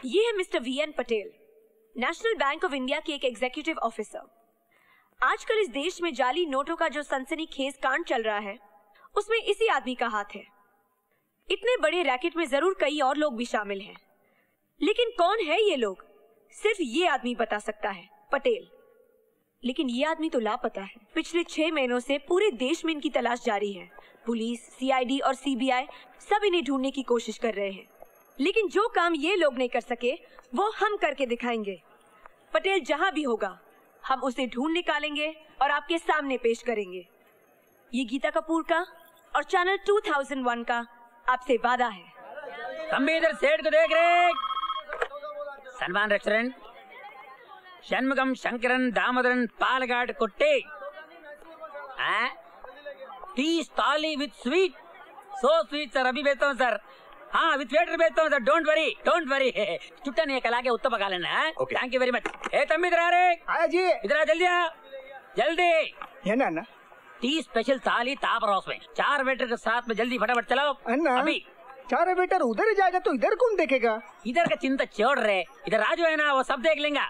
ये है Mr VN Patel, national bank of India के एक एग्जीक्यूटिव ऑफिसर। आजकल इस देश में जाली नोटों का जो सनसनीखेज कांड चल रहा है, उसमें इसी आदमी का हाथ है। इतने बड़े रैकेट में जरूर कई और लोग भी शामिल हैं, लेकिन कौन है ये लोग सिर्फ ये आदमी बता सकता है, पटेल। लेकिन ये आदमी तो लापता है। पिछले 6 महीनों से पूरे देश में इनकी तलाश जारी है। पुलिस, सीआईडी और सीबीआई सब इन्हें ढूंढने की कोशिश कर रहे हैं, लेकिन जो काम ये लोग नहीं कर सके वो हम करके दिखाएंगे। पटेल जहां भी होगा हम उसे ढूंढ निकालेंगे और आपके सामने पेश करेंगे। ये गीता कपूर का और चैनल 2001 का आपसे वादा है। हम भी इधर सेठ को देख रहे। सलमान रेस्टोरेंट, षणमुगम शंकरन दामोदरन पालघाट कुट्टे, tea thali with sweet. So sweet sir, अभी भेजता हूँ सर। हाँ, विद वेटर भेजता हूँ sir. Don't worry, don't worry. चुट्टा नहीं कला के उत्तर पका लेना है। Thank you very much. तम्बी इधर आ रहे। आया जी, इधर आ, जल्दी आ, जल्दी। ये ना टी स्पेशल थाली ताप रहा उसमें 4 वेटर के साथ में, जल्दी फटाफट चलाओ। अभी 4 वेटर उधर ही जाएगा तो इधर कौन देखेगा? इधर का चिंता छोड़ रहे, इधर राजू है ना, वो सब देख लेंगे।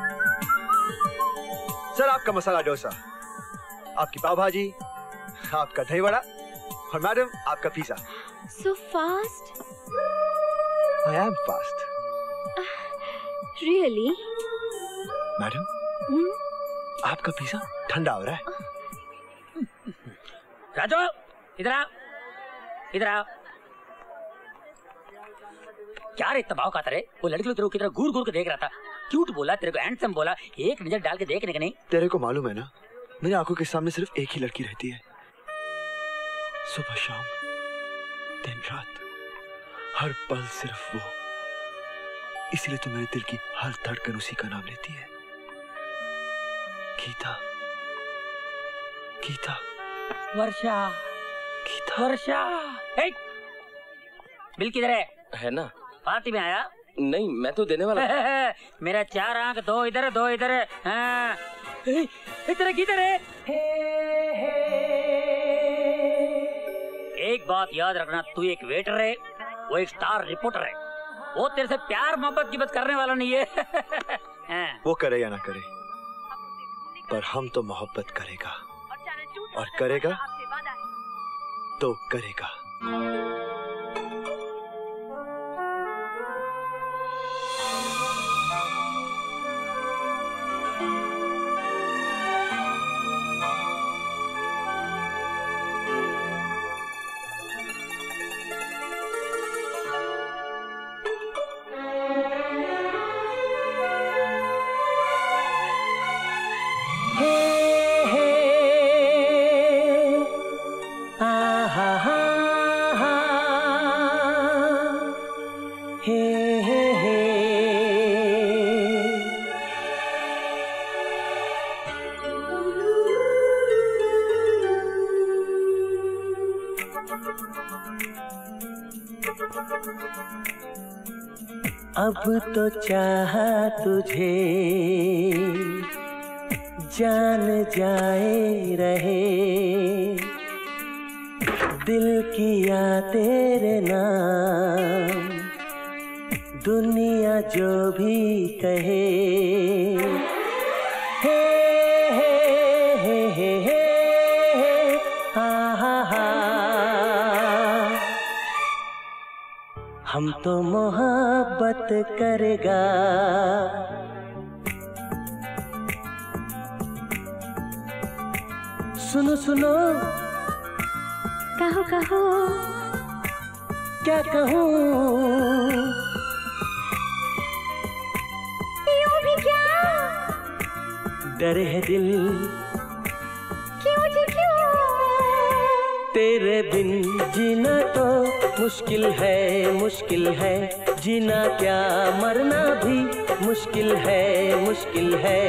सर आपका मसाला डोसा, आपकी पाव भाजी, आपका दही वड़ा और मैडम आपका pizza. So fast? I am fast. Really? Madam, आपका पिज़्ज़ा ठंडा हो रहा है। राजू इधर आओ, इधर आओ। क्या रे इतना भाव खाता रे? वो लड़की तेरे को कितना घूर घूर के देख रहा था। क्यूट बोला, तेरे को हैंडसम बोला, एक नजर डाल के देखने का नहीं। तेरे को मालूम है ना, मेरी आंखों के सामने सिर्फ एक ही लड़की रहती है। सुबह शाम दिन रात हर पल सिर्फ वो। इसलिए तो मेरे दिल की हर धड़कन उसी का नाम लेती है। गीता, गीता, वर्षा, गीता, वर्षा। बिल किधर है ना? पार्टी में आया? नहीं, मैं तो देने वाला था। मेरा 4 आंख, 2 इधर 2 इधर। हाँ, इधर किधर है? एक बात याद रखना, तू एक वेटर है, वो एक स्टार रिपोर्टर है। वो तेरे से प्यार मोहब्बत की बात करने वाला नहीं है। वो करे या ना करे, पर हम तो मोहब्बत करेगा, और करेगा तो करेगा। अब तो चाहा तुझे जान जाए रहे, दिल किया तेरे नाम दुनिया जो भी कहे। हे हे हे हे हा हा हा, हम तो मोहब्बत करेगा। सुनो सुनो, कहो कहो, क्या कहूँ? यूं भी क्या? डरे है दिल, क्यों जी क्यों? तेरे बिन जीना तो मुश्किल है, जीना क्या मरना भी मुश्किल है, मुश्किल है।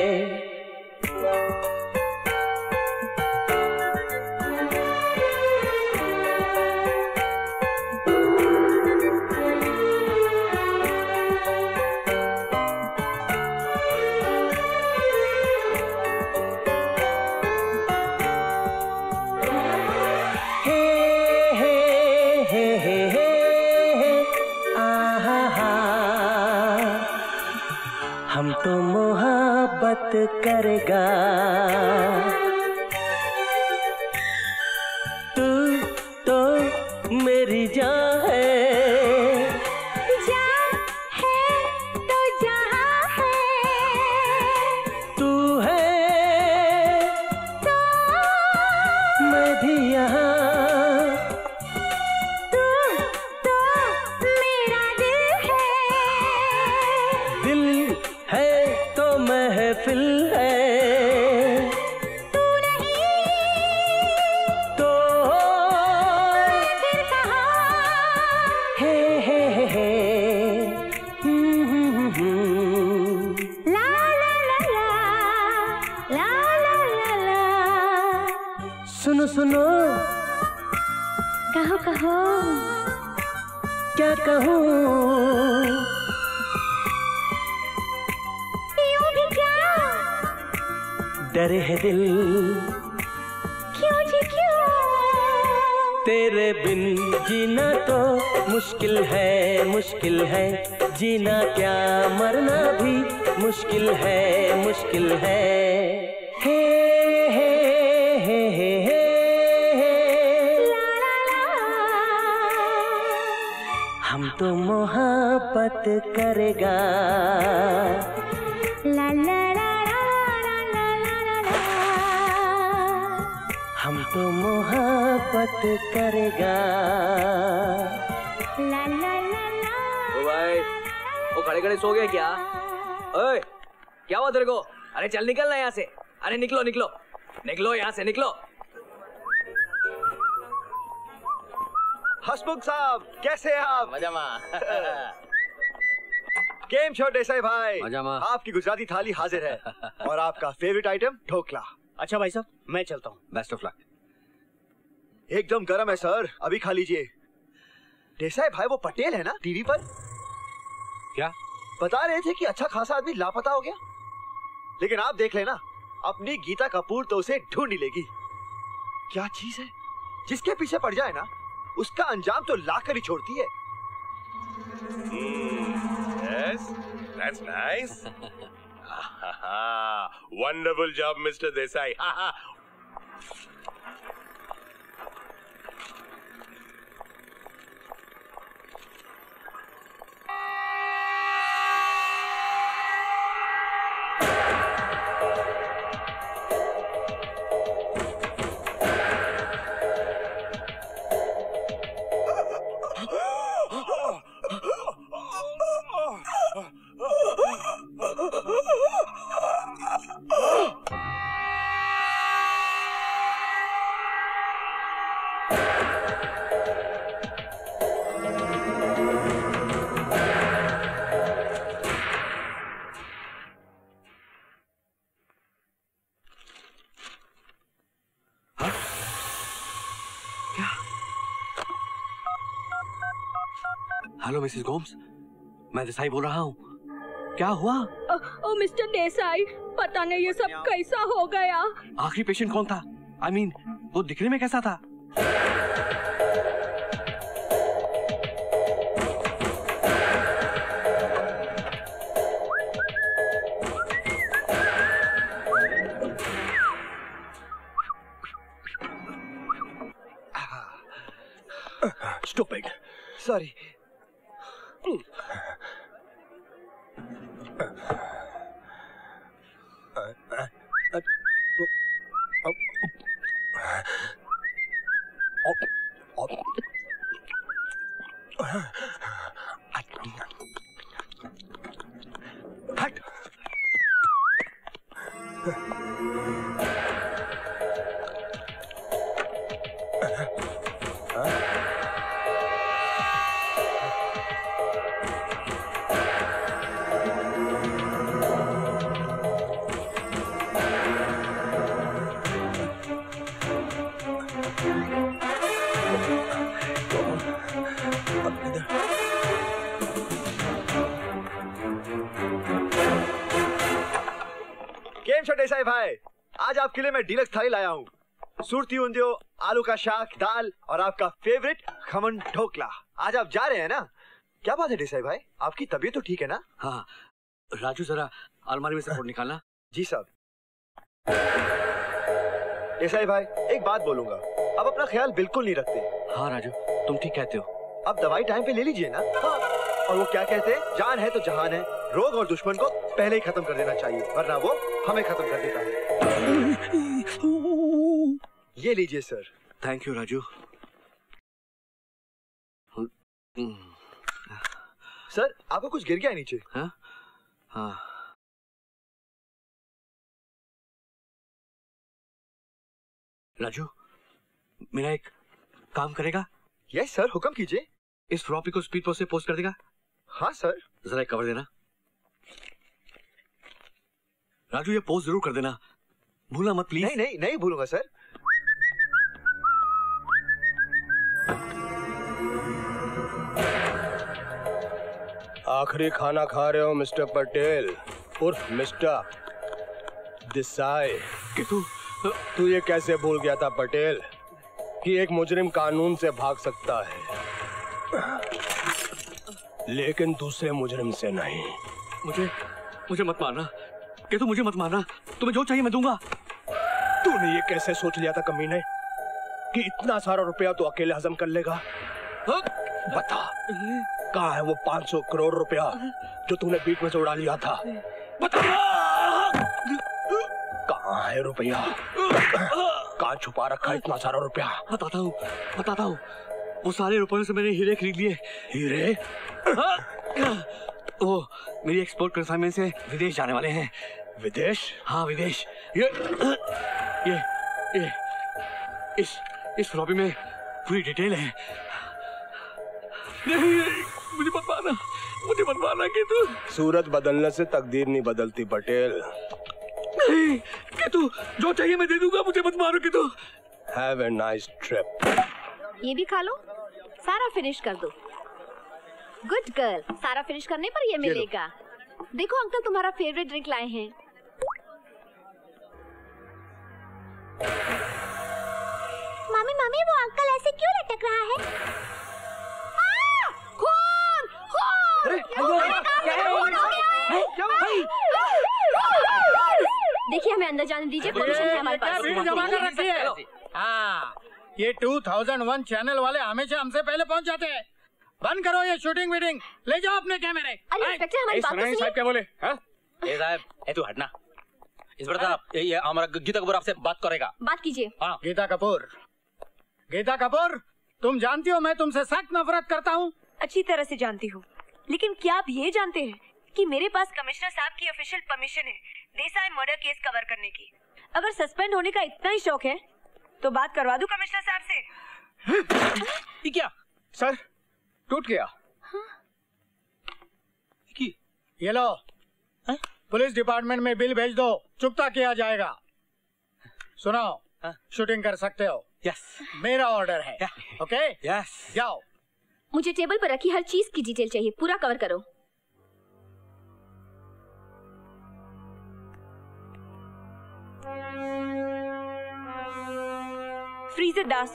हम तो मोहब्बत करेगा, तू तो मेरी जान है, जान है तो जहां है, तू है तो मैं भी यहाँ, तू तो मेरा दिल है तो महफिल है, तू नहीं तो फिर कहाँ हे ला ला ला ला ला ला ला। सुनो सुनो कहो कहो क्या कहूँ, यूं भी क्या, डरे है दिल क्यों जी क्यों, तेरे बिन जीना तो मुश्किल है, मुश्किल है जीना, क्या मरना भी मुश्किल है, मुश्किल है। हे हे हे हे हे ला ला ला। हम तो मोहब्बत करेगा, ला ला ला ला ला ला ला ला। हम तो मोहब्बत करेगा। ला ला ला ला। ओ भाई, वो खड़े खड़े सो गए क्या? ओए, क्या हुआ तेरे को? अरे चल निकलना यहाँ से। अरे निकलो निकलो निकलो यहाँ से निकलो। हसमुख साहब, कैसे हैं आप? मजामा। गेम शो देसाई भाई, मजामा। आपकी गुजराती थाली हाजिर है और आपका फेवरेट आइटम ढोकला। अच्छा भाई साहब, मैं चलता हूँ। Best of luck. एकदम गरम है सर, अभी खा लीजिए। देसाई भाई वो पटेल है ना टीवी पर? क्या बता रहे थे कि अच्छा खासा आदमी लापता हो गया, लेकिन आप देख लेना, अपनी गीता कपूर तो उसे ढूंढ ही लेगी। क्या चीज है, जिसके पीछे पड़ जाए ना, उसका अंजाम तो लाकर ही छोड़ती है। Yes, that's nice. Wonderful job, Mr. Desai. Hello Mrs Gomes, मैं देसाई बोल रहा हूँ। क्या हुआ? ओ मिस्टर देसाई, पता नहीं ये सब कैसा हो गया। आखिरी पेशेंट कौन था? I mean, वो दिखने में कैसा था? Stupid. Sorry. Game show Desai भाई, आज आपके लिए मैं डीलक्स थाली लाया हूँ। सुरती ऊंधियो, आलू का शाक, दाल और आपका फेवरेट खमन ढोकला। आज आप जा रहे हैं ना? क्या बात है देसाई भाई, आपकी तबीयत तो ठीक है ना? हाँ, राजू जरा अलमारी में से फोन निकालना। जी साहब। देसाई भाई एक बात बोलूंगा, अब अपना ख्याल बिल्कुल नहीं रखते। हाँ राजू तुम ठीक कहते हो। अब दवाई टाइम पे ले लीजिए ना। हाँ। और वो क्या कहते हैं, जान है तो जहान है। रोग और दुश्मन को पहले ही खत्म कर देना चाहिए, वरना वो हमें खत्म कर देता है। ये लीजिए sir. Thank you Raju. Sir आपको कुछ गिर गया नीचे? हाँ हाँ। राजू मेरा एक काम करेगा? यस सर, हुक्म कीजिए। इस फ्लॉपी को स्पीड पोस्ट से पोस्ट कर देगा? हाँ सर। जरा कवर देना राजू, ये पोस्ट जरूर कर देना, भूलना मत प्लीज। नहीं नहीं नहीं भूलूंगा सर। आखिरी खाना खा रहे हो मिस्टर पटेल उर्फ मिस्टर देसाई। कि तू ये कैसे भूल गया था पटेल कि एक मुजरिम कानून से भाग सकता है लेकिन दूसरे मुजरिम से नहीं। मुझे मत मारना कि तू, मुझे मत मारना, तुम्हें जो चाहिए मैं दूंगा। तूने ये कैसे सोच लिया था कमीने कि इतना सारा रुपया तू अकेले हजम कर लेगा? बता कहाँ है वो 500 करोड़ रुपया जो तूने बीच में से उड़ा लिया था? बता कहाँ है रुपया? कहाँ छुपा रखा इतना सारा रुपया? बताता हूँ। वो सारे रुपयों से मैंने हीरे खरीद लिए। हीरे? वो मेरी एक्सपोर्ट कंसाइनमेंट से विदेश जाने वाले हैं। विदेश? हाँ विदेश। ये इस फ्लॉपी में पूरी डिटेल है। नहीं, मुझे मत मारना कि तू। सूरत बदलने से तकदीर नहीं बदलती पटेल। नहीं कि तू, जो चाहिए मैं दे दूंगा, मुझे मत मारो कि तू। Have a nice trip. ये भी खा लो, सारा फिनिश कर दो। गुड गर्ल, सारा फिनिश करने पर ये मिलेगा। देखो अंकल तुम्हारा फेवरेट ड्रिंक लाए हैं। मम्मी वो अंकल ऐसे क्यों लटक रहा है? खून! देखिए हमें अंदर जाने दीजिए, परमिशन है हमारे पास। जमा कर रखी है। हाँ, ये 2001 चैनल वाले हमेशा हमसे पहले पहुंच जाते हैं। बंद करो ये शूटिंग वीडिंग, ले जाओ अपने कैमरे। अरे इंस्पेक्टर हमारी बात तो सुनिए। साहब क्या बोले? ए साहब, ए तू हटना। इंस्पेक्टर साहब, ये हमारा गीता कपूर आपसे बात करेगा। बात कीजिए। हाँ, गीता कपूर, तुम जानती हो मैं तुमसे सख्त नफरत करता हूँ। अच्छी तरह से जानती हूँ, लेकिन क्या आप ये जानते हैं कि मेरे पास कमिश्नर साहब की ऑफिशियल परमिशन है देसाई मर्डर केस कवर करने की। अगर सस्पेंड होने का इतना ही शौक है तो बात करवा दूं कमिश्नर साहब से। ये क्या सर, टूट गया। ये लो, पुलिस डिपार्टमेंट में बिल भेज दो, चुकता किया जाएगा। सुनो, शूटिंग कर सकते हो। यस, मेरा ऑर्डर है। ओके? यस। जाओ। मुझे टेबल पर रखी हर चीज की डिटेल चाहिए, पूरा कवर करो। Freezer Das.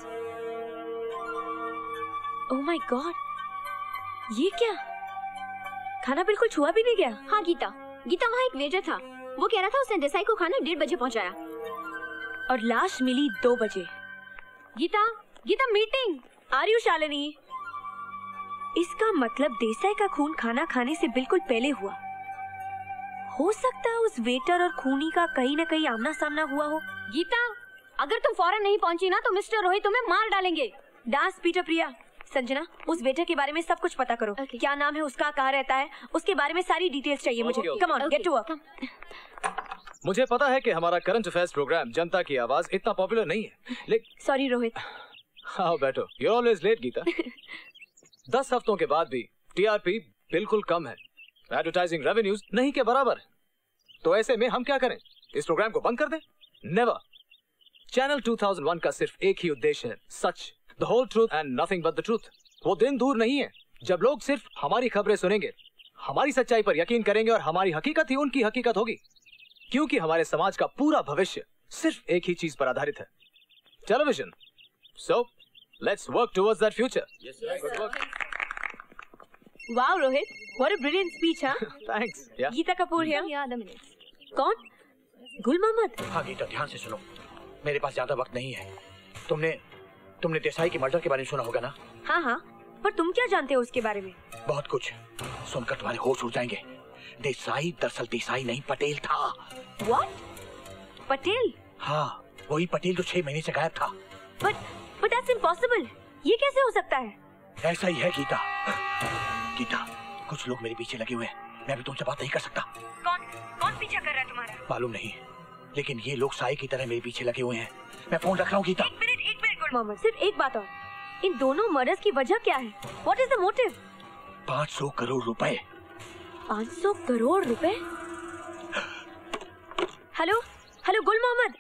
Oh my god, ये क्या? खाना बिल्कुल छुआ भी नहीं गया। हाँ गीता, वहाँ एक वेटर था, वो कह रहा था उसने देसाई को खाना 1:30 बजे पहुँचाया और लाश मिली 2 बजे। Geeta meeting. Are you Shalini? इसका मतलब देसाई का खून खाना खाने से बिल्कुल पहले हुआ। हो सकता है उस वेटर और खूनी का कहीं न कहीं आमना सामना हुआ हो। गीता, अगर तुम फौरन नहीं पहुंची ना तो मिस्टर रोहित तुम्हें मार डालेंगे। दास पीटर प्रिया। संजना, उस वेटर के बारे में सब कुछ पता करो। क्या नाम है उसका, कहाँ रहता है, उसके बारे में सारी डिटेल्स चाहिए मुझे। Come on, get to work. मुझे पता है कि हमारा करंट अफेयर्स प्रोग्राम जनता की आवाज इतना पॉपुलर नहीं है, लेकिन सॉरी रोहित। हाँ बैठो, you are always late Geeta. 10 हफ्तों के बाद भी टीआरपी बिल्कुल कम है, एडवर्टाइजिंग रेवेन्यूज नहीं के बराबर। तो ऐसे में हम क्या करें? इस प्रोग्राम को बंद कर दें? नेवर। चैनल 2001 का सिर्फ एक ही उद्देश्य है, सच, the whole truth and nothing but the truth. वो दिन दूर नहीं है जब लोग सिर्फ हमारी खबरें सुनेंगे, हमारी सच्चाई पर यकीन करेंगे और हमारी हकीकत ही उनकी हकीकत होगी, क्योंकि हमारे समाज का पूरा भविष्य सिर्फ एक ही चीज पर आधारित है, television. So let's work towards that future. Good work. Wow Rohit, what a brilliant speech, हाँ? थैंक्स। या गीता कपूर है। कौन? गुल मोहम्मद। हाँ गीता, ध्यान से सुनो, मेरे पास ज्यादा वक्त नहीं है। तुमने देसाई के मर्डर के बारे में सुना होगा ना? हाँ हाँ, पर तुम क्या जानते हो उसके बारे में? बहुत कुछ। सुनकर तुम्हारे होश उड़ जाएंगे। देसाई दरअसल देसाई नहीं, पटेल था। What? पटेल? हाँ, वही पटेल जो 6 महीने से गायब था। But that's impossible. ये कैसे हो सकता है? ऐसा ही है गीता। गीता, कुछ लोग मेरे पीछे लगे हुए हैं। मैं अभी तुमसे बात नहीं कर सकता। कौन पीछा कर रहा है तुम्हारा? मालूम नहीं, लेकिन ये लोग साई की तरह मेरे पीछे लगे हुए हैं। मैं फोन रख रहा हूँ गीता। एक मिनट गुल मोहम्मद, सिर्फ एक बात और, इन दोनों मर्डर्स की वजह क्या है? What is the motive? 500 crore रुपए। 500 करोड़ रुपए? हेलो गुल मोहम्मद।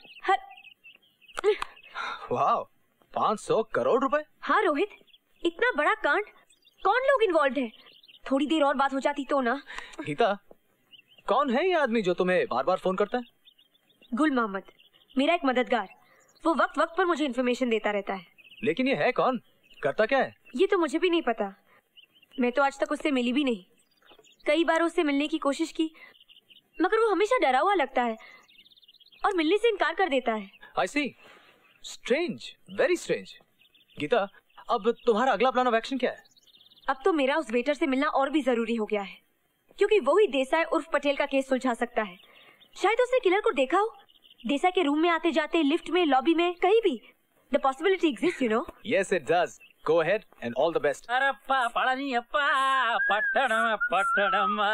वाह, 500 करोड़ रुपए? हाँ रोहित, इतना बड़ा कांड, कौन लोग इन्वॉल्व हैं? थोड़ी देर और बात हो जाती तो ना। गीता, कौन है ये आदमी जो तुम्हें बार बार फोन करता है? गुल मोहम्मद, मेरा एक मददगार। वो वक्त वक्त पर मुझे इन्फॉर्मेशन देता रहता है। लेकिन ये है कौन, करता क्या है? ये तो मुझे भी नहीं पता। मैं तो आज तक उससे मिली भी नहीं। कई बार उससे मिलने की कोशिश की, मगर वो हमेशा डरा हुआ लगता है और मिलने से इनकार कर देता है। I see. Strange, very strange. Gita, अब तुम्हारा अगला प्लान ऑफ एक्शन क्या है? अब तो मेरा उस वेटर से मिलना और भी जरूरी हो गया है, क्योंकि वो ही देसाई उर्फ पटेल का केस सुलझा सकता है। शायद उसने किलर को देखा हो, देसाई के रूम में आते जाते, लिफ्ट में, लॉबी में, कहीं भी। The possibility exists, you know. Yes, it does. Go ahead and all the best. अरप्पा पळनियप्पा Pattanam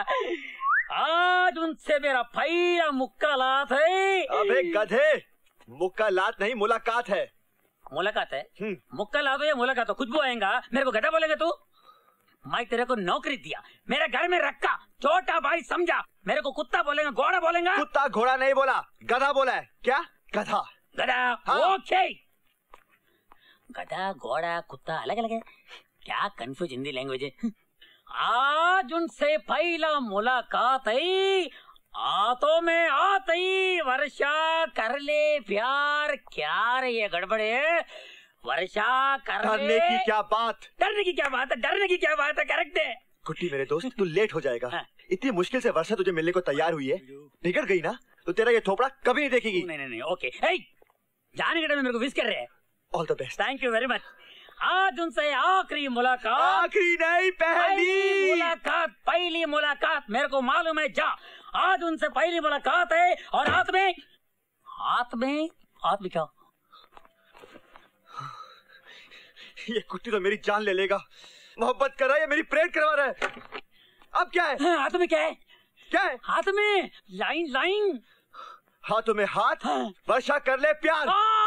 आज उनसे मेरा पहला मुक्कालात है। अबे गधे, मुक्कालात नहीं मुलाकात है। मुलाकात है? मुक्कालात हो या मुलाकात हो, कुछ भी आएगा। मेरे को गधा बोलेगा तू? मैं तेरे को नौकरी दिया, मेरे घर में रखा, छोटा भाई समझा। मेरे को कुत्ता बोलेगा, घोड़ा बोलेगा? कुत्ता घोड़ा नहीं बोला, गधा बोला है। क्या? गधा। गधा। हाँ। ओके। गधा, घोड़ा, कुत्ता अलग अलग है क्या? कंफ्यूज हिंदी लैंग्वेज है। आज उनसे पहला मुलाकात है, आतो में आती वर्षा कर ले प्यार। क्या रे ये गड़बड़ है? वर्षा कर ले। डरने की क्या बात? डरने की क्या बात है? डरने की क्या बात है? करेक्ट है। कुट्टी मेरे दोस्त, तू लेट हो जाएगा। इतनी मुश्किल से वर्षा तुझे मिलने को तैयार हुई है, बिगड़ गई ना तो तेरा ये थोपड़ा कभी नहीं देखेगी। नहीं ओके। जाने के टाइम मेरे को विश कर रहे हैं। All the best. Thank you very much. आज उनसे आखिरी मुलाकात। आखिरी नहीं, पहली मुलाकात। पहली मुलाकात, मेरे को मालूम है। जा, आज उनसे पहली मुलाकात है। और हाथ में क्या? ये कुट्टी तो मेरी जान ले लेगा। मोहब्बत कर रहा है या मेरी प्रेयर करवा रहा है? अब क्या है? हाथ में क्या है? क्या है हाथ में? लाइन। हाथों में हाथ। वर्षा कर ले प्यार।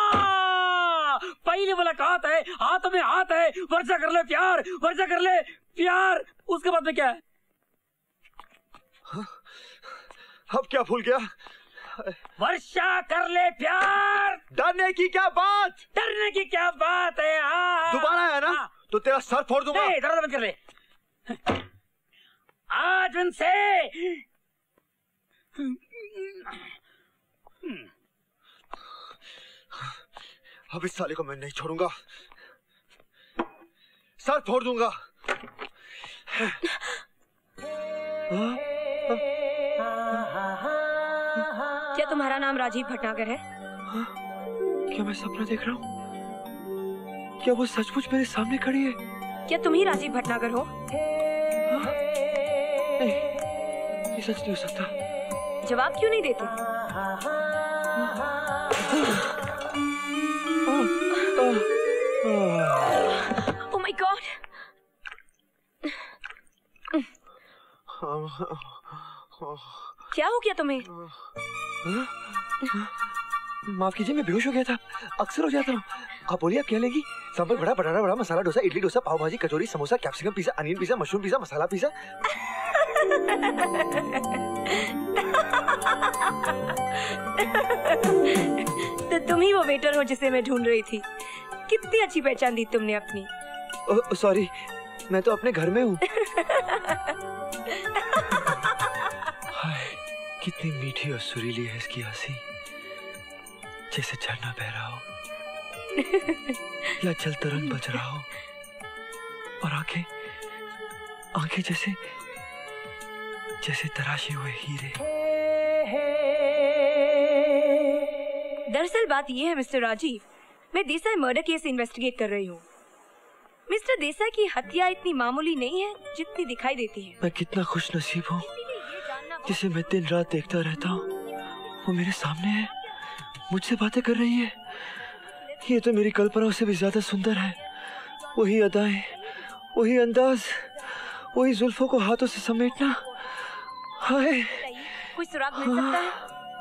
पहली मुलाकात है, हाथ में हाथ है, वर्षा कर ले प्यार, वर्षा कर ले प्यार। उसके बाद में क्या है? अब क्या भूल गया? वर्षा कर ले प्यार। डरने की क्या बात? डरने की क्या बात है? दोबारा है ना तो तेरा सर फोड़ दूंगा। दरवाजा बंद कर ले। आज उनसे अब इस साले को मैं नहीं छोड़ूंगा, सर फोड़ दूंगा। क्या तुम्हारा नाम राजीव भटनागर है? क्या मैं सपना देख रहा हूँ? क्या वो सचमुच मेरे सामने खड़ी है? क्या तुम ही राजीव भटनागर हो? नहीं, ये सच नहीं हो सकता। जवाब क्यों नहीं देते? Oh my God! क्या हो गया तुम्हें? माफ कीजिए, मैं बेहोश हो गया था। अक्सर हो जाता हूँ। आप बोलिए, आप क्या लेगी? सांभर बड़ा, बटाटा बड़ा, masala dosa, idli dosa, pav bhaji, kachori, samosa, capsicum pizza, onion pizza, mushroom pizza, masala pizza. तो तुम ही वो वेटर हो जिसे मैं ढूंढ रही थी। कितनी अच्छी पहचान दी तुमने अपनी। सॉरी, मैं तो अपने घर में हूँ। कितनी मीठी और सुरीली है इसकी हंसी, जैसे झरना बह रहा हो या जल तरंग बज रहा हो। और आंखें जैसे जैसे तराशे हुए हीरे। दरअसल बात यह है मिस्टर राजीव, मैं देसाई मर्डर केस इन्वेस्टिगेट कर रही हूँ। मिस्टर देसाई की हत्या इतनी मामूली नहीं है जितनी दिखाई देती है। मैं कितना खुश नसीब हूँ जिसे मैं दिन रात देखता रहता हूँ। वो मेरे सामने है, मुझसे बातें कर रही है। ये तो मेरी कल्पनाओं से भी ज्यादा सुंदर है। वही अदाएं, वही अंदाज, वही जुल्फों को हाथों से समेटना। हाय, कोई सुराग मिल सकता है?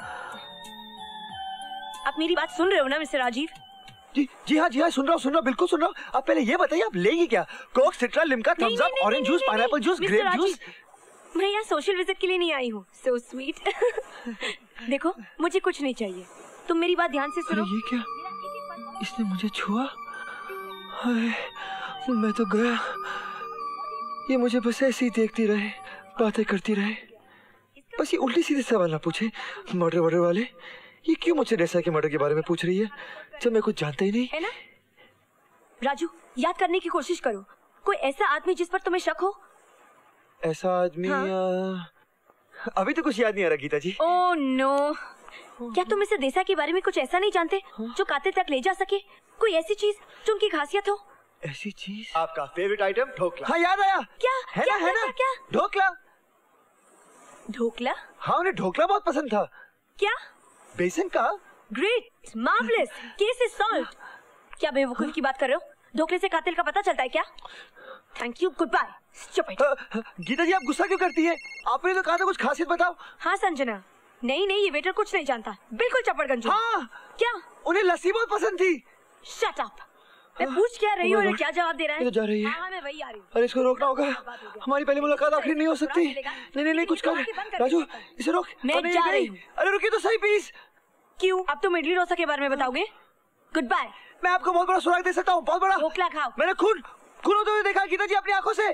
आप मेरी बात सुन रहे हो ना मिस्टर राजीव? जी हाँ सुन रहा हूँ, बिल्कुल सुन रहा हूँ। आप पहले ये बताइए, आप लेंगी क्या? Coke, Citra, Limca, Thums Up, orange juice, pineapple juice, grape juice? मैं यहाँ सोशल विजिट के लिए नहीं आई हूँ। So sweet. देखो, मुझे कुछ नहीं चाहिए, तुम मेरी बात ध्यान से सुनो। ये क्या? इसने मुझे छुआ? हाय, मैं तो गया। ये मुझे बस ऐसे ही देखती रहे, बातें करती रहे। बस ये उल्टी सीधे सवाल ना पूछे। मर्डर वाले ये क्यों मुझसे देसाई के मर्डर के बारे में पूछ रही है जब मैं कुछ जानता ही नहीं? है ना? राजू, याद करने की कोशिश करो, कोई ऐसा आदमी जिस पर तुम्हें शक हो। ऐसा आदमी? हाँ? अभी तो कुछ याद नहीं आ रहा गीता जी। ओह नो, क्या तुम इसे देसाई के बारे में कुछ ऐसा नहीं जानते जो कातिल तक ले जा सके? कोई ऐसी चीज जो उनकी खासियत हो? ऐसी चीज? आपका फेवरेट आइटम ढोकला। हाँ याद आया। क्या? है क्या, ना, है ना? क्या? ढोकला। ढोकला? हाँ, उन्हें ढोकला बहुत पसंद था। क्या? बेसन का? Great, marvellous, case is solved. क्या बेवकूफ की बात कर रहे हो? ढोकले से कातिल का पता चलता है क्या? Thank you, good bye, stupid. Geeta ji, आप गुस्सा क्यों करती हैं? आपने तो कहा था कुछ खासियत बताओ। हाँ संजना, नहीं, ये वेटर कुछ नहीं जानता, बिल्कुल चपड़गंजू। हाँ। क्या? उन्हें लस्सी बहुत पसंद थी। Shut up. मैं पूछ क्या रही हूँ और क्या जवाब दे रहा है? तो जा रही है। हाँ, मैं वही आ रही हूँ। अरे इसको रोकना होगा, हमारी पहली मुलाकात आखिरी नहीं हो सकती। नहीं, कुछ कर राजू, इसे रोक। मैं जा रही हूँ। अरे रुकिए तो सही प्लीज। क्यों? अब तुम इडली डोसा के बारे में बताओगे? Good bye. मैं आपको बहुत बड़ा सुराग दे सकता हूँ, बहुत बड़ा। ढोकला खाओ। मैंने खून होते हुए देखा गीता जी अपनी आंखों से।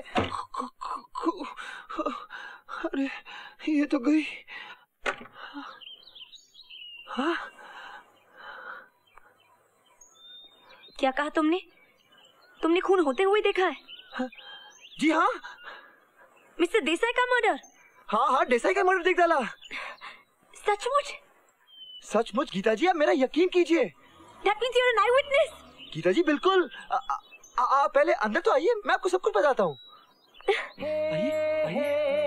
अरे ये तो गई। हाँ? क्या कहा तुमने? तुमने खून होते हुए देखा है? हाँ, जी हाँ। मिस्टर देसाई का मर्डर? हाँ, देसाई का मर्डर देख डाला। सचमुच? सचमुच गीता जी, आप मेरा यकीन कीजिए। That means you're an eyewitness? Gita जी बिल्कुल। पहले अंदर तो आइए, मैं आपको सब कुछ बताता हूँ। आइए।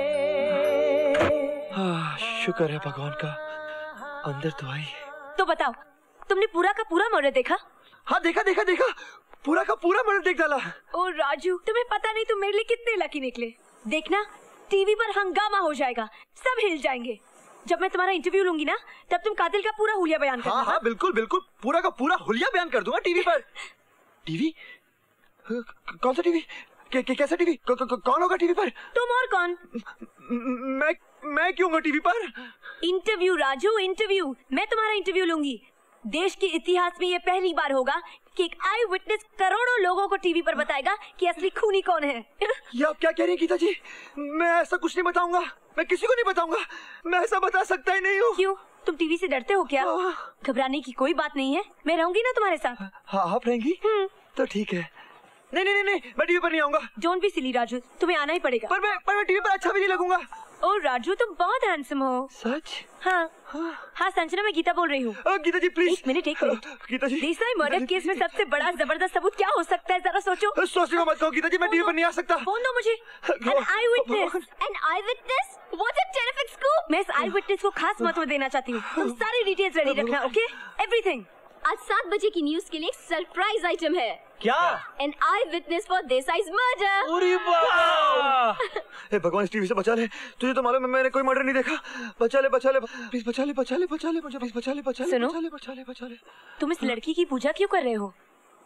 हाँ, शुक्र है भगवान का, अंदर तो आई। तो बताओ, तुमने पूरा का पूरा मर्डर देखा? हाँ, देखा। पूरा का पूरा मर्डर देख डाला। ओ राजू, तुम्हें पता नहीं तुम मेरे लिए कितने लकी निकले। देखना, टीवी पर हंगामा हो जाएगा, सब हिल जाएंगे। जब मैं तुम्हारा इंटरव्यू लूंगी ना, तब तुम कातिल का पूरा हुलिया बयान करना। हाँ, बिल्कुल, पूरा का पूरा हुलिया बयान कर दूंगा टीवी पर। टीवी? कौन सा टीवी? कैसा टीवी? कौन होगा टीवी पर? तुम और कौन? मैं क्यों होगा टीवी पर? Interview Raju, interview. मैं तुम्हारा इंटरव्यू लूंगी। देश के इतिहास में ये पहली बार होगा कि एक आई विटनेस करोड़ों लोगों को टीवी पर बताएगा कि असली खूनी कौन है। ये आप क्या कह रही हैं गीता जी? मैं ऐसा कुछ नहीं बताऊंगा, मैं किसी को नहीं बताऊंगा। मैं ऐसा बता सकता ही नहीं हूँ। क्यों? तुम टीवी से डरते हो क्या? घबराने की कोई बात नहीं है, मैं रहूंगी ना तुम्हारे साथ। हाँ, आप रहेंगी? तो ठीक है। नहीं, मैं टीवी पर नहीं आऊंगा। डोंट बी सिली राजू, तुम्हें आना ही पड़ेगा। पर मैं टीवी पर अच्छा भी नहीं लगूंगा। ओ राजू, तुम बहुत हैंडसम हो। सच? हाँ संजना, मैं गीता बोल रही हूँ। गीता जी प्लीज। एक minute. Geeta ji, Desai murder case में सबसे बड़ा जबरदस्त सबूत क्या हो सकता है, जरा सोचो। सोचने को मत कहो गीता जी, मैं टीवी पर नहीं आ सकता। फोन दो मुझे। An eyewitness? What a terrific scoop! मैं इस आई विटनेस को खास महत्व देना चाहती हूँ। तुम सारी डिटेल्स रेडी रखना, ओके? एवरीथिंग। आज 7 बजे की न्यूज के लिए एक सरप्राइज आइटम है। क्या? An eyewitness for Desai's murder. अरे वाह! हे भगवान, इस टीवी से बचा ले। तुझे तो मालूम है मैंने कोई मर्डर नहीं देखा। बचा ले प्लीज, बचा ले मुझे, प्लीज बचा ले। तुम इस लड़की की पूजा क्यों कर रहे हो?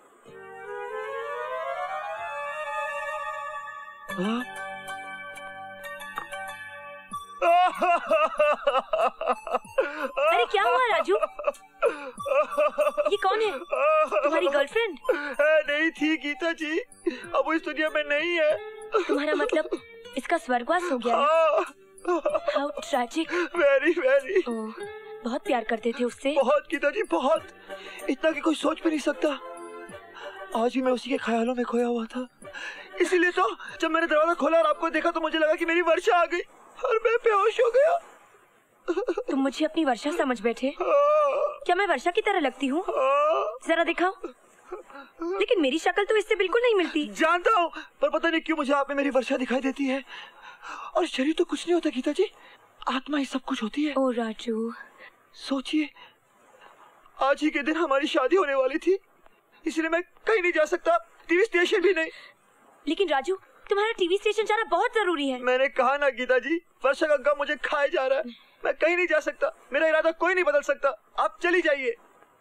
अरे क्या हुआ राजू? ये कौन है? तुम्हारी गर्लफ्रेंड? नहीं थी गीता जी, अब वो इस दुनिया में नहीं है। तुम्हारा मतलब इसका स्वर्गवास हो गया? How tragic. वेरी। बहुत प्यार करते थे उससे? बहुत गीता जी, बहुत। इतना कि कोई सोच भी नहीं सकता। आज भी मैं उसी के ख्यालों में खोया हुआ था। इसीलिए तो जब मैंने दरवाजा खोला और आपको देखा तो मुझे लगा कि मेरी वर्षा आ गई और मैं बेहोश हो गया। तुम मुझे अपनी वर्षा समझ बैठे? क्या मैं वर्षा की तरह लगती हूँ? जरा दिखाओ। लेकिन मेरी शक्ल तो इससे बिल्कुल नहीं मिलती। जानता हूँ, पर पता नहीं क्यों मुझे आप में मेरी वर्षा दिखाई देती है। और शरीर तो कुछ नहीं होता गीता जी, आत्मा ही सब कुछ होती है। ओ राजू, सोचिए आज ही के दिन हमारी शादी होने वाली थी, इसलिए मैं कहीं नहीं जा सकता, टीवी स्टेशन भी नहीं। लेकिन राजू, तुम्हारा टीवी स्टेशन जाना बहुत जरूरी है। मैंने कहा ना गीता जी, वर्षा का गम मुझे खाए जा रहा है। मैं कहीं नहीं जा सकता, मेरा इरादा कोई नहीं बदल सकता। आप चली जाइए।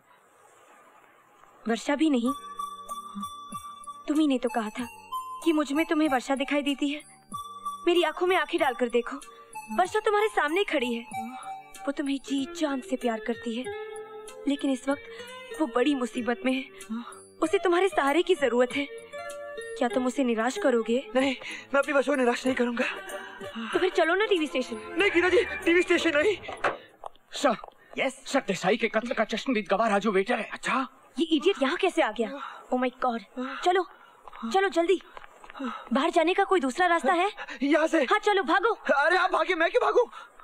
वर्षा भी नहीं? तुम्ही ने तो कहा था कि मुझ में तुम्हें वर्षा दिखाई देती है। मेरी आंखों में आंखें डालकर देखो, वर्षा तुम्हारे सामने खड़ी है। वो तुम्हें जी जान से प्यार करती है, लेकिन इस वक्त वो बड़ी मुसीबत में है। उसे तुम्हारे सहारे की जरूरत है। क्या तुम उसे निराश करोगे? नहीं, मैं अपनी वर्षा को निराश नहीं करूंगा। तो फिर चलो ना टीवी स्टेशन। नहीं गीता जी, टीवी स्टेशन नहीं। सर, यस सर, देसाई के कत्ल का चश्मदीद गवाह राजू वेटर है। अच्छा, ये इडियट यहाँ कैसे आ गया? ओह माय गॉड, चलो चलो जल्दी। बाहर जाने का कोई दूसरा रास्ता है? यहाँ से। हाँ चलो, भागो। अरे आप भागे, मैं क्यों भागूं?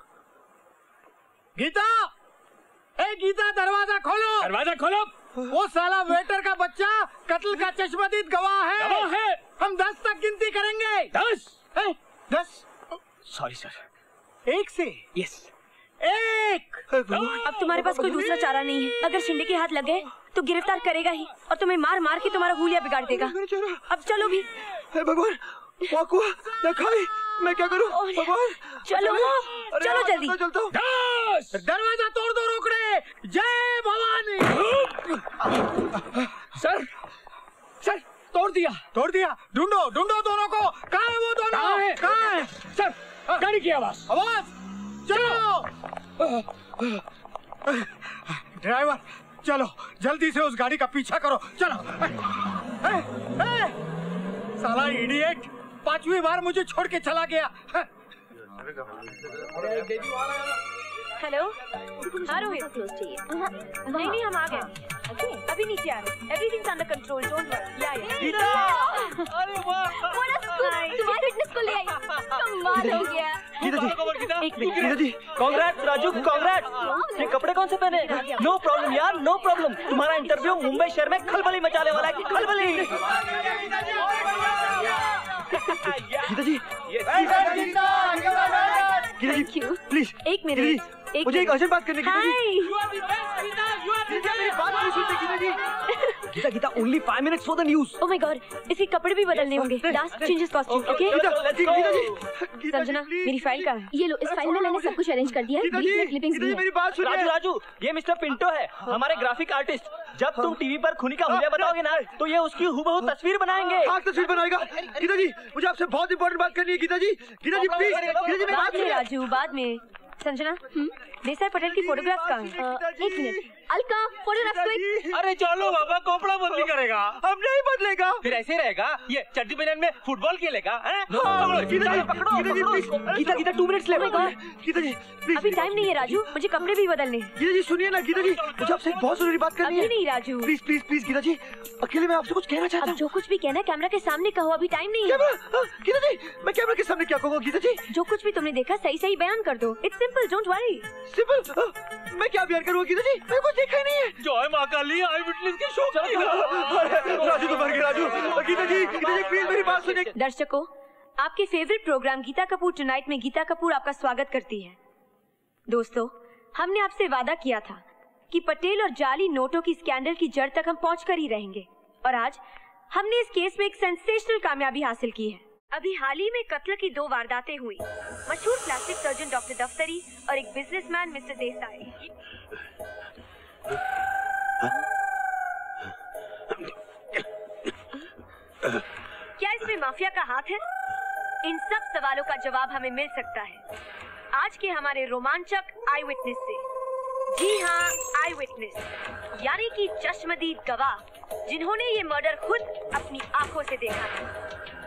गीता, ए गीता, दरवाजा खोलो। दरवाजा खोलो। वो साला वेटर का बच्चा कत्ल का चश्मदीद गवाह है। गवाह है। हम 10 तक गिनती करेंगे। 10? 10? Sorry sir. 1 से? यस। 1। अब तुम्हारे पास कोई दूसरा चारा नहीं है। अगर शिंदे के हाथ लग गए तो गिरफ्तार करेगा ही, और तुम्हें मार मार के तुम्हारा हुलिया बिगाड़ देगा। अब चलो भी। भगवान, वाकुआ, खाई, मैं क्या करूं? भगवान, चलो चलो जल्दी। चलता हूं। दरवाजा तोड़ दो रोकड़े। जय भवानी। सर, सर, तोड़ दिया। तोड़ दिया? ढूंढो ढूंढो दोनों को। कहाँ है वो दोनों? कहाँ है? सर, गाड़ी की आवाज। आवाज, चलो। ड्राइवर, चलो जल्दी से उस गाड़ी का पीछा करो। चलो। साला इडियट, 5वीं बार मुझे छोड़ के चला गया। हेलो, हाँ रोहित। नहीं नहीं, हम आ गए। अभी नीचे आ रहे। Everything's under control, don't worry. या अरे वाह, तुम्हारी फिटनेस को ले आई। कमाल हो गया। गीता जी, एक minute. Geeta ji, congrats Raju, congrats. ये कपड़े कौन से पहने? नो प्रॉब्लम यार, नो प्रॉब्लम। तुम्हारा इंटरव्यू मुंबई शहर में खलबली मचाने वाला है। खलबली। गीता जी, गीता जी, प्लीज एक मिनट। मुझे एक अर्जेंट बात करनी है। Geeta Geeta, only 5 minutes for the news। Oh my god, इसके कपड़े भी बदलने होंगे। Last changes costume, okay? Sanjana, मेरी फाइल कहाँ है? ये लो, इस फाइल में मैंने सब कुछ अरेंज कर दिया है। बीच में क्लिपिंग्स भी है। मेरी बात सुनिए। राजू राजू, ये मिस्टर पिंटो है, हमारे ग्राफिक आर्टिस्ट। जब तुम टीवी पर खूनी का हुलिया बताओगे ना, तो ये उसकी हूबहू तस्वीर बनाएंगे। हाँ, तस्वीर बनाएगा। गीता जी, मुझे आपसे बहुत इंपॉर्टेंट बात करनी है। गीता जी, गीता जी प्लीज। गीता जी, मेरी बात बाद में सुनिए। राजू, बाद में। संजना, देसाई पटेल की फोटोग्राफ कहाँ है? एक मिनट, अलका फोटोग्राफ क्विक। अरे चलो बाबा, कपड़ा बदली करेगा। हम नहीं बदलेगा। फिर ऐसे ही रहेगा। ये चड्डी बनियान में फुटबॉल खेलेगा। गीता जी, गीता जी प्लीज। गीता गीता, 2 minutes ले। गीता जी प्लीज। अभी टाइम नहीं है राजू, मुझे कपड़े भी बदलने हैं। गीता जी सुनिए ना। गीता जी, मुझे आपसे एक बहुत जरूरी बात करनी अभी है। नहीं Raju. Please please please Geeta ji, अकेले मैं आपसे कुछ कहना चाहता अब हूँ। जो कुछ भी कहना कैमरा के सामने कहो, अभी टाइम नहीं है। गीता जी, मैं कैमरा के सामने क्या कहूँगा? गीता जी, जो कुछ भी तुमने देखा सही सही बयान कर दो। It's simple, don't worry. Simple. मैं क्या बयान करूँगा? गीता जी, मैं कुछ देखा ही नहीं है। जय माँ काली, आई विटनेस के शो। राजू तो मर गया। राजू, गीता जी प्लीज मेरी बात सुनिए। दर्शकों, आपके favourite program Geeta Kapoor tonight में गीता कपूर आपका स्वागत करती है। दोस्तों, हमने आपसे वादा किया था कि पटेल और जाली नोटों की स्कैंडल की जड़ तक हम पहुंच कर ही रहेंगे, और आज हमने इस केस में एक सेंसेशनल कामयाबी हासिल की है। अभी हाल ही में कत्ल की 2 वारदातें हुई। मशहूर प्लास्टिक सर्जन डॉक्टर दफ्तरी और एक बिजनेसमैन मिस्टर देसाई। क्या इसमें माफिया का हाथ है? इन सब सवालों का जवाब हमें मिल सकता है आज के हमारे रोमांचक आई विटनेस से। जी हाँ, आई विटनेस, यानी कि चश्मदीद गवाह, जिन्होंने ये मर्डर खुद अपनी आंखों से देखा है।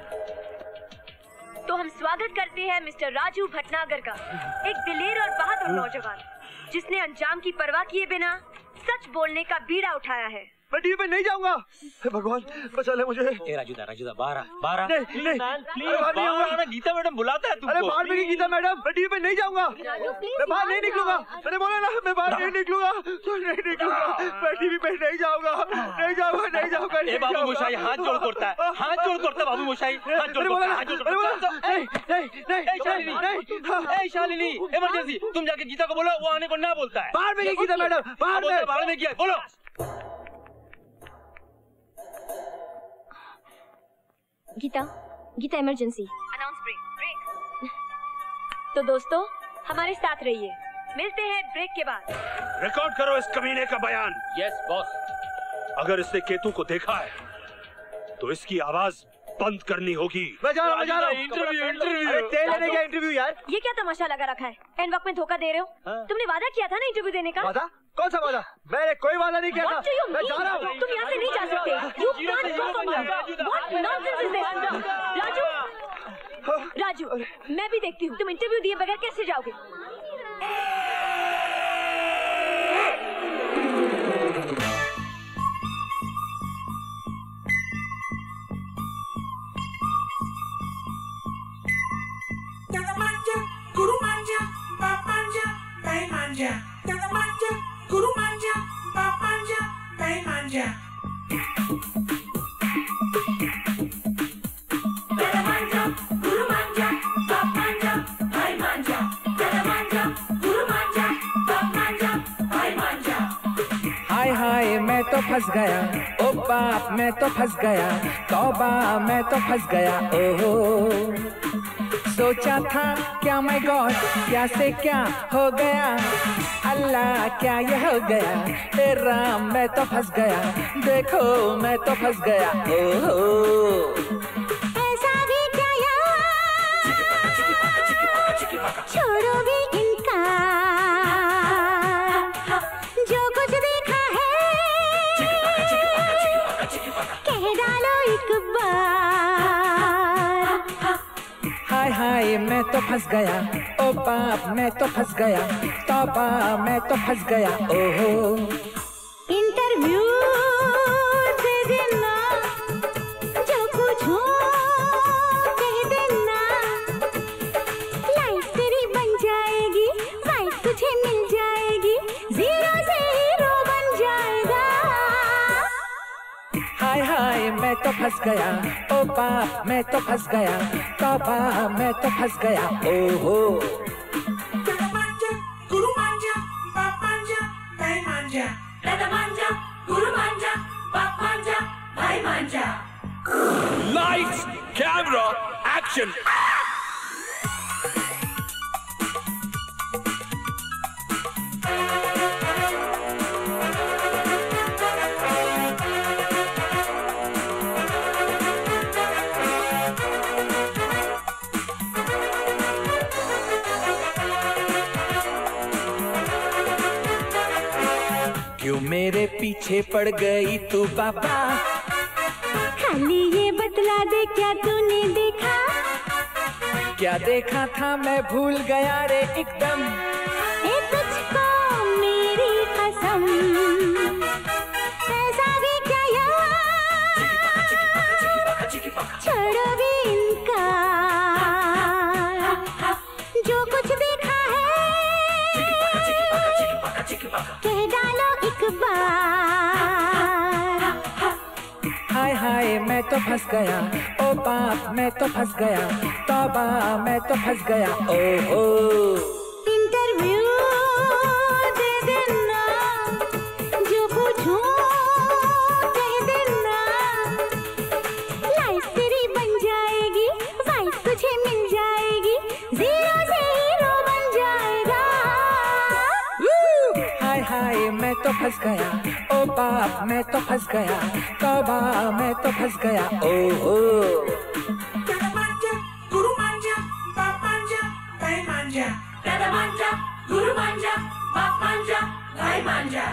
तो हम स्वागत करते हैं मिस्टर राजू भटनागर का, एक दिलेर और बहादुर नौजवान जिसने अंजाम की परवाह किए बिना सच बोलने का बीड़ा उठाया है। मैं टीवी पे नहीं जाऊंगा। भगवान बचा ले मुझे। राजू दा बाहर नहीं नहीं बाहर आना, गीता मैडम बुलाता है तुमको। अरे बाहर में गीता मैडम, मैं टीवी पे नहीं जाऊंगा। मैं बाहर नहीं निकलूंगा। मैंने बोला ना मैं बाहर नहीं निकलूंगा, नहीं निकलूंगा। मैं टीवी पे नहीं जाऊंगा, नहीं जाऊंगा, नहीं जाऊंगा। ए बाबू मोशाई हाथ जोड़ करता है, हाथ जोड़ करता बाबू मोशाई, हाथ जोड़ करता। नहीं शालिनी, इमरजेंसी, तुम जाके गीता को बोलो, वो आने को ना बोलता है। बाहर में गीता मैडम, बाहर में किया, बोलो। गीता इमरजेंसी। Announce break. तो दोस्तों हमारे साथ रहिए, मिलते हैं ब्रेक के बाद। रिकॉर्ड करो इस कमीने का बयान। Yes boss. अगर इसने केतु को देखा है तो इसकी आवाज बंद करनी होगी। मैं जा रहा हूँ। इंटरव्यू। अरे तेल लेने गया इंटरव्यू यार। ये क्या तमाशा लगा रखा है? एंड वक्त में धोखा दे रहे हो। तुमने वादा किया था ना इंटरव्यू देने का। वादा? कौन सा वादा? मैंने कोई वादा नहीं किया था। मैं जा रहा हूँ। तुम यहाँ से नहीं जा सकते। You can't go from here. What nonsense is this? Raju, मैं भी देखती हूँ तुम इंटरव्यू दिए बगैर कैसे जाओगे। Guru manja, bap manja, bai manja. Dada manja, guru manja, bap manja, bai manja. Dada manja, guru manja, bap manja, bai manja. Dada manja, guru manja, bap manja, bai manja. हाय हाय मैं तो फंस गया, ओ बाप मैं तो फंस गया, तौबा मैं तो फंस गया, ओहो। सोचा था क्या माय गॉड क्या से क्या हो गया, अल्लाह क्या ये हो गया, हे राम मैं तो फंस गया, देखो मैं तो फंस गया, ओहो। ऐसा भी क्या यार, छोड़ो भी इनका, जो कुछ देखा है कह डालो एक बार। हाय हाय मैं तो फंस गया, ओ बाप मैं तो फंस गया, तौबा मैं तो फंस गया, ओहो। इंटरव्यू दे देना, जो कुछ हो कह देना, लाइफ तेरी बन जाएगी, वाइफ तुझे मिल जाएगी, जीरो से हीरो बन जाएगा। हाय हाय मैं तो फंस गया, ओ बाप मैं तो फंस गया, तौबा मैं तो फंस गया, ओहो। Dada manja, guru manja, bap manja, bai manja. Dada manja, guru manja, bap manja, bai manja. Lights, camera, action. क्यों मेरे पीछे पड़ गई तू बाबा, खाली ये बतला दे क्या तूने देखा, क्या देखा था मैं भूल गया रे एकदम, ए तुझको मेरी कसम, ऐसा भी क्या यार, छोड़ो भी इनका, जो कुछ देखा है कह डालो एक बार। हाय हाय मैं तो फंस गया, ओ बाप मैं तो फंस गया, तौबा मैं तो फंस गया, ओहो। इंटरव्यू दे देना, जो पूछूं कह देना, लाइफ तेरी बन जाएगी, वाइफ तुझे मिल जाएगी, जीरो से हीरो बन जाएगा। हाय हाय मैं तो फंस गया, ओ बाप मैं तो फंस गया, तौबा मैं तो फंस गया, ओहो। Dada manja, guru manja, bap manja, bai manja. Dada manja, guru manja, bap manja, bai manja.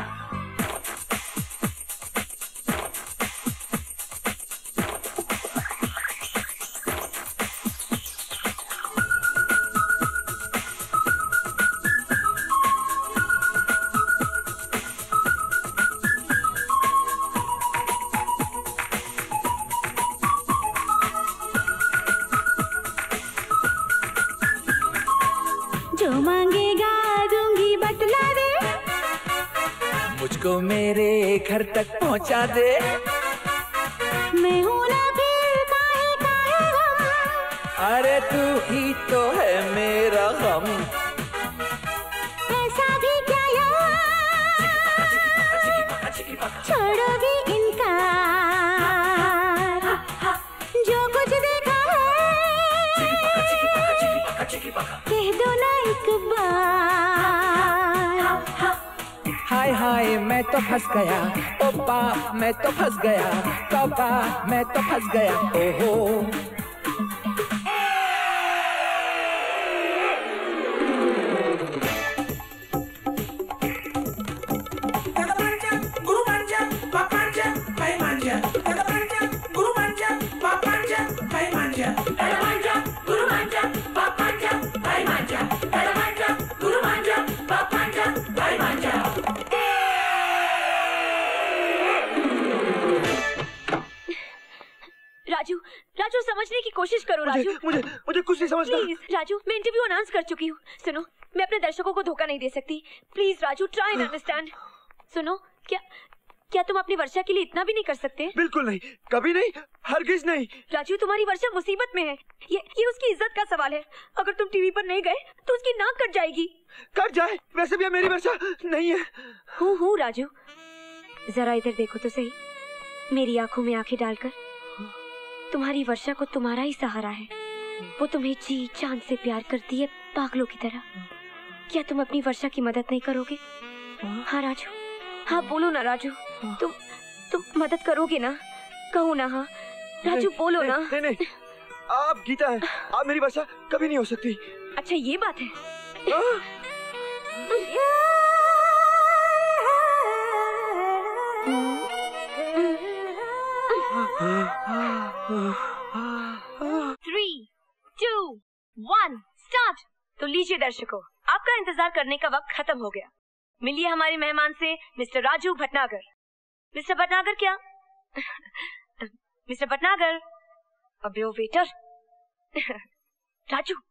जो मांगेगा दूंगी बतला दे, मुझको मेरे घर तक पहुंचा दे। मैं हूं ना फिर काहे काहे गम, अरे तू ही तो है मेरा गम। ऐसा भी क्या यार छोड़ोगी इनकार, जो कुछ देखा है कह दो ना एक बार। हाय हाय मैं तो फंस गया, ओ बाप मैं तो फंस गया, तौबा मैं तो फंस गया, ओहो। राजू, राजू समझने की कोशिश करो राजू। मुझे कुछ नहीं समझना। प्लीज राजू, मैं इंटरव्यू अनाउंस कर चुकी हूँ। सुनो, मैं अपने दर्शकों को धोखा नहीं दे सकती। Please Raju, try and understand. सुनो, क्या तुम अपनी वर्षा के लिए इतना भी नहीं कर सकते? बिल्कुल नहीं, कभी नहीं, हरगिज नहीं। राजू, तुम्हारी वर्षा मुसीबत में है। ये उसकी इज्जत का सवाल है। अगर तुम टीवी पर नहीं गए तो उसकी नाक कट जाएगी। कट जाए, वैसे भी मेरी वर्षा नहीं है। हूँ राजू, जरा इधर देखो तो सही। मेरी आंखों में आंखें डालकर, तुम्हारी वर्षा को तुम्हारा ही सहारा है। वो तुम्हें जी जान से प्यार करती है, पागलों की तरह। क्या तुम अपनी वर्षा की मदद नहीं करोगे? हाँ राजू, हाँ बोलो ना राजू, तुम मदद करोगे ना? कहो ना हाँ राजू, बोलो ना। नहीं, आप गीता हैं, आप मेरी वर्षा कभी नहीं हो सकती। अच्छा ये बात है। Three, 2, 1, start। तो लीजिए दर्शकों, आपका इंतजार करने का वक्त खत्म हो गया। मिलिए हमारे मेहमान से, मिस्टर राजू भटनागर। मिस्टर भटनागर क्या? मिस्टर भटनागर, अबे ओ वेटर। राजू,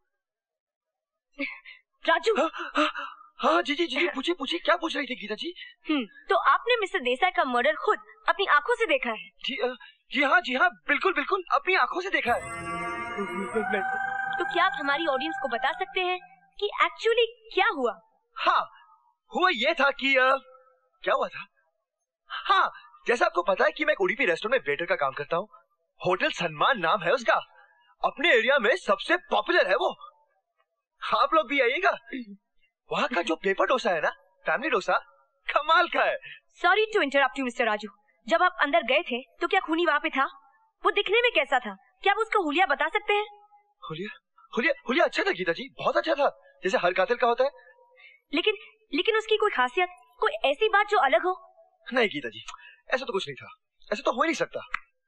राजू। हाँ जी, पूछिए क्या पूछ रही थी गीता जी? तो आपने मिस्टर देसाई का मर्डर खुद अपनी आंखों से देखा है? जी हाँ, बिल्कुल अपनी आंखों से देखा है। तो क्या आप हमारी ऑडियंस को बता सकते हैं कि एक्चुअली क्या हुआ? हाँ, हुआ ये था कि क्या हुआ था? हाँ, जैसा आपको पता है कि मैं एक उडुपी रेस्टोरेंट में वेटर का काम करता हूँ। होटल सन्मान नाम है उसका। अपने एरिया में सबसे पॉपुलर है वो। आप लोग भी आइएगा। वहाँ का जो पेपर डोसा है ना, फैमिली डोसा, कमाल का है। Sorry to interrupt you mister Raju. जब आप अंदर गए थे तो क्या खूनी वहाँ पे था? वो दिखने में कैसा था? क्या आप उसका हुलिया बता सकते हैं? हुलिया अच्छा था गीता जी, बहुत अच्छा था, जैसे हर कातिल का होता है। लेकिन उसकी कोई खासियत, कोई ऐसी बात जो अलग हो? नहीं गीता जी, ऐसा तो कुछ नहीं था। ऐसा तो हो ही नहीं सकता।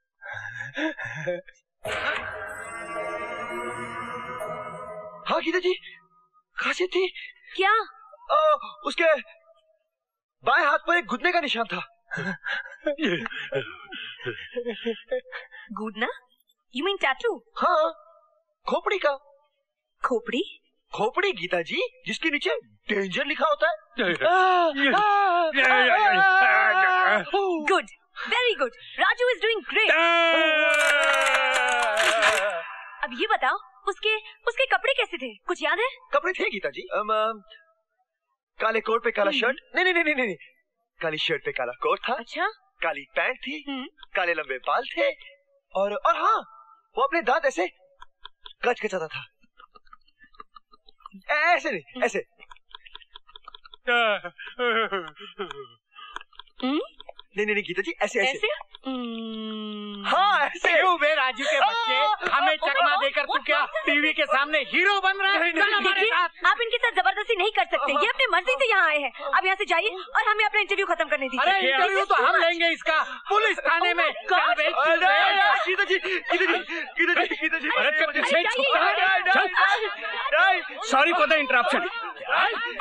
हाँ गीता जी, खासियत थी। क्या? उसके बाएं हाथ पर एक घुटने का निशान था। घुटना? You mean tattoo? हाँ, खोपड़ी का। खोपड़ी गीता जी, जिसके नीचे डेंजर लिखा होता है। Good, very good. Raju is doing great. अब ये बताओ, उसके कपड़े कैसे थे? कुछ याद है? कपड़े थे गीता जी, काले कोट पे काला शर्ट। नहीं, काली शर्ट पे काला कोट था। अच्छा। काली पैंट थी, काले लंबे बाल थे, और हाँ, वो अपने दांत ऐसे कचकचाता था। ऐसे नहीं, ऐसे। नहीं गीता जी, ऐसे। हाँ ऐसे। क्यों बे राजू के बच्चे, हमें चकमा देकर तू क्या टीवी के सामने हीरो बन रहा है? देखिए, आप इनके साथ जबरदस्ती नहीं कर सकते। ये अपनी मर्जी से यहाँ आए हैं। अब यहाँ से जाइए और हमें अपना इंटरव्यू खत्म करने दीजिए। अरे इंटरव्यू तो हम लेंगे इसका, पुलिस थाने में। Sorry for the interruption.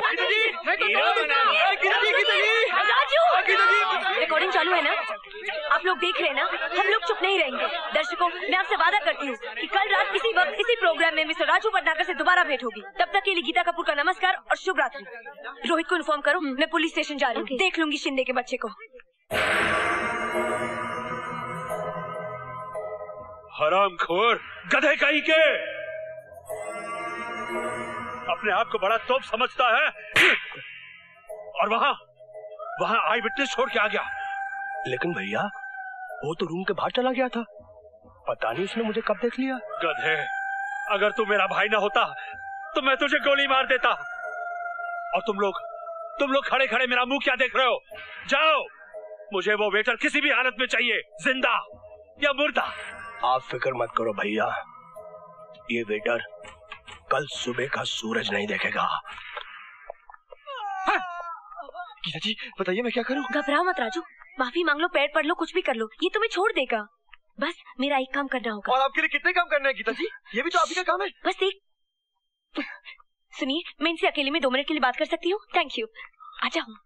Recording चालू है ना? आप लोग देख रहे हैं ना, हम लोग चुप नहीं रहेंगे। दर्शकों, मैं आपसे वादा करती हूँ कि कल रात इसी वक्त इसी प्रोग्राम में मिस्टर राजू भटनागर से दोबारा भेंट होगी। तब तक के लिए गीता कपूर का नमस्कार और शुभ रात्रि। रोहित को इन्फॉर्म करो, मैं पुलिस स्टेशन जा रही हूँ। देख लूंगी शिंदे के बच्चे को। हरामखोर, गधे कहीं के, अपने आप को बड़ा तोप समझता है और वहाँ आई विटनेस छोड़ के आ गया। लेकिन भैया वो तो रूम के बाहर चला गया था, पता नहीं उसने मुझे कब देख लिया। गधे, अगर तू मेरा भाई ना होता तो मैं तुझे गोली मार देता। और तुम लोग खड़े खड़े मेरा मुंह क्या देख रहे हो? जाओ, मुझे वो वेटर किसी भी हालत में चाहिए, जिंदा या मुर्दा। आप फिक्र मत करो भैया, ये वेटर कल सुबह का सूरज नहीं देखेगा। हाँ। गीता जी बताइए मैं क्या करूं? घबराओ मत राजू, माफी मांग लो, पैर पड़ लो, कुछ भी कर लो, ये तुम्हें छोड़ देगा। बस मेरा एक काम करना होगा। और आपके लिए कितने काम करने हैं गीता जी? ये भी तो आप ही का काम है। बस एक सुनिए, मैं इनसे अकेले में 2 मिनट के लिए बात कर सकती हूँ? थैंक यू, आ जाओ।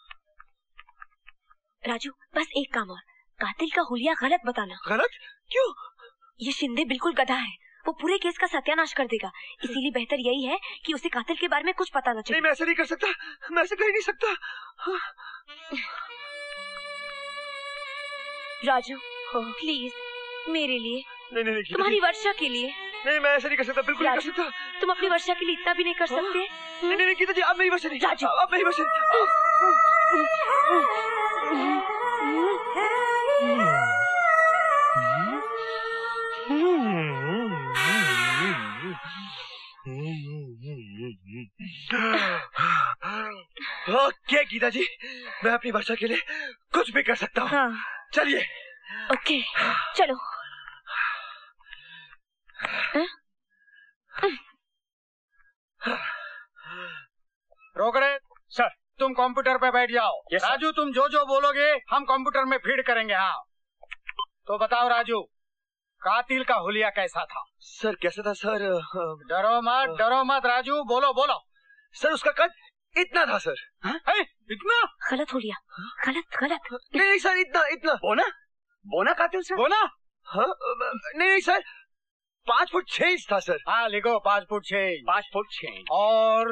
राजू बस एक काम और, कातिल का हुलिया गलत बताना। गलत? क्यों? ये शिंदे बिल्कुल गधा है, वो पूरे केस का सत्यानाश कर देगा। इसीलिए बेहतर यही है कि उसे कातिल के बारे में कुछ पता न चले। नहीं, मैं ऐसे नहीं कर सकता, मैं ऐसे कर ही नहीं सकता। राजू प्लीज मेरे लिए, नहीं, तुम्हारी वर्षा के लिए। नहीं, मैं ऐसे नहीं कर सकता, बिल्कुल नहीं कर सकता। तुम अपनी वर्षा के लिए इतना भी नहीं कर सकते? नहीं गीता जी, आप मेरी वर्षा नहीं। राजू आप मेरी वर्षा। ओके गीता जी, मैं अपनी वर्षा के लिए कुछ भी कर सकता हूँ। हाँ। चलिए। ओके चलो। रोकड़े सर, तुम कंप्यूटर पे बैठ जाओ। राजू तुम जो बोलोगे हम कंप्यूटर में फीड करेंगे। हाँ तो बताओ राजू, कातिल का हुलिया कैसा था? सर कैसा था सर? डरो मत राजू, बोलो। सर उसका कद इतना था सर। इतना? गलत हुलिया, गलत। नहीं सर, इतना। बोना कातिल सर? बोना? हाँ नहीं सर, 5 फुट 6 इंच था सर। हाँ लिखो 5 फुट 6 इंच। 5 foot 6 inch. और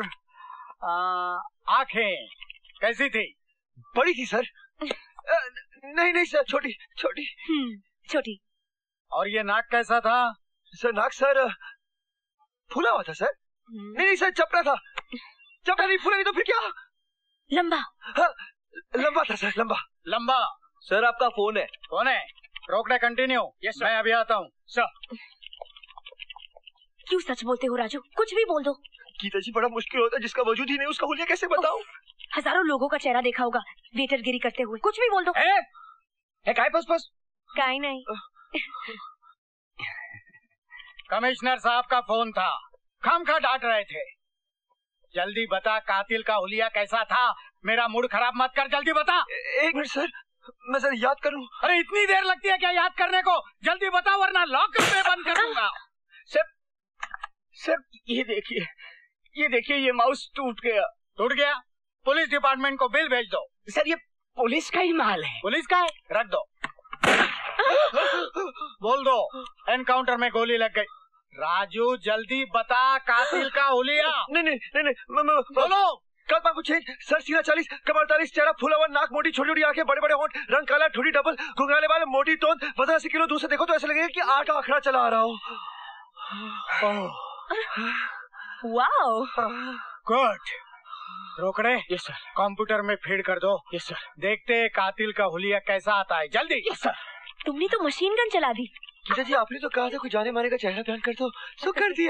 आंखें कैसी थी? बड़ी थी सर। नहीं सर, छोटी। और ये नाक कैसा था? सर नाक सर फूला हुआ था सर। नहीं सर, चपटा था। चपटा नहीं, फूला नहीं तो फिर क्या? लंबा। हाँ, लंबा था सर, लंबा। सर आपका फोन है। कौन है? रोकड़े कंटिन्यू। यस मैं अभी आता हूँ सर। क्यों सच बोलते हो राजू? कुछ भी बोल दो। गीता जी बड़ा मुश्किल होता है, जिसका वजूद ही नहीं उसका हुलिया कैसे बताऊं? हजारों लोगों का चेहरा देखा होगा वेटरगिरी करते हुए, कुछ भी बोल दो। काय पस काय नहीं। कमिश्नर साहब का फोन था, खामखा डांट रहे थे। जल्दी बता कातिल का हुलिया कैसा था? मेरा मूड खराब मत कर, जल्दी बता। 1 मिनट सर, मैं सर याद कर लूं। अरे इतनी देर लगती है क्या याद करने को? जल्दी बता वरना लॉक में बंद कर दूंगा। सर ये देखिए ये माउस टूट गया। पुलिस डिपार्टमेंट को बिल भेज दो। सर ये पुलिस का ही माल है। पुलिस का है? रख दो। बोल दो एनकाउंटर में गोली लग गई। राजू जल्दी बता कातिल का हुलिया। नहीं बोलो। कल 5 फुट 6 इंच, सर सीना 40, कमर 48, चेहरा फूला हुआ, नाक मोटी, छोटी आंखें, बड़े बड़े होंठ, रंग काला, ठोड़ी डबल, घुंघराले वाले, मोटी तोंद, वजन 80 किलो। दूर से देखो तो ऐसा लगेगा कि 8 का आंकड़ा चला आ रहा हो। Wow good. Rokde yes sir, computer में फीड कर दो। Yes sir. देखते कातिल का हुलिया कैसा आता है, जल्दी। Yes sir. तुमने तो मशीन गन चला दी। गीता जी आपने तो कहा था कोई जाने माने का चेहरा बयान कर दो, सो कर दिया।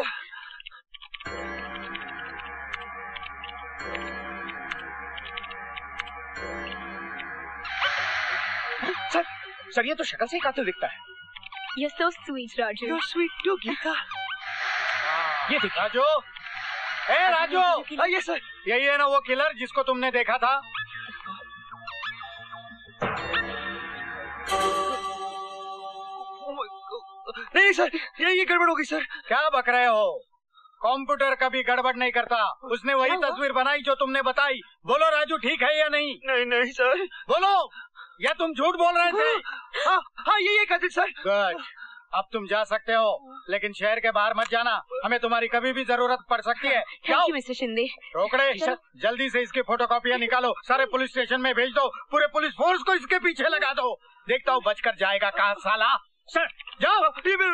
सर ये तो शक्ल से ही कातिल दिखता है। You're so sweet, Raju. You're sweet too, Gita. ये देख राजू। राजू। ये सर, यही है ना वो किलर जिसको तुमने देखा था? नहीं सर, ये गड़बड़ हो गई सर। क्या बक रहे हो? कंप्यूटर कभी गड़बड़ नहीं करता। उसने वही तस्वीर बनाई जो तुमने बताई। बोलो राजू, ठीक है या नहीं? नहीं सर। बोलो। या तुम झूठ बोल रहे थे? हाँ हाँ यही कातिल सर। गुड, अब तुम जा सकते हो, लेकिन शहर के बाहर मत जाना, हमें तुम्हारी कभी भी जरूरत पड़ सकती है। Thank you mister Shinde. Rokde, जल्दी से इसकी फोटोकॉपियाँ निकालो, सारे पुलिस स्टेशन में भेज दो, पूरे पुलिस फोर्स को इसके पीछे लगा दो। देखता हूँ बचकर जाएगा कहाँ साला। सर जाओ।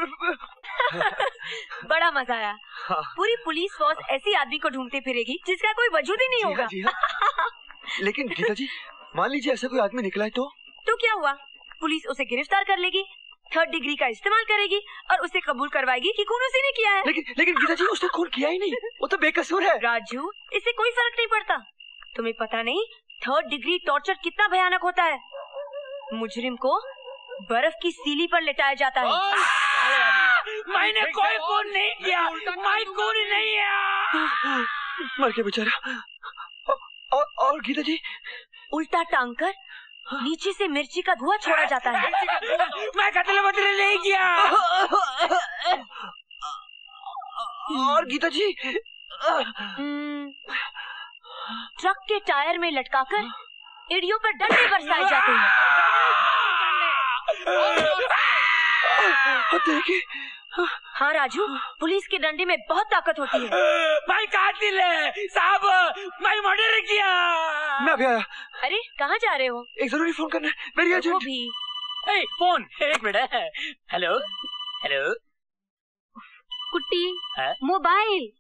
बड़ा मजा आया। पूरी पुलिस फोर्स ऐसी आदमी को ढूंढती फिरेगी जिसका कोई वजूद ही नहीं होगा। जी हाँ। लेकिन गीता जी, मान लीजिए ऐसा कोई आदमी निकला है तो क्या हुआ? पुलिस उसे गिरफ्तार कर लेगी, 3rd डिग्री का इस्तेमाल करेगी और उसे कबूल करवाएगी कि खून उसी ने किया है। लेकिन गीता जी, उसने खून किया ही नहीं, वो तो बेकसूर है। राजू, इससे कोई फर्क नहीं पड़ता। तुम्हें पता नहीं 3rd डिग्री टॉर्चर कितना भयानक होता है। मुजरिम को बर्फ की सीली पर लेटाया जाता है। मैंने कोई खून नहीं किया, मैं खून नहीं है। मर के बेचारा। और गीता जी, उल्टा टांग कर नीचे से मिर्ची का धुआं छोड़ा जाता है। मैं कत्ल बदले नहीं किया। और गीता जी, ट्रक के टायर में लटकाकर एड़ियों पर डंडे बरसाए जाते हैं। देखिए। हाँ राजू, पुलिस के डंडे में बहुत ताकत होती है। भाई कातिल है साहब, मैं मर्डर किया। मैं अभी आया। अरे कहाँ जा रहे हो? एक जरूरी फोन करना है, मेरी एजेंट भी। फोन, एक minute. Hello hello Kutty, mobile.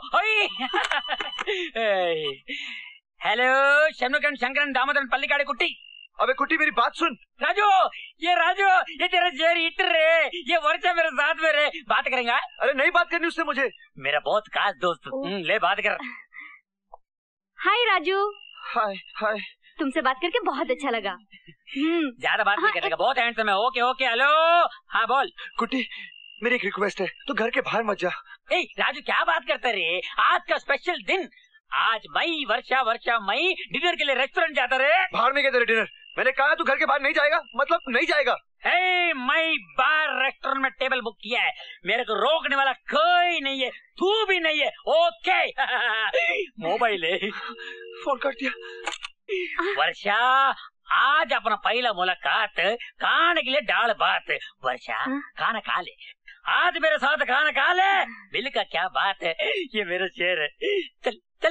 Hello Shanmukaran Shankaran Damodaran Pallikade Kutty. अबे कुट्टी, मेरी बात सुन। राजू, ये तेरा जेर हिटर रे, ये वर्षा मेरे साथ में रे, बात करेंगे? अरे नहीं बात करनी उससे मुझे, मेरा बहुत खास दोस्त। ले बात कर। हाय राजू। हाय हाय। तुमसे बात करके बहुत अच्छा लगा। ज्यादा बात नहीं करेगा, बहुत हैंडसम है। Okay okay. हेलो, हाँ बोल। कुट्टी, मेरी एक रिक्वेस्ट है, तू घर के बाहर मत जा। राजू क्या बात करते रे, आज का स्पेशल दिन। आज मई वर्षा मई डिनर के लिए रेस्टोरेंट जाता रे। बाहर में क्या तेरे डिनर? मैंने कहा तू घर के बाहर नहीं जाएगा, मतलब नहीं जाएगा। मैं बार रेस्टोरेंट में टेबल बुक किया है, मेरे को रोकने वाला कोई नहीं है, तू भी नहीं है। ओके। मोबाइल है, फोन कर दिया। वर्षा, आज अपना पहला मुलाकात, खाने के लिए दाल भात। वर्षा खाना खा ले, आज मेरे साथ खाना खा ले। बिल का क्या बात है, ये मेरा शेर है। चल चल।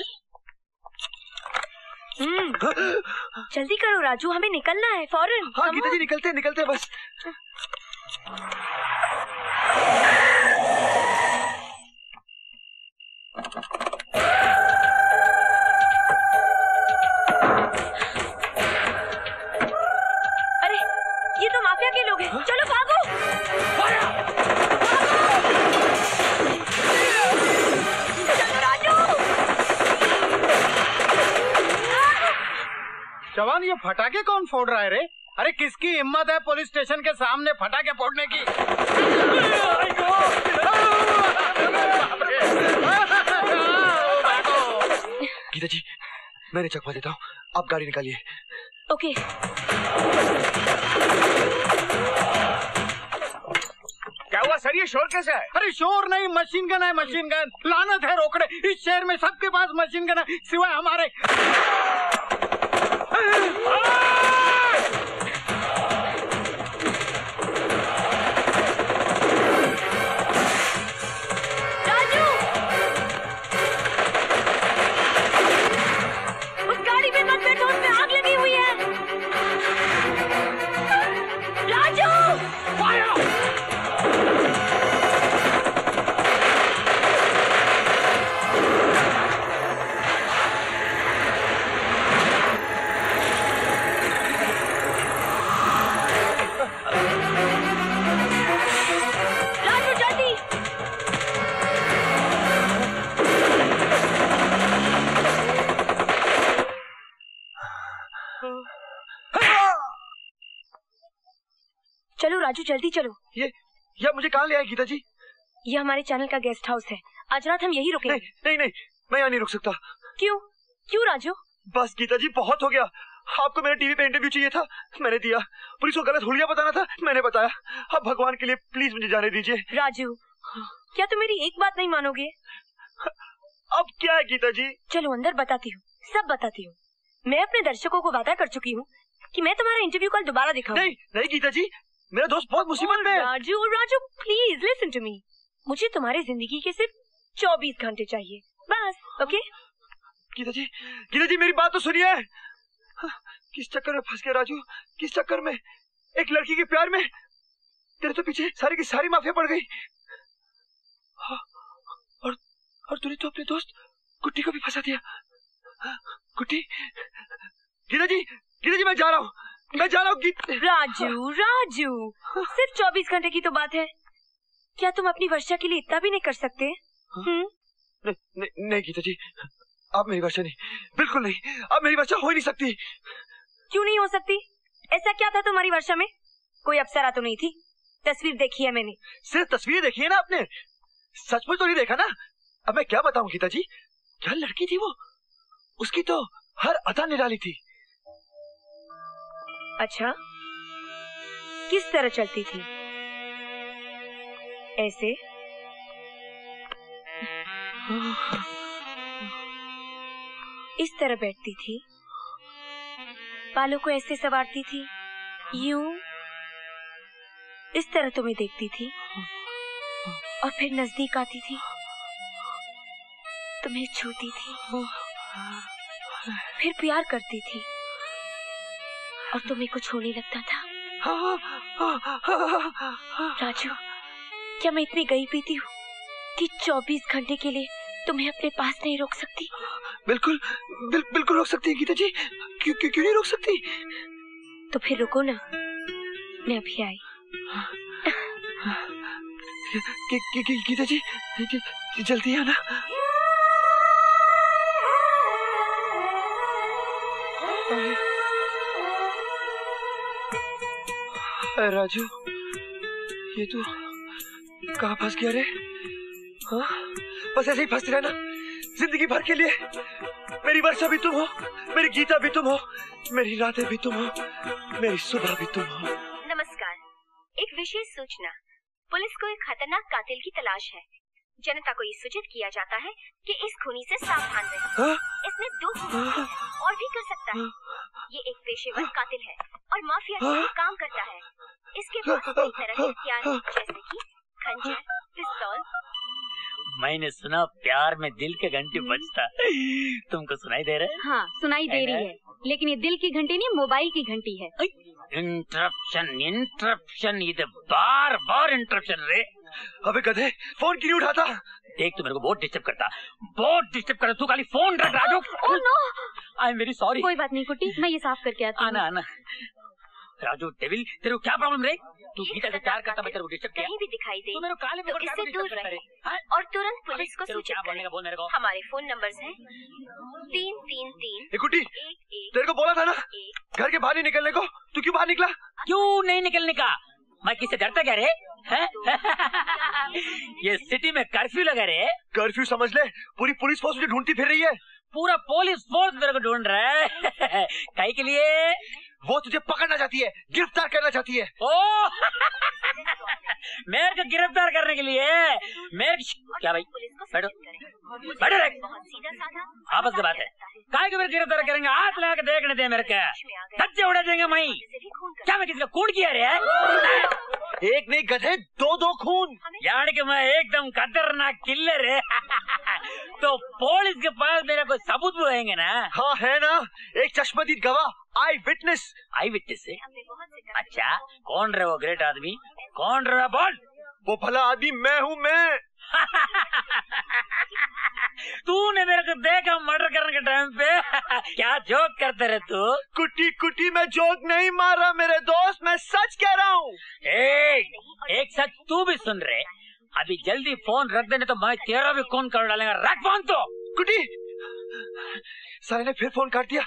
जल्दी करो राजू, हमें निकलना है फौरन। हाँ गीता जी, निकलते बस। अरे ये तो माफिया के लोग हैं। चलो भागो। जवान, ये फटाके कौन फोड़ रहा है रे? अरे किसकी हिम्मत है पुलिस स्टेशन के सामने फटाके फोड़ने की? गीता जी, मैंने चकमा देता हूँ, आप गाड़ी निकालिए। ओके। क्या हुआ सर, ये शोर कैसे है? अरे शोर नहीं, मशीन गन है, मशीन गन। लानत है रोकड़े, इस शहर में सबके पास मशीन गन है सिवाय हमारे। राजू, उस गाड़ी में मत बैठो, उसमें आग लगी हुई है। राजू, चलो राजू, जल्दी चलो। ये मुझे कहाँ ले आए गीता जी? ये हमारे चैनल का गेस्ट हाउस है, आज रात हम यही रुकेंगे। नहीं, मैं यहाँ नहीं रुक सकता। क्यों राजू? बस गीता जी, बहुत हो गया। आपको मेरे टीवी पे इंटरव्यू चाहिए था, मैंने दिया। पुलिस को गलत हुलिया बताना था, मैंने बताया। अब भगवान के लिए प्लीज मुझे जाने दीजिए। राजू, क्या तुम मेरी एक बात नहीं मानोगे? अब क्या है गीता जी? चलो अंदर बताती हूँ, सब बताती हूँ। मैं अपने दर्शकों को वादा कर चुकी हूँ, कि मैं तुम्हारा इंटरव्यू कॉल दोबारा दिखाऊं? नहीं नहीं गीता जी, मेरा दोस्त बहुत मुसीबत में है। Raju Raju please listen to me. मुझे तुम्हारी जिंदगी के सिर्फ 24 घंटे चाहिए बस। ओके गीता जी मेरी बात तो सुनिए। किस चक्कर में फंस गया राजू, किस चक्कर में? एक लड़की के प्यार में तेरे तो पीछे सारी की सारी माफिया पड़ गई। और तूने तो अपने दोस्त कुट्टी को भी फंसा दिया। कुट्टी, गीता जी मैं जा रहा हूँ। राजू सिर्फ 24 घंटे की तो बात है। क्या तुम अपनी वर्षा के लिए इतना भी नहीं कर सकते? नहीं गीता जी, आप मेरी वर्षा नहीं, बिल्कुल नहीं। अब मेरी वर्षा हो ही नहीं सकती। क्यों नहीं हो सकती? ऐसा क्या था तुम्हारी वर्षा में? कोई अप्सरा तो नहीं थी? तस्वीर देखी है मैंने। सिर्फ तस्वीर देखी है ना आपने, सचमुच तो नहीं देखा ना। अब मैं क्या बताऊं गीता जी, क्या लड़की थी वो, उसकी तो हर अदा निराली थी। अच्छा, किस तरह चलती थी? ऐसे? इस तरह बैठती थी, बालों को ऐसे संवारती थी, यूं इस तरह तुम्हें देखती थी और फिर नजदीक आती थी, तुम्हें छूती थी, फिर प्यार करती थी और तुम्हें कुछ होने लगता था। राजू, क्या मैं इतनी गई पीती हूँ कि 24 घंटे के लिए तुम्हें अपने पास नहीं रोक सकती? बिल्कुल रोक सकती है गीता जी। क्यों नहीं रोक सकती? तो फिर रुको ना, मैं अभी आई। गीता जी जल्दी आना। राजू, ये तो कहाँ फंस गया रे? हाँ, बस ऐसे ही फंसते रहना जिंदगी भर के लिए। मेरी वर्षा भी तुम हो, मेरी गीता भी तुम हो, मेरी रातें भी तुम हो, मेरी सुबह भी तुम हो। नमस्कार, एक विशेष सूचना। पुलिस को एक खतरनाक कातिल की तलाश है। जनता को ये सूचित किया जाता है कि इस खूनी से सावधान रहें। इसने 2 खून किए हैं और भी कर सकता है। ये एक पेशेवर कातिल है और माफिया के लिए काम करता है। इसके पास कई तरह के हथियार हैं, जैसे कि खंजर, पिस्तौल। मैंने सुना प्यार में दिल के घंटे बजता। तुमको सुनाई दे रहा है? हाँ, सुनाई दे रही है, लेकिन ये दिल की घंटी नहीं, मोबाइल की घंटी है। इंटरप्शन, ये बार बार इंटरप्शन रे। अबे गधे, फोन क्यों नहीं उठाता? देख, तू मेरे को बहुत डिस्टर्ब करता। तू खाली फोन रख Raju. Oh no, I am very sorry. कोई बात नहीं कुट्टी, मैं ये साफ करके आती हूँ। आना। राजू डेविल, तेरे को क्या प्रॉब्लम रे? तू गीता से प्यार करता, मैं तेरे को डिस्टर्ब किया? कहीं भी दिखाई दे तो इससे दूर रहे और तुरंत पुलिस को सूचित करें। हमारे फोन नंबर्स हैं 333। गुड्डी, तेरे को बोला था ना घर के बाहर नहीं निकलने को, तू क्यों बाहर निकला? क्यों नहीं निकलने का? मैं किससे डरता क्या रे? ये सिटी में कर्फ्यू लगा रे। कर्फ्यू समझ ले, पूरी पुलिस फोर्स मुझे ढूंढती फिर रही है। पूरा पुलिस फोर्स मेरे को ढूंढ रहा है। काहे के लिए? वो तुझे पकड़ना चाहती है, गिरफ्तार करना चाहती है। ओ मेरे को गिरफ्तार करने के लिए? क्या भाई, बैठो आपस की बात है। काहे को मेरे गिरफ्तार करेंगे? हाथ लगा के देखने दे मेरे को, धज्जे उड़ा देंगे। क्या मैं किसी का खून किया रे? एक नहीं गधे, 2 खून। यार कि मैं एकदम खतरनाक किलर है। तो पुलिस के पास मेरा कोई सबूत भी होंगे ना? हाँ है ना, एक चश्मदीद गवाह, आई विटनेस है? अच्छा, कौन रहे वो ग्रेट आदमी? कौन रहा? बोल। वो भला आदमी मैं हूँ, मैं। तूने मेरे को देखा मर्डर करने के टाइम पे? क्या जोक करते रहे तू? कुटी मैं जोक नहीं मार रहा मेरे दोस्त, मैं सच कह रहा हूँ। एक सच तू भी सुन रहे? अभी जल्दी फोन रख देने तो मैं तेरा भी खून कर डालेगा। रख फोन तो। कुटी, सारे ने फिर फोन काट दिया।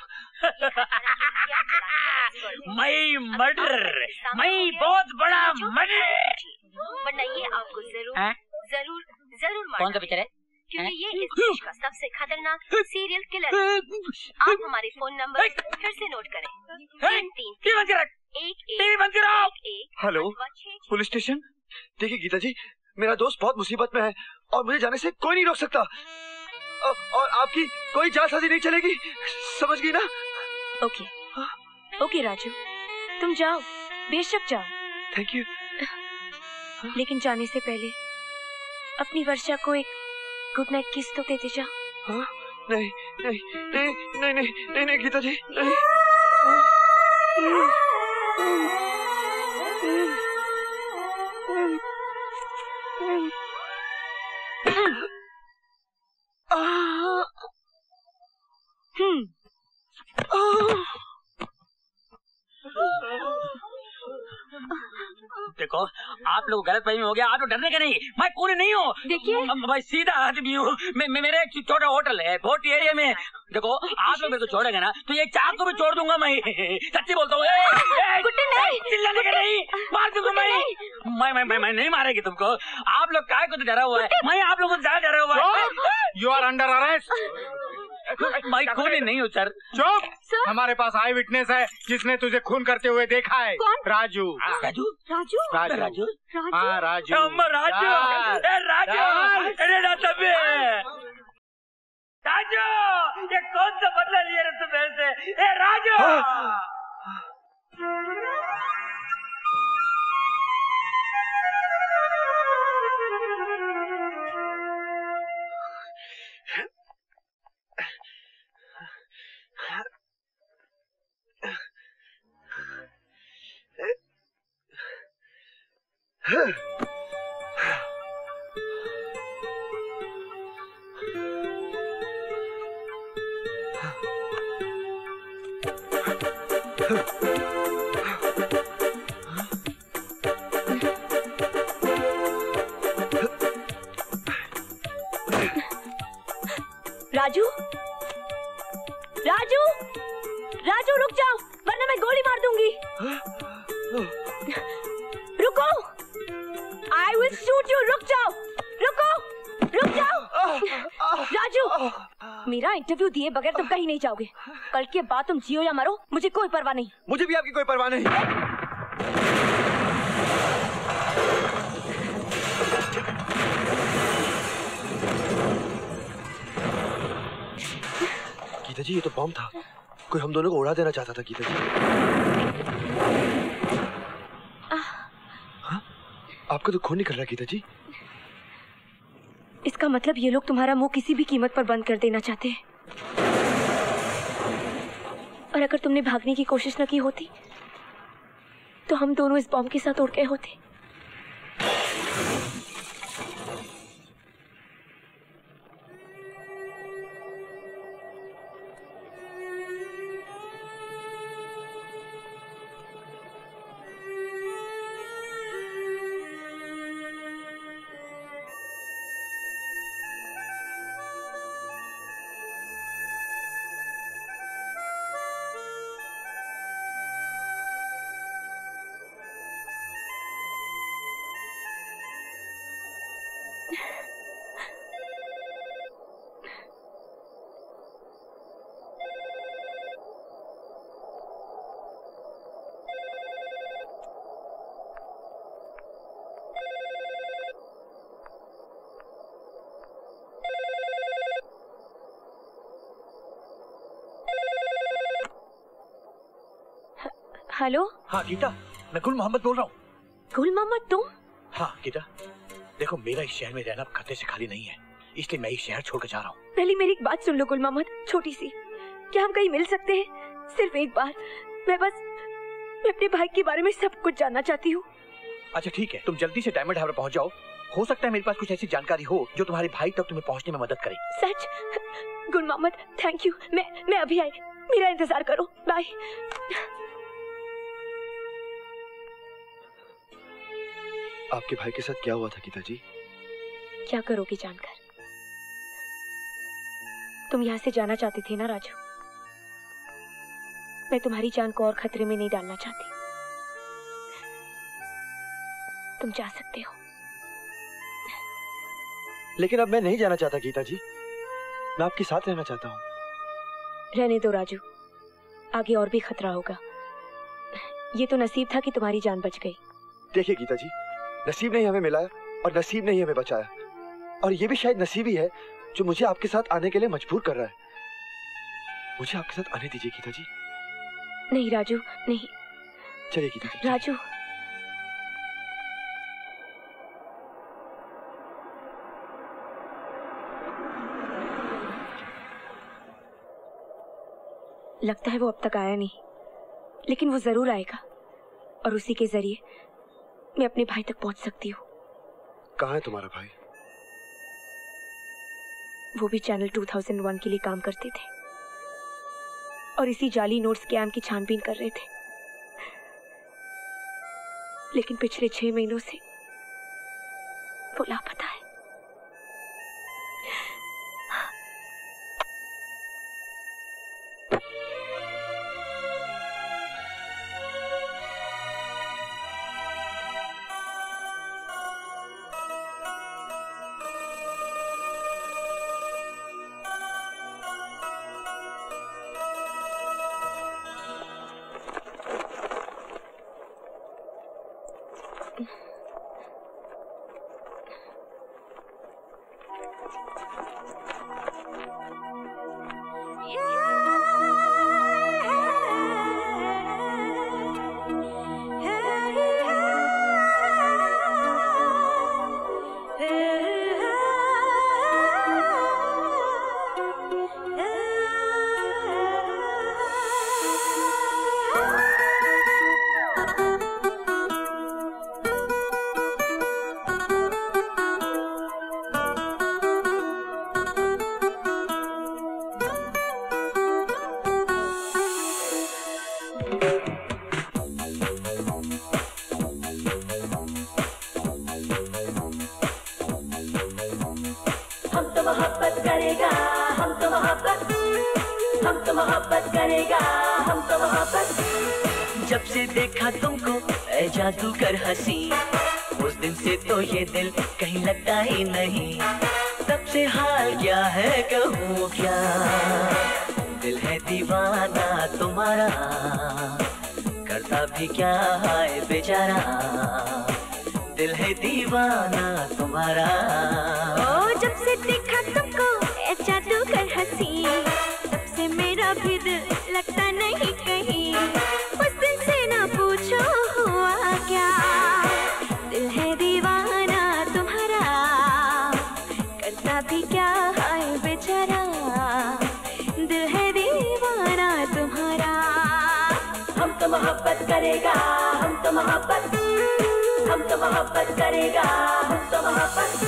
मैं मर्डर, मैं बहुत बड़ा मर्डर। वरना ये आपको जरूर कौन सा पिक्चर है? क्योंकि ये इस देश का सबसे खतरनाक सीरियल किलर है। आप हमारे फोन नंबर फिर से नोट करें। 333-1-1-1-1। Hello, police station. देखिए गीता जी, मेरा दोस्त बहुत मुसीबत में है और मुझे जाने से कोई नहीं रोक सकता। और आपकी कोई जालसाजी नहीं चलेगी, समझ गई ना? ओके, ओके राजू, तुम जाओ, बेशक जाओ। Thank you. लेकिन जाने से पहले अपनी वर्षा को एक गुड नाइट किस तो देते जाओ। हाँ? नहीं नहीं नहीं नहीं नहीं नहीं नहीं गीता जी, नहीं। देखो, आप लोग गलत फहमी हो गया। आप लोग डरने का नहीं, मैं कूली नहीं हूँ। देखिए, मैं सीधा आदमी हूँ। मेरे एक छोटा होटल है बोटी एरिया में। देखो, आप लोग मेरे को छोड़ेंगे ना तो ये चाकू भी छोड़ दूंगा मैं। सच्ची बोलता हूँ। चिल्लाने का नहीं, मार दूंगा मैं नहीं मारेगी तुमको। आप लोग काय को तो डरा हुआ है, मैं आप लोगों को ज्यादा डरा हुआ है। You are under arrest. मैं खूनी नहीं हूँ सर। चुप। हमारे पास आई विटनेस है जिसने तुझे खून करते हुए देखा है। कौन? राजू। राजू? राजू? राजू? हाँ राजू। राजू, राजू, ये कौन सा बदला लिया रे तू मेरे से? ए राजू! राजू, राजू, राजू रुक जाओ वरना मैं गोली मार दूंगी। रुको, I will shoot you। रुक जाओ, रुको, रुक जाओ। राजू, मेरा इंटरव्यू दिए बगैर तुम कहीं नहीं जाओगे। कल के बाद तुम जियो या मरो, मुझे कोई परवाह नहीं। मुझे भी आपकी कोई परवाह नहीं। गीता जी, ये तो बॉम्ब था। कोई हम दोनों को उड़ा देना चाहता था गीता जी। हाँ? आपका तो खून निकल रहा है गीता जी। इसका मतलब ये लोग तुम्हारा मुंह किसी भी कीमत पर बंद कर देना चाहते हैं। और अगर तुमने भागने की कोशिश न की होती तो हम दोनों इस बॉम्ब के साथ उड़ गए होते। हेलो। हाँ गीता, मैं गुल मोहम्मद बोल रहा हूँ। गुल मोहम्मद तुम? हाँ गीता, देखो मेरा इस शहर में रहना खतरे से खाली नहीं है, इसलिए मैं ये शहर छोड़कर जा रहा हूँ। पहले मेरी एक बात सुन लो गुल मोहम्मद, छोटी सी। क्या हम कहीं मिल सकते हैं? सिर्फ एक बार। मैं अपने भाई के बारे में सब कुछ जानना चाहती हूँ। अच्छा ठीक है, तुम जल्दी से डायमंड हार्बर पहुँच जाओ। हो सकता है मेरे पास कुछ ऐसी जानकारी हो जो तुम्हारे भाई तक तुम्हें पहुँचने में मदद करे। सच? गुल मोहम्मद थैंक यू। मैं अभी आई, मेरा इंतजार करो। बाय। आपके भाई के साथ क्या हुआ था गीता जी? क्या करोगी जानकर? तुम यहाँ से जाना चाहते थे ना राजू? मैं तुम्हारी जान को और खतरे में नहीं डालना चाहती। तुम जा सकते हो। लेकिन अब मैं नहीं जाना चाहता गीता जी, मैं आपके साथ रहना चाहता हूँ। रहने दो राजू, आगे और भी खतरा होगा। ये तो नसीब था कि तुम्हारी जान बच गई। देखिए गीता जी, नसीब ने ही हमें मिलाया और नसीब ने ही हमें बचाया, और ये भी शायद नसीब ही है जो मुझे आपके साथ आने के लिए मजबूर कर रहा है। मुझे आपके साथ आने दीजिए गीता जी। नहीं राजू, नहीं। चलिए गीता जी। राजू, लगता है वो अब तक आया नहीं, लेकिन वो जरूर आएगा और उसी के जरिए मैं अपने भाई तक पहुंच सकती हूँ। कहाँ है तुम्हारा भाई? वो भी चैनल 2001 के लिए काम करते थे और इसी जाली नोट स्कैम की छानबीन कर रहे थे, लेकिन पिछले 6 महीनों से वो लापता है। जब से देखा तुमको ऐ जादूगर हंसी, उस दिन से तो ये दिल कहीं लगता ही नहीं। तब से हाल क्या है कहूँ क्या, दिल है दीवाना तुम्हारा, करता भी क्या है बेचारा, दिल है दीवाना तुम्हारा। ओ जब से देखा तुमको ऐ जादूगर हंसी, तब से मेरा भी दिल लगता नहीं कहीं। उस दिन से ना पूछो हुआ क्या, दिल है दीवाना तुम्हारा, करता भी क्या है बेचारा, दिल है दीवाना तुम्हारा। हम तो मोहब्बत करेगा, हम तो मोहब्बत, हम तो मोहब्बत करेगा, हम तो मोहब्बत।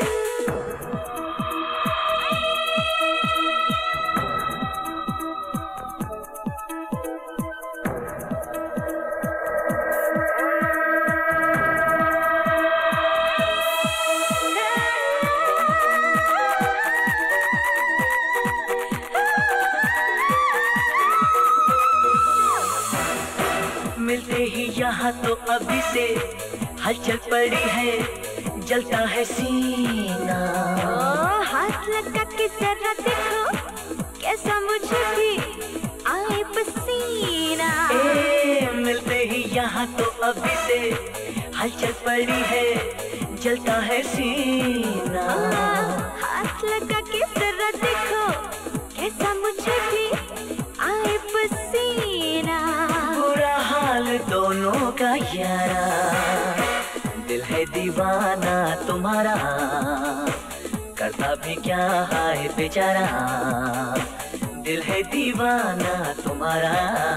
मिलते ही यहाँ तो अभी से हलचल पड़ी है, जलता है सीना। ओ हाथ लगा के जरा देखो, कैसा मुझे भी आए पसीना। मिलते ही यहाँ तो अभी से हलचल पड़ी है, जलता है सीना। हाथ लगा के जरा देखो, कैसा मुझे भी आए पसीना। बुरा हाल दोनों का यारा, दिल है दीवाना तुम्हारा, करता भी क्या है बेचारा, दिल है दीवाना तुम्हारा।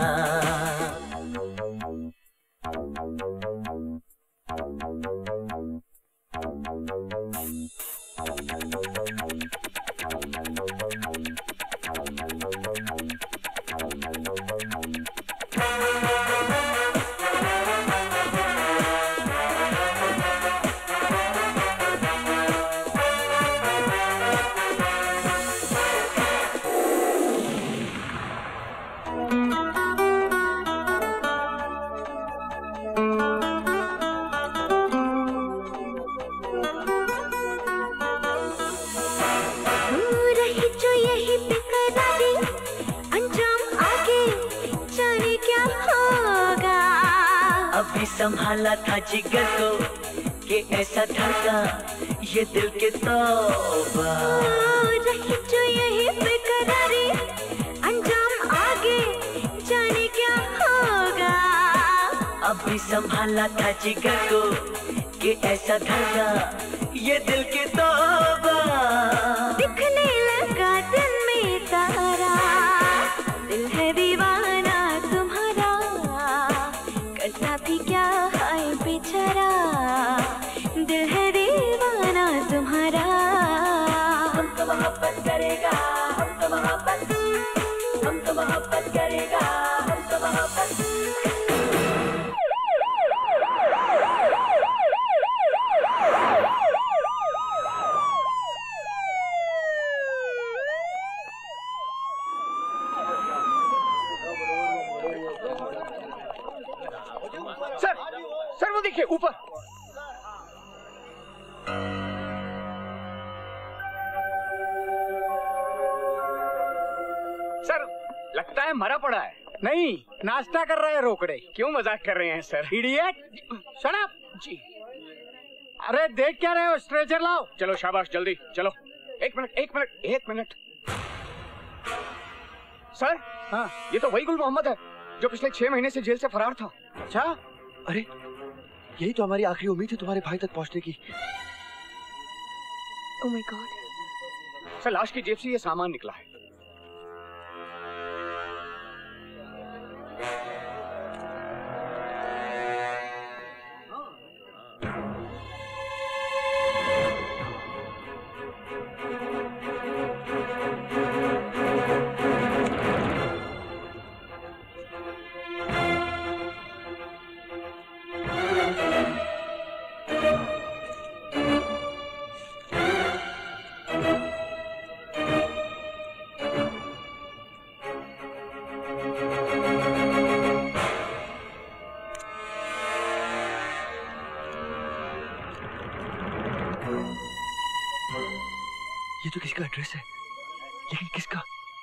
अभी संभाला था जिगर को कि ऐसा धड़का ये दिल के तौबा। रही जो यही बेकरारी, अंजाम आगे जाने क्या भी संभाला था जिगर को कि ऐसा धड़का ये दिल की तौबा। दिखने लगा दिन में तारा, दिल है दीवाना तुम्हारा, करता भी क्या है बेचारा, दिल है दीवाना तुम्हारा। हमको मोहब्बत करेगा, हमको मोहब्बत करेगा, हमको मोहब्बत। सर वो देखिए ऊपर। सर लगता है मरा पड़ा है। नहीं, नाश्ता कर रहे हैं रोकड़े। क्यों मजाक कर रहे हैं सर? Idiot, shut up. जी। अरे देख क्या रहे हो, स्ट्रेचर लाओ। चलो शाबाश, जल्दी चलो। एक मिनट। सर हाँ, ये तो वही गुल मोहम्मद है जो पिछले 6 महीने से जेल से फरार था। अच्छा, अरे यही तो हमारी आखिरी उम्मीद थी तुम्हारे भाई तक पहुंचने की। Oh my God। सर लाश की जेब से ये सामान निकला है। ये तो किसी का एड्रेस है, लेकिन किसका?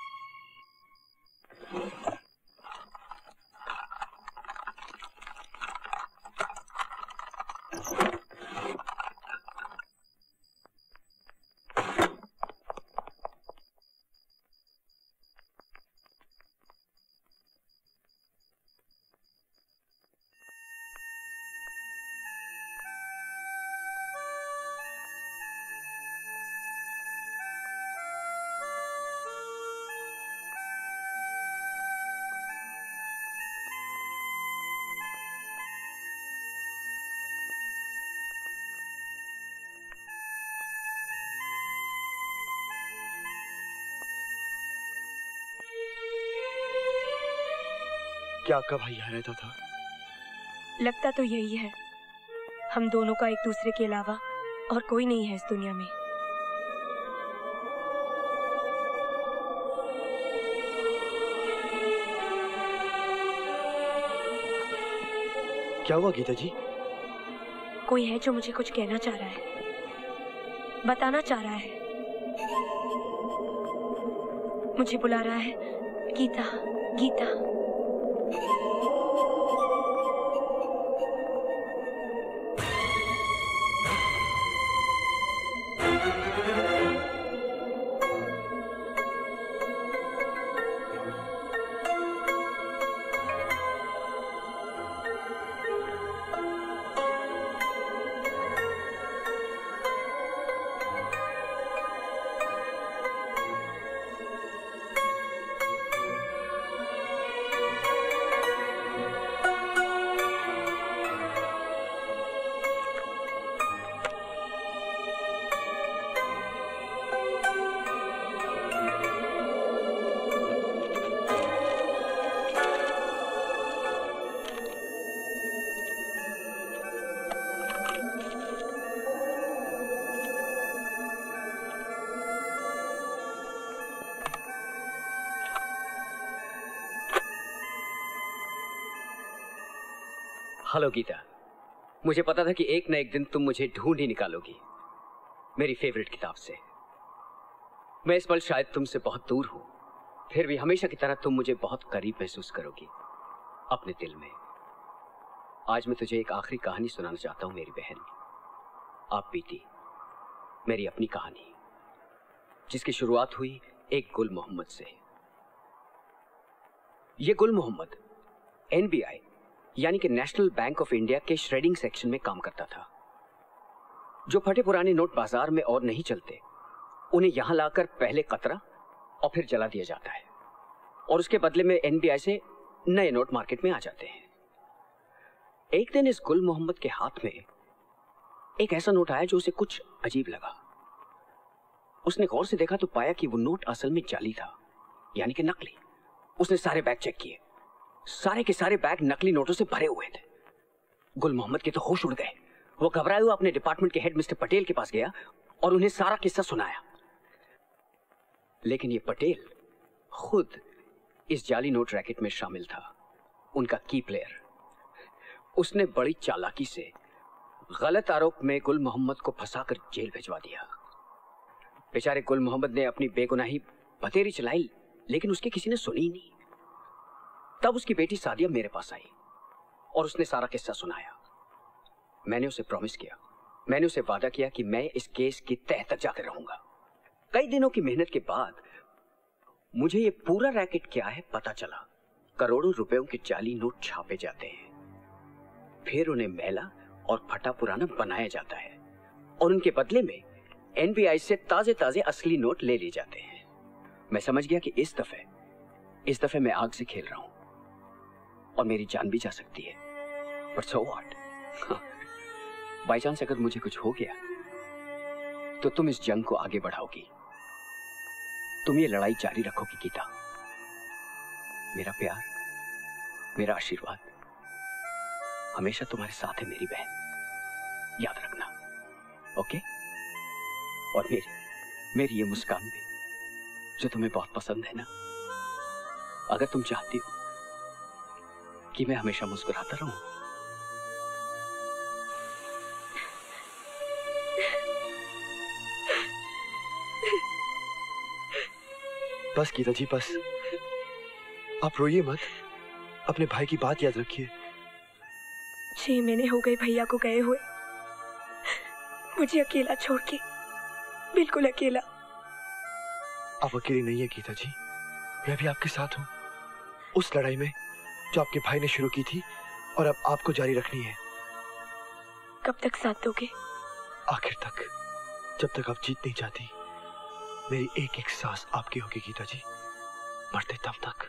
क्या आपका भाई यहाँ रहता था? लगता तो यही है। हम दोनों का एक दूसरे के अलावा और कोई नहीं है इस दुनिया में। क्या हुआ गीता जी? कोई है जो मुझे कुछ कहना चाह रहा है, बताना चाह रहा है, मुझे बुला रहा है। गीता, गीता। हेलो गीता, मुझे पता था कि एक न एक दिन तुम मुझे ढूंढ ही निकालोगी मेरी फेवरेट किताब से। मैं इस पल शायद तुमसे बहुत दूर हूं, फिर भी हमेशा की तरह तुम मुझे बहुत करीब महसूस करोगी अपने दिल में। आज मैं तुझे एक आखिरी कहानी सुनाना चाहता हूं मेरी बहन। आप बीती, मेरी अपनी कहानी, जिसकी शुरुआत हुई एक गुल मोहम्मद से। ये गुल मोहम्मद NBI यानी कि नेशनल बैंक ऑफ इंडिया के श्रेडिंग सेक्शन में काम करता था। जो फटे पुराने नोट बाजार में और नहीं चलते, उन्हें यहां लाकर पहले कतरा और फिर जला दिया जाता है, और उसके बदले में एनबीआई से नए नोट मार्केट में आ जाते हैं। एक दिन इस गुल मोहम्मद के हाथ में एक ऐसा नोट आया जो उसे कुछ अजीब लगा। उसने गौर से देखा तो पाया कि वो नोट असल में जाली था, यानी कि नकली। उसने सारे बैग चेक किए, सारे के सारे बैग नकली नोटों से भरे हुए थे। गुल मोहम्मद के तो होश उड़ गए। वो घबराए हुए अपने डिपार्टमेंट के हेड मिस्टर पटेल के पास गया और उन्हें सारा किस्सा सुनाया। लेकिन ये पटेल खुद इस जाली नोट रैकेट में शामिल था, उनका की प्लेयर। उसने बड़ी चालाकी से गलत आरोप में गुल मोहम्मद को फंसाकर जेल भिजवा दिया। बेचारे गुल मोहम्मद ने अपनी बेगुनाही बतेरी चलाई, लेकिन उसकी किसी ने सुनी ही नहीं। तब उसकी बेटी सादिया मेरे पास आई और उसने सारा किस्सा सुनाया। मैंने उसे प्रॉमिस किया, मैंने उसे वादा किया कि मैं इस केस की तह तक जाकर रहूंगा। कई दिनों की मेहनत के बाद मुझे ये पूरा रैकेट क्या है पता चला। करोड़ों रुपयों के जाली नोट छापे जाते हैं, फिर उन्हें मैला और फटा पुराना बनाया जाता है, और उनके बदले में एनबीआई से ताजे ताजे असली नोट ले लिए जाते हैं। मैं समझ गया कि इस दफे मैं आग से खेल रहा हूं और मेरी जान भी जा सकती है। But so what, by chance अगर मुझे कुछ हो गया तो तुम इस जंग को आगे बढ़ाओगी, तुम ये लड़ाई जारी रखोगी गीता। मेरा प्यार, मेरा आशीर्वाद हमेशा तुम्हारे साथ है मेरी बहन, याद रखना, ओके? और मेरी ये मुस्कान भी जो तुम्हें बहुत पसंद है ना, अगर तुम चाहती हो कि मैं हमेशा मुस्कुराता रहूं, बस गीता जी बस, आप रोइए मत, अपने भाई की बात याद रखिए। 6 महीने हो गए भैया को गए हुए, मुझे अकेला छोड़ के, बिल्कुल अकेला। आप अकेली नहीं है गीता जी, मैं भी आपके साथ हूँ उस लड़ाई में जो आपके भाई ने शुरू की थी और अब आपको जारी रखनी है। कब तक साथ दोगे? आखिर तक, जब तक आप जीत नहीं जाती। मेरी एक एक सांस आपकी होगी गीता जी, मरते दम तक।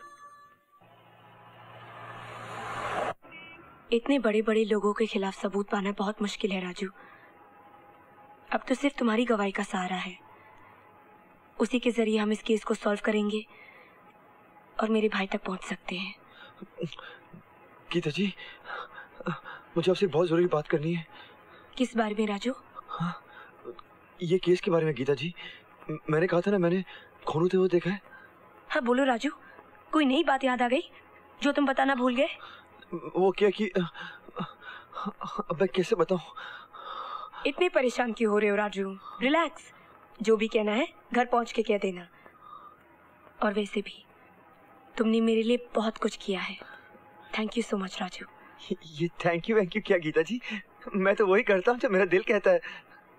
इतने बड़े बड़े लोगों के खिलाफ सबूत पाना बहुत मुश्किल है राजू। अब तो सिर्फ तुम्हारी गवाही का सहारा है, उसी के जरिए हम इस केस को सॉल्व करेंगे और मेरे भाई तक पहुंच सकते हैं। गीता जी, मुझे आपसे बहुत जरूरी बात करनी है। किस बारे में राजू? ये केस के बारे में गीता जी। मैंने कहा था ना, मैंने खून होते हुए देखा है। हाँ बोलो राजू, कोई नई बात याद आ गई जो तुम बताना भूल गए? वो क्या कि अब मैं कैसे बताऊं? इतने परेशान क्यों हो रहे हो राजू? रिलैक्स, जो भी कहना है घर पहुंच के कह देना। और वैसे भी तुमने मेरे लिए बहुत कुछ किया है। Thank you so much Raju. ये थैंक यू क्या गीता जी, मैं तो वही करता हूँ जो मेरा दिल कहता है।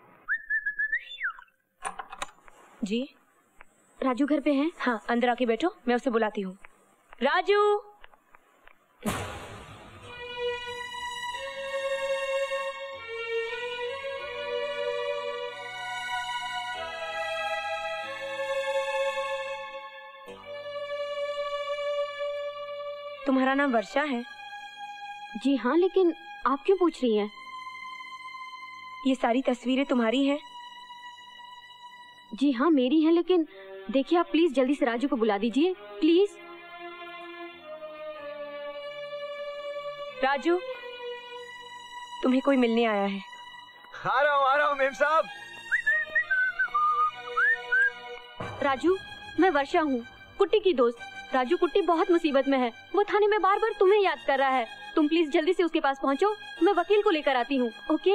जी राजू घर पे हैं? हाँ अंदर आके बैठो, मैं उसे बुलाती हूँ। राजू, तुम्हारा नाम वर्षा है? जी हाँ, लेकिन आप क्यों पूछ रही हैं? ये सारी तस्वीरें तुम्हारी हैं? जी हाँ मेरी है, लेकिन देखिए आप प्लीज जल्दी से राजू को बुला दीजिए प्लीज। राजू, तुम्हें कोई मिलने आया है। आ रहा हूँ मेम साहब। राजू, मैं वर्षा हूँ, कुट्टी की दोस्त। राजू, कुट्टी बहुत मुसीबत में है, वो थाने में बार बार तुम्हें याद कर रहा है। तुम प्लीज जल्दी से उसके पास पहुँचो, मैं वकील को लेकर आती हूँ। ओके?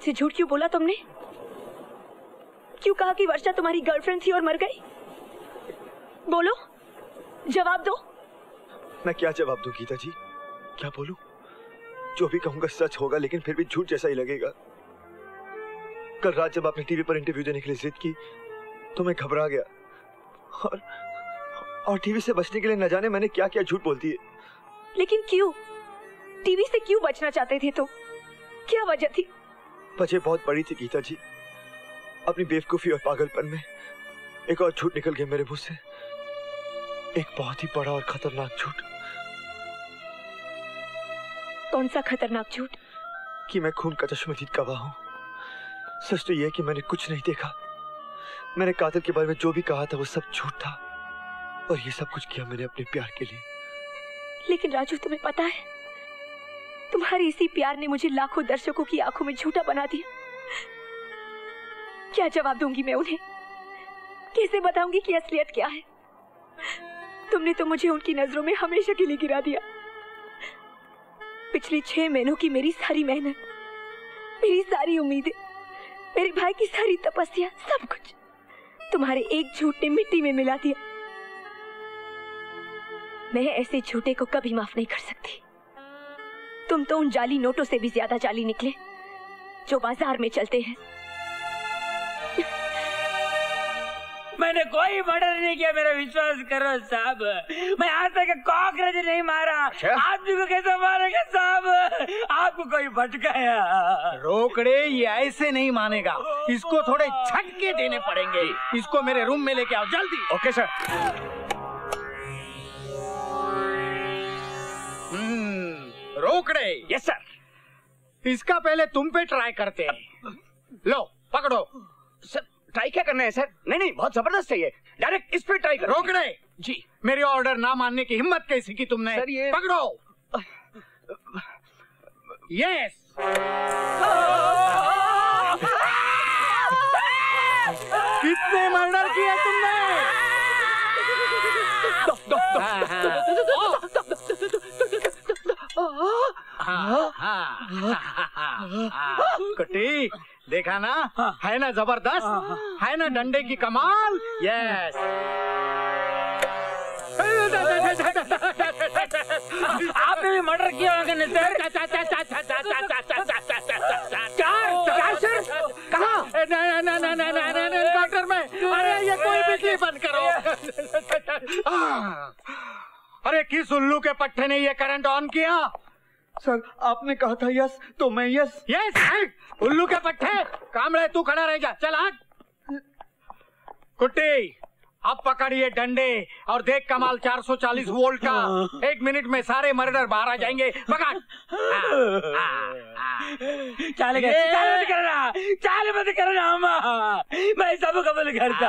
मुझसे झूठ क्यों बोला तुमने? क्यों कहा कि वर्षा तुम्हारी गर्लफ्रेंड थी और मर गई? बोलो, जवाब दो। मैं क्या जवाब दूं गीता जी? क्या बोलूं? जो भी कहूंगा सच होगा, लेकिन फिर भी झूठ जैसा ही लगेगा। कल रात जब आपने टीवी पर इंटरव्यू देने के लिए जिद की तो मैं घबरा गया और टीवी से बचने के लिए न जाने मैंने क्या क्या झूठ बोल दिए। लेकिन क्यों? टीवी से क्यों बचना चाहते थे तो? क्या वजह थी? वजह बहुत बड़ी थी गीता जी। अपनी बेवकूफी और पागलपन में एक और झूठ निकल गया मेरे मुंह से। एक बहुत ही बड़ा और खतरनाक झूठ। कौन सा खतरनाक झूठ? कि मैं खून का चश्मदीद गवाह हूं। सच तो यह है कि मैंने कुछ नहीं देखा। मैंने कातिल के बारे में जो भी कहा था वो सब झूठ था, और ये सब कुछ किया मैंने अपने प्यार के लिए। लेकिन राजू, तुम्हें पता है, तुम्हारे इसी प्यार ने मुझे लाखों दर्शकों की आंखों में झूठा बना दिया। क्या जवाब दूंगी मैं उन्हें? कैसे बताऊंगी कि असलियत क्या है? तुमने तो मुझे उनकी नजरों में हमेशा के लिए गिरा दिया। पिछले 6 महीनों की मेरी सारी मेहनत, मेरी सारी उम्मीदें, मेरे भाई की सारी तपस्या, सब कुछ तुम्हारे एक झूठ ने मिट्टी में मिला दिया। मैं ऐसे झूठे को कभी माफ नहीं कर सकती। तुम तो उन जाली नोटों से भी ज्यादा जाली निकले जो बाजार में चलते हैं। मैंने कोई मर्डर नहीं किया, मेरा विश्वास करो साहब। मैं आज तक कॉकरोच नहीं मारा। आदमी को कैसे मारेगा साहब? आपको कोई भटकाया? रोकड़े, ये ऐसे नहीं मानेगा। इसको थोड़े झटके देने पड़ेंगे। इसको मेरे रूम में लेके आओ जल्दी। Okay sir. Rokde. Yes sir. इसका पहले तुम पे ट्राई करते हैं। लो पकड़ो। सर ट्राई क्या करना है सर? नहीं, बहुत जबरदस्त है ये। डायरेक्ट इस पे ट्राई करो। रोकड़े जी। मेरे ऑर्डर ना मानने की हिम्मत कैसी की तुमने? सर ये पकड़ो। यस। कितने मर्डर किए तुमने? कुट्टी, देखा ना? है ना जबरदस्त? है ना डंडे की कमाल? यस। आपने भी मर्डर किया होगा ना सर? कहाँ? क्वार्टर में। अरे ये कोई बिजली बंद करो। अरे किस उल्लू के पट्टे ने ये करंट ऑन किया? सर आपने कहा था यस, तो मैं यस। यस उल्लू के पट्टे। कामड़े तू खड़ा रह जा। चल हट। कुट्टी, अब पकड़िए डंडे और देख कमाल 440 वोल्ट का। 1 मिनट में सारे मर्डर बाहर आ जाएंगे। पकड़। चाल मत करना अम्मा। मैं सब कबूल करता।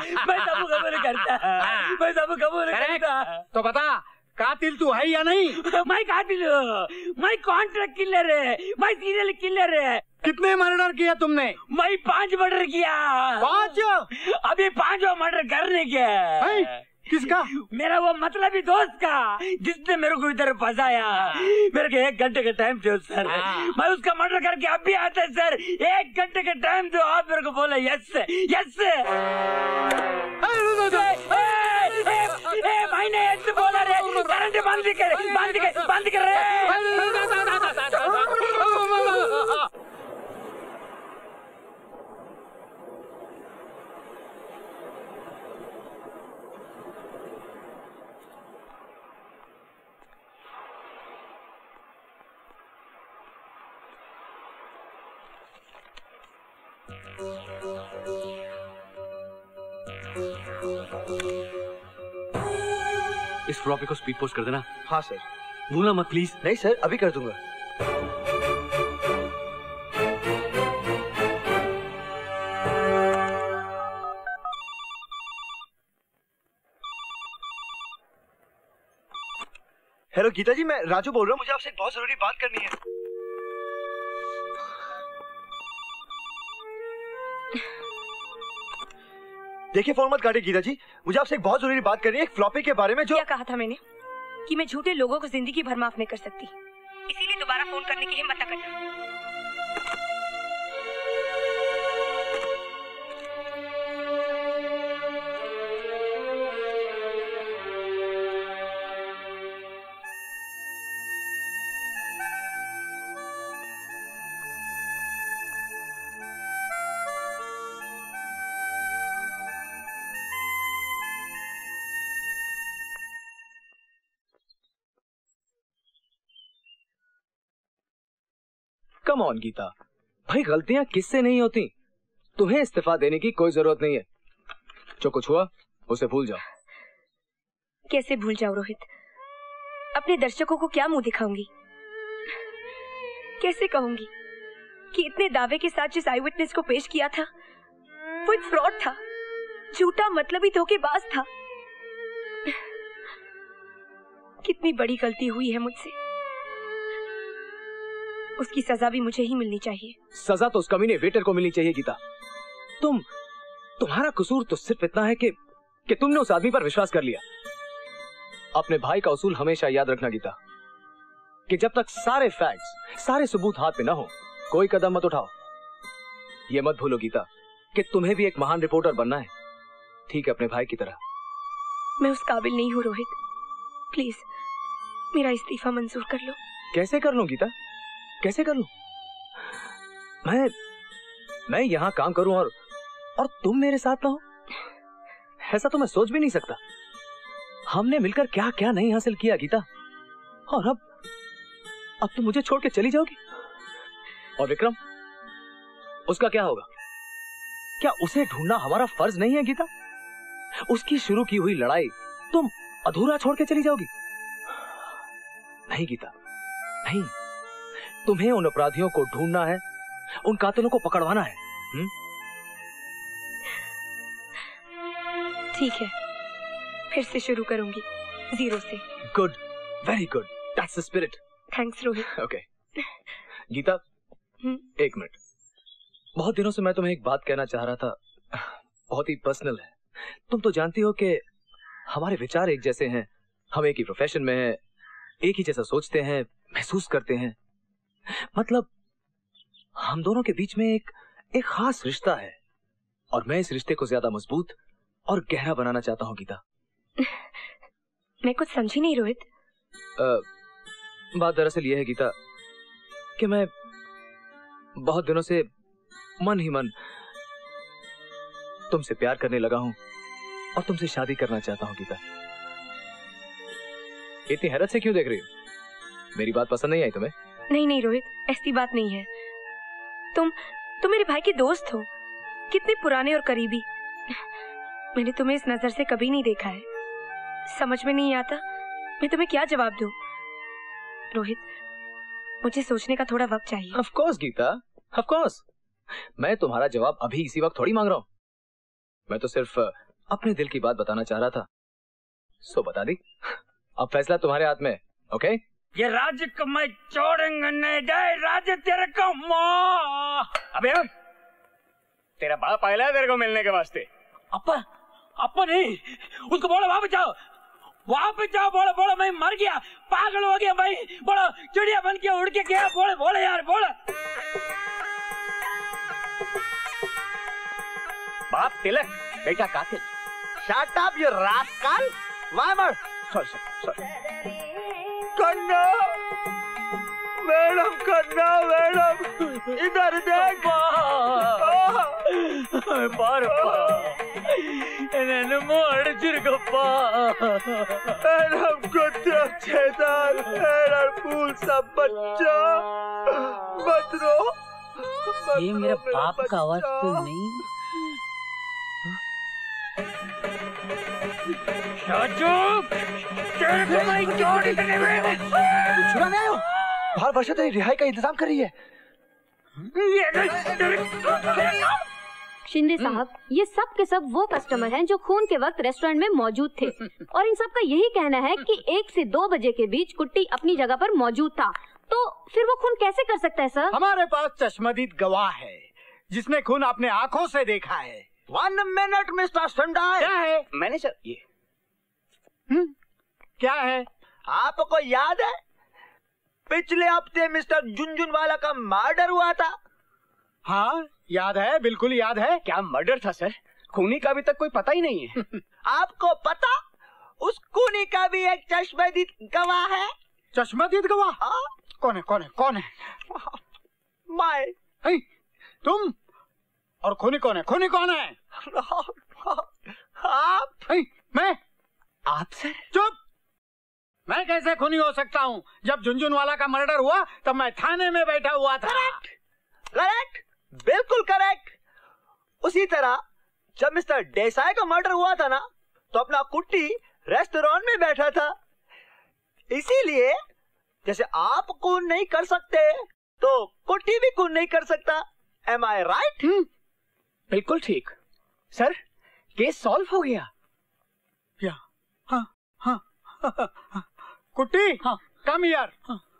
तो बता, कातिल तू है या नहीं? मैं कातिल हूँ। मैं कॉन्ट्रैक्ट किलर है। मैं सीरियल किलर है। कितने मर्डर किया तुमने? मैं 5 मर्डर किया। 5? अभी 5वां मर्डर करने के। किसका? मेरा वो मतलबी दोस्त का, जिसने मेरे को इधर फंसाया। मेरे को 1 घंटे का टाइम दो सर। मैं उसका मर्डर करके अब भी आता है सर। 1 घंटे का टाइम दो। आप मेरे को बोले यस यस। मैंने यस बोला रे। करंट बंद कर रहे। इस फ्लॉपी को स्पीड पोस्ट कर देना। हाँ सर। भूलना मत प्लीज। नहीं सर, अभी कर दूंगा। हेलो गीता जी, मैं राजू बोल रहा हूँ। मुझे आपसे एक बहुत जरूरी बात करनी है। देखिए फोन मत काटिए गीता जी, मुझे आपसे एक बहुत जरूरी बात करनी है। एक फ्लॉपी के बारे में जो। क्या कहा था मैंने कि मैं झूठे लोगों को जिंदगी भर माफ नहीं कर सकती, इसीलिए दोबारा फोन करने की हिम्मत न करना। कम ऑन गीता, भाई गलतियां किससे नहीं होती। तुम्हें इस्तीफा देने की कोई जरूरत नहीं है। जो कुछ हुआ उसे भूल जाओ। कैसे भूल जाऊं रोहित? अपने दर्शकों को क्या मुंह दिखाऊंगी? कैसे कहूंगी कि इतने दावे के साथ जिस आई विटनेस को पेश किया था वो एक फ्रॉड था, झूठा मतलबी धोखेबाज था। कितनी बड़ी गलती हुई है मुझसे, उसकी सजा भी मुझे ही मिलनी चाहिए। सजा तो उस कमीने वेटर को मिलनी चाहिए गीता। तुम्हारा कसूर तो सिर्फ इतना है कि तुमने उस आदमी पर विश्वास कर लिया। अपने भाई का उसूल हमेशा याद रखना गीता, कि जब तक सारे फैक्ट्स, सारे सबूत हाथ में न हो, कोई कदम मत उठाओ। ये मत भूलो गीता कि तुम्हें भी एक महान रिपोर्टर बनना है, ठीक है, अपने भाई की तरह। मैं उस काबिल नहीं हूँ रोहित, प्लीज मेरा इस्तीफा मंजूर कर लो। कैसे कर लूं गीता, कैसे कर लूं? मैं यहाँ काम करूं और तुम मेरे साथ ना हो, ऐसा तो मैं सोच भी नहीं सकता। हमने मिलकर क्या क्या नहीं हासिल किया गीता, और अब तुम मुझे छोड़ के चली जाओगी। और विक्रम, उसका क्या होगा? क्या उसे ढूंढना हमारा फर्ज नहीं है गीता? उसकी शुरू की हुई लड़ाई तुम अधूरा छोड़ के चली जाओगी? नहीं गीता, नहीं। तुम्हें उन अपराधियों को ढूंढना है, उन कातिलों को पकड़वाना है। ठीक है, फिर से शुरू करूंगी, जीरो से। Good, very good, that's the spirit. Thanks Rohit. Okay Geeta, एक मिनट। बहुत दिनों से मैं तुम्हें एक बात कहना चाह रहा था, बहुत ही पर्सनल है। तुम तो जानती हो कि हमारे विचार एक जैसे हैं, हम एक ही प्रोफेशन में हैं, एक ही जैसा सोचते हैं, महसूस करते हैं। मतलब हम दोनों के बीच में एक खास रिश्ता है, और मैं इस रिश्ते को ज्यादा मजबूत और गहरा बनाना चाहता हूँ गीता। मैं कुछ समझी नहीं रोहित। बात दरअसल ये है गीता कि मैं बहुत दिनों से मन ही मन तुमसे प्यार करने लगा हूँ और तुमसे शादी करना चाहता हूँ गीता। इतनी हैरत से क्यों देख रही हो? मेरी बात पसंद नहीं आई तुम्हें? नहीं रोहित, ऐसी बात नहीं है। तुम मेरे भाई के दोस्त हो, कितने पुराने और करीबी। मैंने तुम्हें इस नजर से कभी नहीं देखा है, समझ में नहीं आता मैं तुम्हें क्या जवाब दूं। रोहित, मुझे सोचने का थोड़ा वक्त चाहिए। Of course Geeta, of course. मैं तुम्हारा जवाब अभी इसी वक्त थोड़ी मांग रहा हूँ। मैं तो सिर्फ अपने दिल की बात बताना चाह रहा था, सो बता दी। अब फैसला तुम्हारे हाथ में। ओके? ये राज्य को मैं छोड़ूंगा नहीं, जाए राज्य तेरे को। अबे तेरा बाप आया है तेरे को मिलने के वास्ते। अपा नहीं, उसको बोलो वापस जाओ, बोलो मैं मर गया, पागल हो गया भाई, बोलो चिड़िया बन के उड़ के गया, बोले यार, बोलो। बाप तिलक, बेटा कातिल। Shut up you rascal. Why मर? Sorry. Kanna, madam, Kanna madam, इधर देख। मैडम को छेदार, फूल सब बच्चा, मत रो। ये मेरा बाप का आवाज तो नहीं? छुड़ाने आए हो? बाहर वर्षा तेरी रिहाई का इंतजाम कर रही है। शिंदे साहब, ये सब के सब वो कस्टमर हैं जो खून के वक्त रेस्टोरेंट में मौजूद थे, और इन सब का यही कहना है कि 1 से 2 बजे के बीच कुट्टी अपनी जगह पर मौजूद था। तो फिर वो खून कैसे कर सकता है सर? हमारे पास चश्मदीद गवाह है जिसने खून अपने आंखों से देखा है। 1 मिनट मिस्टर संडाई। क्या है मैनेजर? ये क्या है? आपको याद है पिछले हफ्ते मिस्टर झुनझुनवाला का मर्डर हुआ था? हाँ याद है, बिल्कुल याद है। क्या मर्डर था सर? खूनी का अभी तक कोई पता ही नहीं है। आपको पता उस खूनी का भी एक चश्मदीद गवाह है। चश्मदीद गवाह? हाँ? कौन है? मैं। तुम? और खूनी कौन है? खूनी कौन है? आप। मैं? आप सर? चुप! मैं कैसे खूनी हो सकता हूँ? जब झुनझुनवाला का मर्डर हुआ तब मैं थाने में बैठा हुआ था। करेक्ट, बिल्कुल करेक्ट। उसी तरह जब मिस्टर देसाई का मर्डर हुआ था ना, तो अपना कुट्टी रेस्टोरेंट में बैठा था। इसीलिए जैसे आप खून नहीं कर सकते तो कुट्टी भी खून नहीं कर सकता। Am I right? बिल्कुल ठीक। सर, केस सॉल्व हो गया। या हाँ हाँ, कुट्टी कम यार।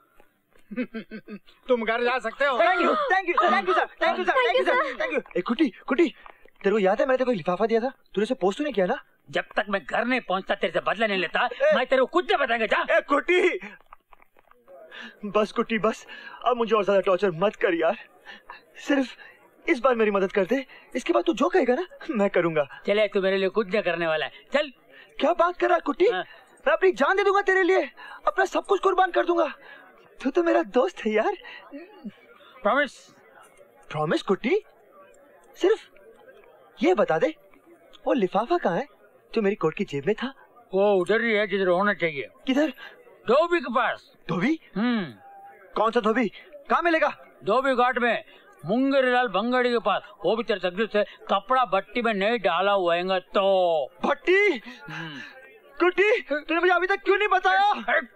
तुम घर जा सकते हो। Thank you thank you thank you sir, thank you sir, thank you sir, thank you. Kutty Kutty, तेरे को याद है मैंने तेरे को लिफाफा दिया था, तूने उसे पोस्ट नहीं किया ना? जब तक मैं घर नहीं पहुंचता तेरे से बदला नहीं लेता, मैं तेरे को कुछ नहीं बताएंगे। जा। कुट्टी बस, कुट्टी बस, अब मुझे और ज्यादा टॉर्चर मत कर यार। सिर्फ इस बार मेरी मदद कर दे, इसके बाद तू जो कहेगा ना मैं करूंगा। चले, तू मेरे लिए कुछ नहीं करने वाला है। चल। क्या बात कर रहा है कुट्टी? मैं अपनी जान दे दूंगा तेरे लिए, अपना सब कुछ कुर्बान कर दूंगा। तू तो मेरा दोस्त है यार। प्रॉमिस? प्रॉमिस कुट्टी? सिर्फ ये बता दे, वो लिफाफा कहाँ है जो मेरी कोट की जेब में था? वो उधर ही है जिधर होना चाहिए। किधर? धोबी के पास। धोबी? कौन सा धोबी? कहाँ मिलेगा? धोबी घाट में, मुंगेरीलाल भंगड़ी के पास। वो भी तेरे तकलीफ से कपड़ा भट्टी में नहीं डाला हुआ तो। भट्टी? कुट्टी, तूने मुझे अभी तक क्यों नहीं बताया?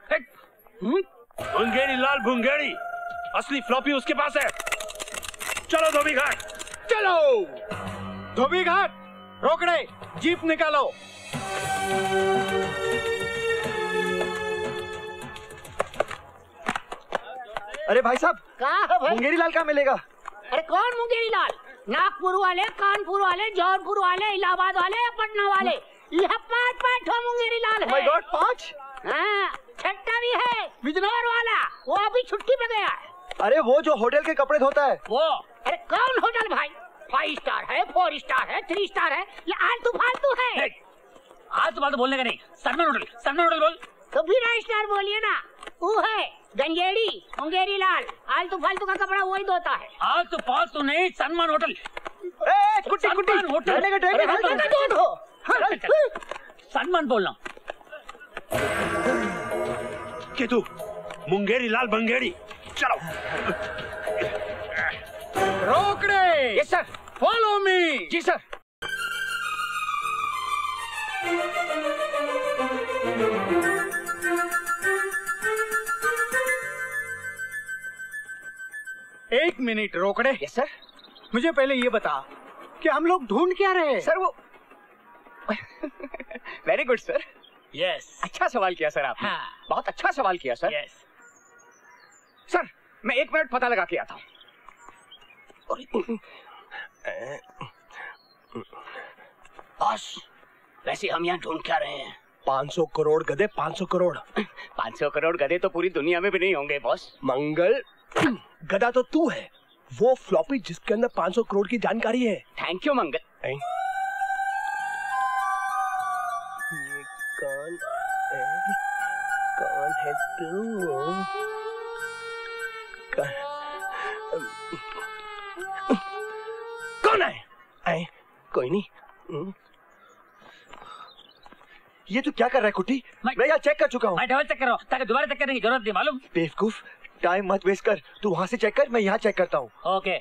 भंगेरीलाल भंगेड़ी, असली फ्लॉपी उसके पास है। चलो धोबी घाट। चलो धोबी घाट। रोकड़े, जीप निकालो। अरे भाई साहब, कहाँ है भाई? मुंगेरीलाल कहाँ मिलेगा? अरे कौन मुंगेरीलाल? नागपुर वाले, कानपुर वाले, जौनपुर वाले, इलाहाबाद वाले या पटना वाले? यह 5 मुंगेरीलाल है। Oh my God, 5? हाँ, छठा भी है, बिजनौर वाला, वो अभी छुट्टी पे गया है। अरे वो जो होटल के कपड़े धोता है वो। अरे कौन होटल भाई? 5 स्टार है, 4 स्टार है, 3 स्टार है, या आलतू फालतू है? आलतू फालतू बोलने का नहीं, सलमान होटल, सलमान होटल बोल। तो बिना स्टार बोलिए ना। वो है गंजेड़ी, मुंगेरीलाल। आलतू फालतू का कपड़ा वही धोता है। आलतू फालतू नहीं, सलमान होटल। कुट्टी कुट्टी, सलमान बोलना। कि तू मुंगेरीलाल भंगेड़ी, चलो। Rokde. Yes sir. Follow me. जी सर। एक मिनट रोकड़े। Yes sir. मुझे पहले ये बता कि हम लोग ढूंढ क्या रहे हैं? सर वो वेरी गुड सर। यस। अच्छा सवाल किया सर आपने। बहुत अच्छा सवाल किया सर। यस। सर मैं 1 मिनट पता लगा के आता हूँ। बॉस, वैसे हम यहाँ ढूंढ क्या रहे हैं? 500 करोड़ गधे, 500 करोड़। 500 करोड़ गधे तो पूरी दुनिया में भी नहीं होंगे बॉस। मंगल, गधा तो तू है, वो फ्लॉपी जिसके अंदर 500 करोड़ की जानकारी है। Thank you Mangal. ये कौन है? कौन है तू? कौन है? कोई नहीं। ये तू क्या कर रहा है कुट्टी? मैं यहाँ चेक कर चुका हूँ। मैं डबल चेक कर रहा हूँ ताकि दोबारा चेक करने की जरूरत नहीं, मालूम? बेवकूफ, टाइम मत वेस्ट कर। तू वहाँ से चेक कर, मैं यहाँ चेक करता हूँ। ओके।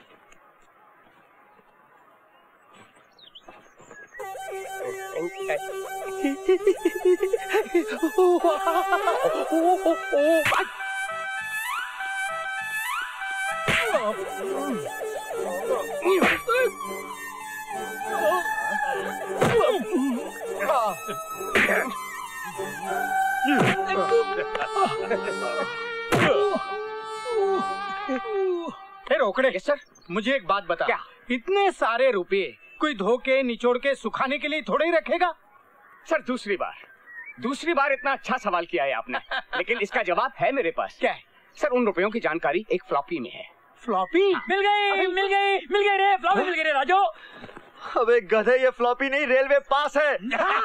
रोकड़े। सर मुझे एक बात बता। क्या? इतने सारे रुपए कोई धोके निचोड़ के सुखाने के लिए थोड़े ही रखेगा? सर दूसरी बार इतना अच्छा सवाल किया है आपने। लेकिन इसका जवाब है मेरे पास। क्या है? सर उन रुपयों की जानकारी एक फ्लॉपी में है। फ्लॉपी? मिल गई रे, फ्लॉपी मिल गई रे राजू। अबे गधे, ये फ्लॉपी नहीं, रेलवे पास है।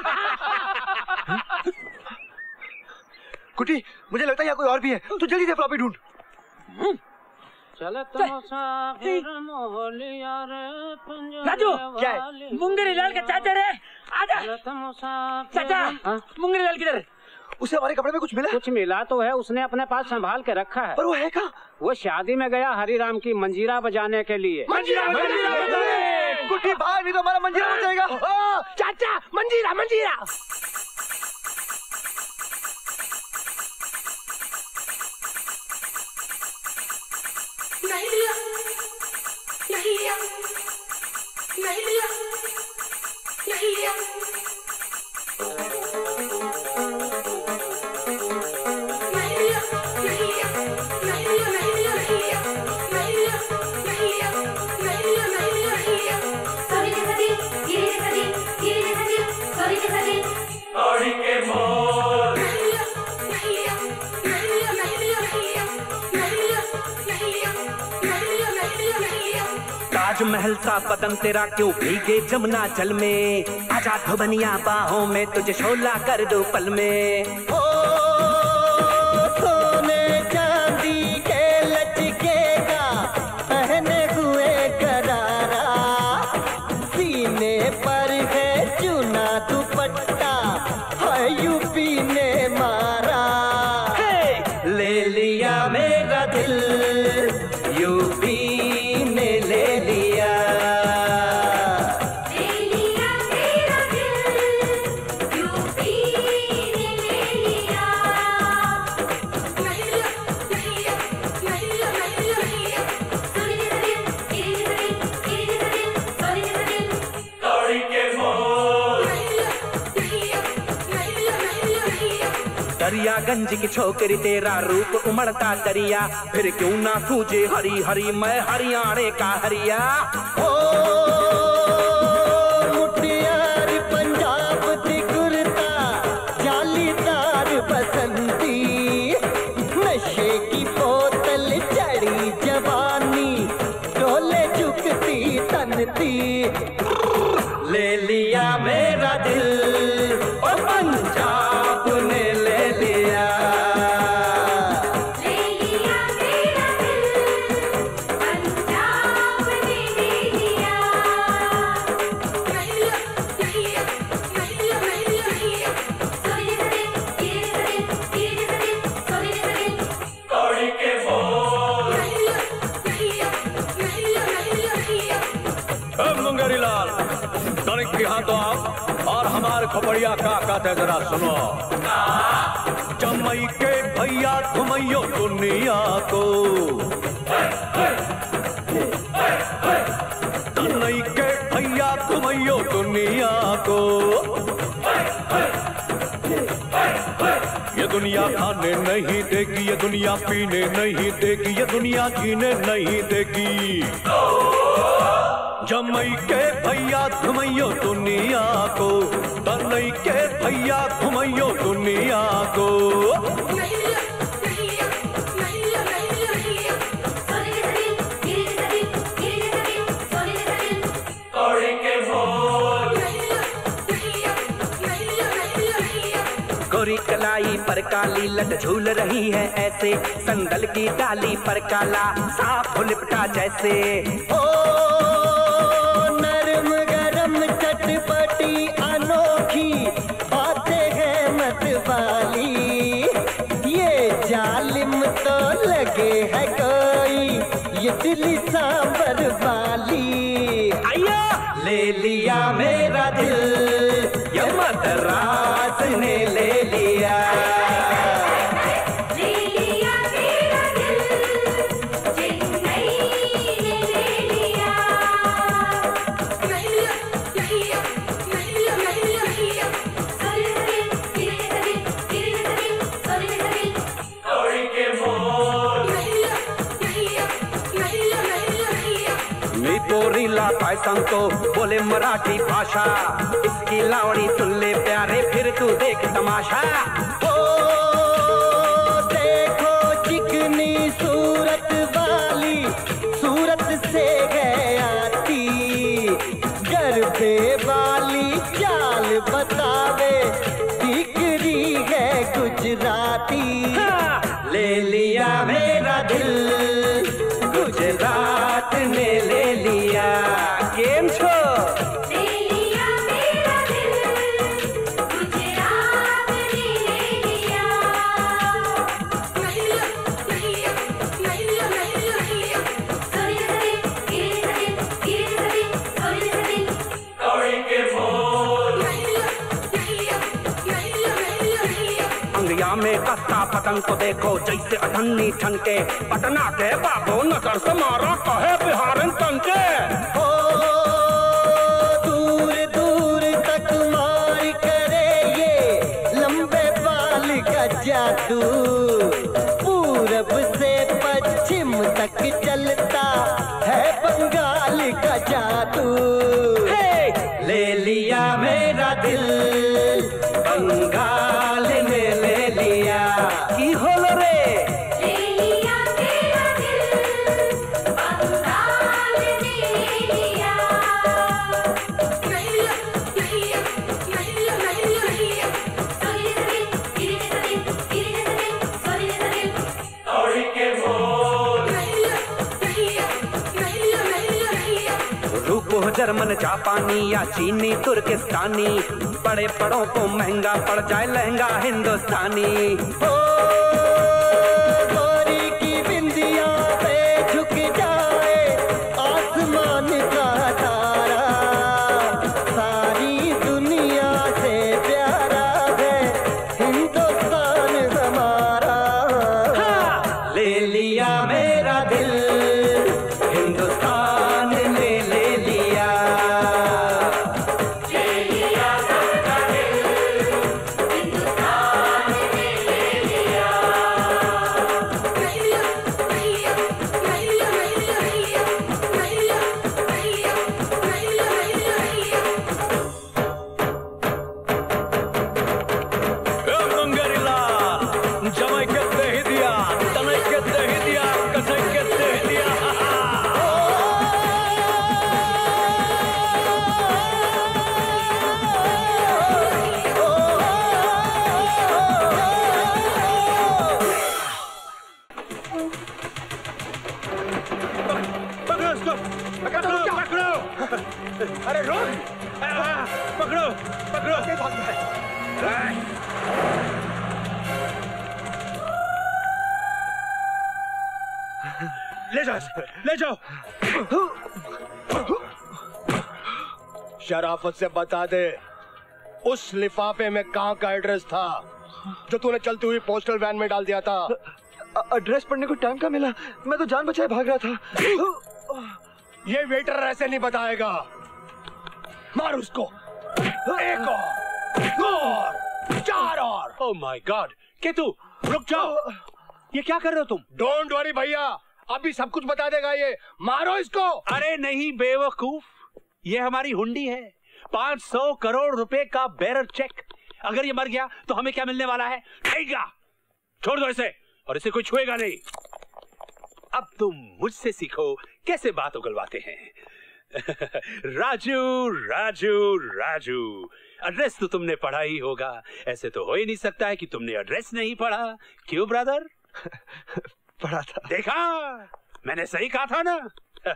कुटी, मुझे लगता है यहाँ कोई और भी है। तू जल्दी से फ्लॉपी ढूंढ। राजू, क्या है? मुंगेरीलाल का चाचा रे, आजा। चाचा, मुंगेरीलाल किधर? उसे हमारे कपड़े में कुछ मिला? कुछ मिला तो है, उसने अपने पास संभाल के रखा है। पर वो है कहाँ? वो शादी में गया हरिराम की मंजीरा बजाने के लिए। मंजीरा कुट्टी भाग, नहीं तो हमारा मंजीरा बच जाएगा। चाचा मंजीरा मंजीरा। नहीं लिया, नहीं लिया, नहीं लिया, नहीं लिया। ताजमहल सा बदन तेरा क्यों भीगे जमुना जल में, आजा धुबनिया बाहों में तुझे शोला कर दो पल में। ओ सोने चांदी के लचकेगा पहने हुए करारा, सीने पर है चुना दुपट्टा है यूपी ने मारा। ले लिया मेरा दिल यूपी ने ले लिया, ले लिया मेरा दिल यूपी ने ले लिया। नहीं लिया, नहीं लिया, नहीं लिया, नहीं लिया, नहीं लिया। सोने जैसा दिल, हीरे जैसा दिल, हीरे जैसा दिल, सोने जैसा दिल। कौड़ी के मोर। नहीं लिया, नहीं लिया, नहीं लिया, नहीं लिया, नहीं लिया। दरियागंज की छोकरी तेरा रूप उमड़ता दरिया, फिर क्यों ना सूझे हरी हरी मैं हरियाणे का हरिया। ओ मुटियार पंजाब दी कुर्ता जालीदार बसंती, नशे की बोतल चढ़ी जवानी डोले झुकती तनती। ले लिया मेरा दिल ओ पंजाब ने ले लिया, ले लिया मेरा दिल पंजाब ने ले लिया। नहीं लिया, नहीं लिया, नहीं लिया, नहीं लिया, नहीं लिया। सोने जैसा दिल, हीरे जैसा दिल, हीरे जैसा दिल, सोने जैसा दिल। कौड़ी के मोर। नहीं लिया, नहीं लिया, नहीं लिया, नहीं लिया, नहीं लिया। मुंगेरी लाल तनिक यहाँ तो आप और हमारे खोपड़िया का कहते जरा सुनो। जमई के भैया घुमैयो दुनिया को, तनई के भैया घुमैयो दुनिया को। ये दुनिया खाने नहीं देगी, ये दुनिया पीने नहीं देगी, ये दुनिया जीने नहीं देगी। जमई के भैया घुमैयो दुनिया को, तनई के भैया घुमैयो दुनिया को। नहीं लिया, नहीं लिया, नहीं लिया, नहीं लिया, नहीं लिया। सोने जैसा दिल, हीरे जैसा दिल, हीरे जैसा दिल, सोने जैसा दिल। कौड़ी के मोर। नहीं लिया, नहीं लिया, नहीं लिया, नहीं लिया, नहीं लिया। गोरी कलाई पर काली लट झूल रही है ऐसे, संदल की डाली पर काला सांप लिपटा जैसे। ओ नरम गरम चटपटी अनोखी बातें हैं मत वाली, ये जालिम तो लगे है कोई ये दिल्ली सांबर वाली। आया ले लिया मेरा दिल ये मद्रास ने ले लिया, ले लिया मेरा दिल चेन्नई ने ले लिया। नहीं लिया, नहीं लिया, नहीं लिया, नहीं लिया, नहीं लिया। सोने जैसा दिल, हीरे जैसा दिल, हीरे जैसा दिल, सोने जैसा दिल। कौड़ी के मोर। नहीं लिया, नहीं लिया, नहीं लिया, नहीं लिया, नहीं लिया। मी पोरीला काय सांगतो बोले मराठी भाषा, इसकी लावणी सुन ले प्यारे फिर तू देख तमाशा। ओ देखो चिकनी सूरत वाली सूरत से है आती, गरबे वाली चाल बतावे दिखरी है गुजराती। ले लिया मेरा दिल गुजरात ने ले लिया। केम छो? ले लिया मेरा दिल गुजरात ने ले लिया। में कसता पतंग को देखो जैसे अठन्नी ठनके, पटना के बाबू नजर से मारा कहे बिहारन तंके। हो दूर दूर तक मार करे ये लंबे बाल का जादू, पूरब से पश्चिम तक चलता है बंगाल का जादू। ले लिया मेरा दिल बंगाल ने ले लिया, की होल रे ले लिया तेरा दिल बंगाल ने ले लिया। नहीं लिया, नहीं लिया, नहीं लिया, नहीं लिया, नहीं लिया। सोनी जैसा दिल, गिरी जैसा दिल, गिरी जैसा दिल, सोनी जैसा दिल। औरी के मोर। नहीं लिया, नहीं लिया, नहीं लिया, नहीं लिया, नहीं लिया। रूप हो जर्मन जापानी या चीनी तुर्किस्तानी, बड़े बड़ों को महंगा पड़ जाए लहंगा हिंदुस्तानी। हो गोरी की बिंदिया पे झुक जाए आसमान का तारा, सारी दुनिया से प्यारा है हिंदुस्तान हमारा। ले लिया मेरा दिल हिंदुस्तान ने ले लिया। अरे रुक, पकड़ो पकड़ो। ले जाओ, ले जाओ। शराफत से बता दे उस लिफाफे में कहाँ का एड्रेस था जो तूने चलती हुई पोस्टल वैन में डाल दिया था। एड्रेस पढ़ने को टाइम का मिला, मैं तो जान बचाए भाग रहा था। ये वेटर ऐसे नहीं बताएगा। मार उसको। एक और, दो और, चार और। ओह माय गॉड, केतु रुक जाओ। ये क्या कर रहे हो तुम? डोंट वरी भैया, अभी सब कुछ बता देगा ये। मारो इसको। अरे नहीं बेवकूफ, ये हमारी हुंडी है, 500 करोड़ रुपए का बेरर चेक। अगर ये मर गया तो हमें क्या मिलने वाला है? ठेगा। छोड़ दो इसे, और इसे कोई छुएगा नहीं। अब तुम मुझसे सीखो कैसे बात उगलवाते हैं। राजू राजू राजू, एड्रेस तो तुमने पढ़ा ही होगा। ऐसे तो हो ही नहीं सकता है कि तुमने एड्रेस नहीं पढ़ा। क्यों ब्रदर? पढ़ा था। देखा, मैंने सही कहा था ना।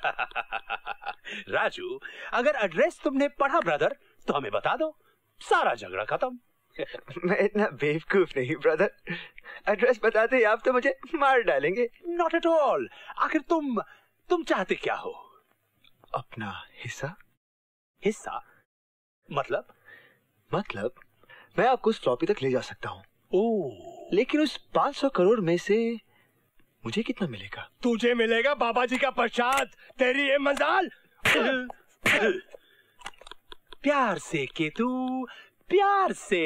राजू, अगर एड्रेस तुमने पढ़ा ब्रदर तो हमें बता दो, सारा झगड़ा खत्म। मैं इतना बेवकूफ नहीं ब्रदर, एड्रेस बताते ही आप तो मुझे मार डालेंगे। Not at all. आखिर तुम चाहते क्या हो? अपना हिस्सा। हिस्सा मतलब मैं आपको उस फ्लॉपी तक ले जा सकता हूँ। ओह, लेकिन उस 500 करोड़ में से मुझे कितना मिलेगा? तुझे मिलेगा बाबा जी का प्रसाद। तेरी ये मजाल। प्यार से केतु, प्यार से।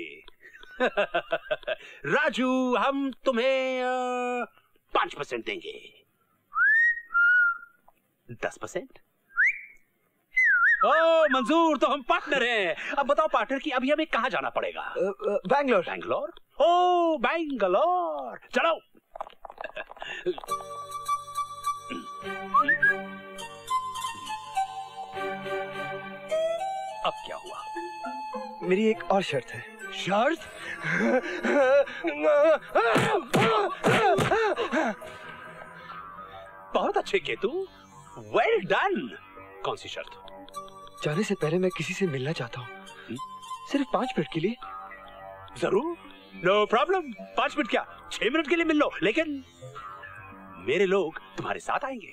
राजू, हम तुम्हें 5% देंगे। 10%? ओ मंजूर, तो हम पार्टनर हैं। अब बताओ पार्टनर की अभी हमें कहाँ जाना पड़ेगा? बैंगलोर। बैंगलोर? ओ बैंगलोर, चलो। अब क्या हुआ? मेरी एक और शर्त है। शर्त? बहुत अच्छे केतु, वेल डन। कौन सी शर्त? जाने से पहले मैं किसी से मिलना चाहता हूँ, सिर्फ 5 मिनट के लिए। जरूर, नो प्रॉब्लम। 5 मिनट क्या, 6 मिनट के लिए मिल लो, लेकिन मेरे लोग तुम्हारे साथ आएंगे।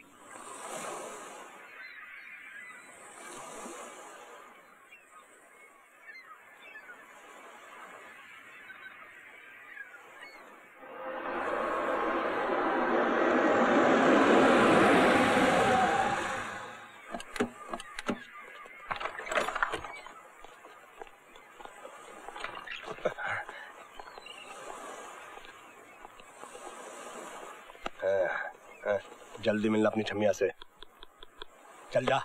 जल्दी मिलना अपनी छमिया से। चल जा।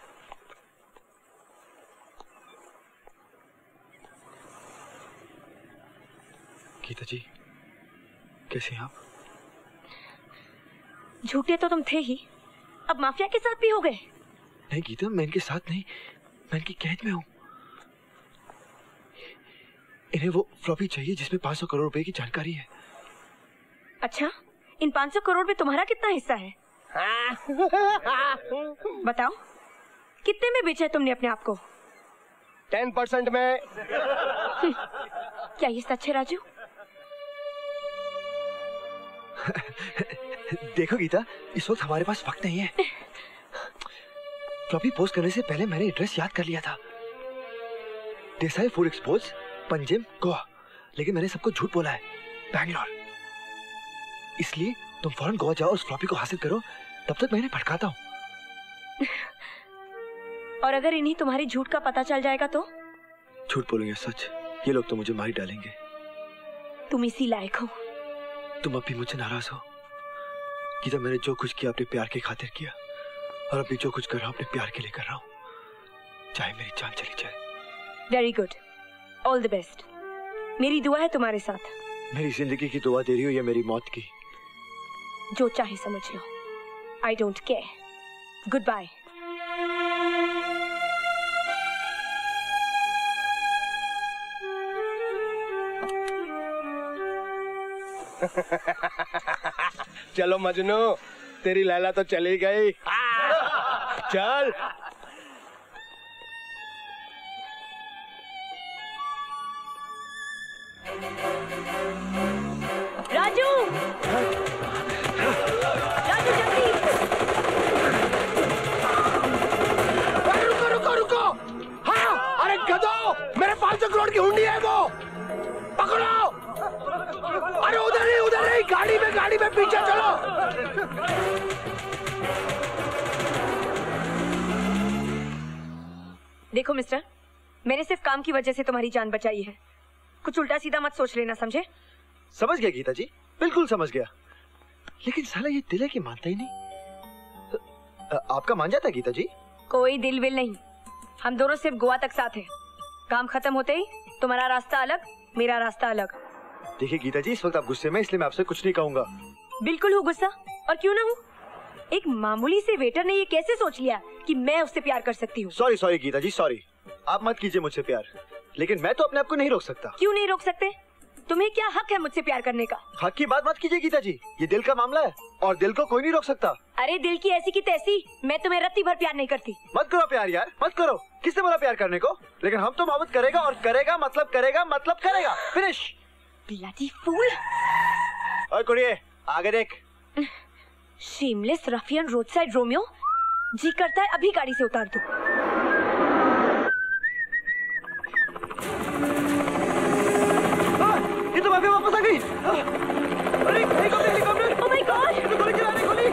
गीता जी कैसे हैं आप? झूठे तो तुम थे ही, अब माफिया के साथ भी हो गए। नहीं गीता, मैं इनके साथ नहीं, मैं इनकी कैद में हूँ। इन्हें वो फ्लॉपी चाहिए जिसमें 500 करोड़ रुपए की जानकारी है। अच्छा, इन 500 करोड़ में तुम्हारा कितना हिस्सा है? बताओ, कितने में बेचा है तुमने अपने आप को? 10% में। क्या ये सच है राजू? देखो गीता, इस वक्त हमारे पास वक्त नहीं है। फ्लॉपी पोस्ट करने से पहले मैंने एड्रेस याद कर लिया था, देसाई फूड एक्सपोर्ट्स, पंजिम, गोवा। लेकिन मैंने सबको झूठ बोला है, बैंगलोर। इसलिए तुम फौरन गोवा जाओ, उस फ्लॉपी को हासिल करो, तब तक मैं इन्हें भटकाता हूँ। और अगर इन्हें तुम्हारी झूठ का पता चल जाएगा तो? झूठ बोलूंगा सच, ये लोग तो मुझे मार डालेंगे। तुम इसी लायक हो। तुम अब भी मुझसे नाराज हो गीता? मैंने जो कुछ किया अपने प्यार की खातिर किया, और अभी जो कुछ कर रहा हूँ अपने प्यार के लिए कर रहा हूँ, चाहे मेरी जान चली जाए। Very good, all the best. मेरी दुआ है तुम्हारे साथ। मेरी जिंदगी की दुआ दे रही हो या मेरी मौत की? जो चाहे समझ लो, I don't care. Good bye. चलो मजनू, तेरी लैला तो चली गई। चल। राजू, राजू जल्दी। रुको रुको रुको। हाँ, अरे गधो, मेरे 500 करोड़ की हुंडी है वो, पकड़ो। अरे उधर नहीं, गाड़ी में पीछे चलो। देखो मिस्टर, मैंने सिर्फ काम की वजह से तुम्हारी जान बचाई है, कुछ उल्टा सीधा मत सोच लेना, समझे? समझ गया गीता जी, बिल्कुल समझ गया। लेकिन साला ये दिल है कि मानता ही नहीं। आपका मान जाता है गीता जी? कोई दिल विल नहीं, हम दोनों सिर्फ गोवा तक साथ हैं। काम खत्म होते ही तुम्हारा रास्ता अलग, मेरा रास्ता अलग। देखिए गीता जी, इस वक्त आप गुस्से में, इसलिए मैं आपसे कुछ नहीं कहूंगा। बिल्कुल हूँ गुस्सा, और क्यों ना हूँ। एक मामूली से वेटर ने ये कैसे सोच लिया कि मैं उससे प्यार कर सकती हूँ? Sorry Geeta ji, sorry. आप मत कीजिए मुझसे प्यार, लेकिन मैं तो अपने आप को नहीं रोक सकता। क्यों नहीं रोक सकते? तुम्हें क्या हक है मुझसे प्यार करने का? हक की बात मत कीजिए गीता जी, ये दिल का मामला है और दिल को कोई नहीं रोक सकता। अरे दिल की ऐसी की तैसी, मैं तुम्हें रत्ती भर प्यार नहीं करती। मत करो प्यार यार, मत करो। किसने बोला प्यार करने को? लेकिन हम तो मोहब्बत करेगा, और करेगा मतलब करेगा। फिनिश। Bloody fool. और कुड़िए, आगे देख। Shameless ruffian road side Romeo, जी करता है अभी गाड़ी से उतार दूं। ये तो माफिया वापस आ गई। अरे हेलीकॉप्टर। Oh my God. गोली चला रही, गोली।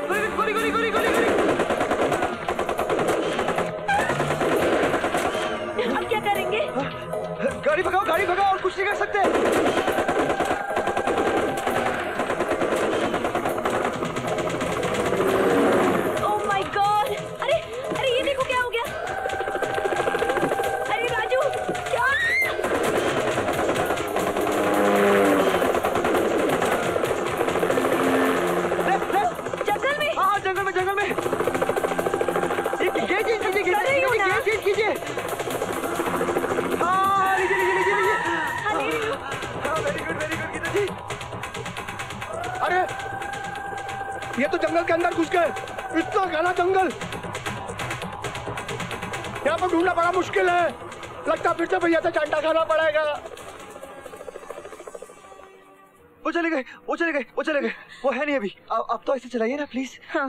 अब क्या करेंगे? गाड़ी भगाओ, और कुछ नहीं कर सकते। Oh my God. अरे ये देखो क्या हो गया। अरे राजू, क्या? जंगल में? हाँ, जंगल में। गेट कीजिए। हाँ, लीजिए। Very good Geeta ji. अरे ये तो जंगल के अंदर घुस गए, इतना घना जंगल, यहाँ पर ढूंढना बड़ा मुश्किल है। लगता फिर से भैया से चांटा खाना पड़ेगा। वो चले गए। वो है नहीं अभी। अब तो ऐसे चलाइए ना प्लीज। हाँ।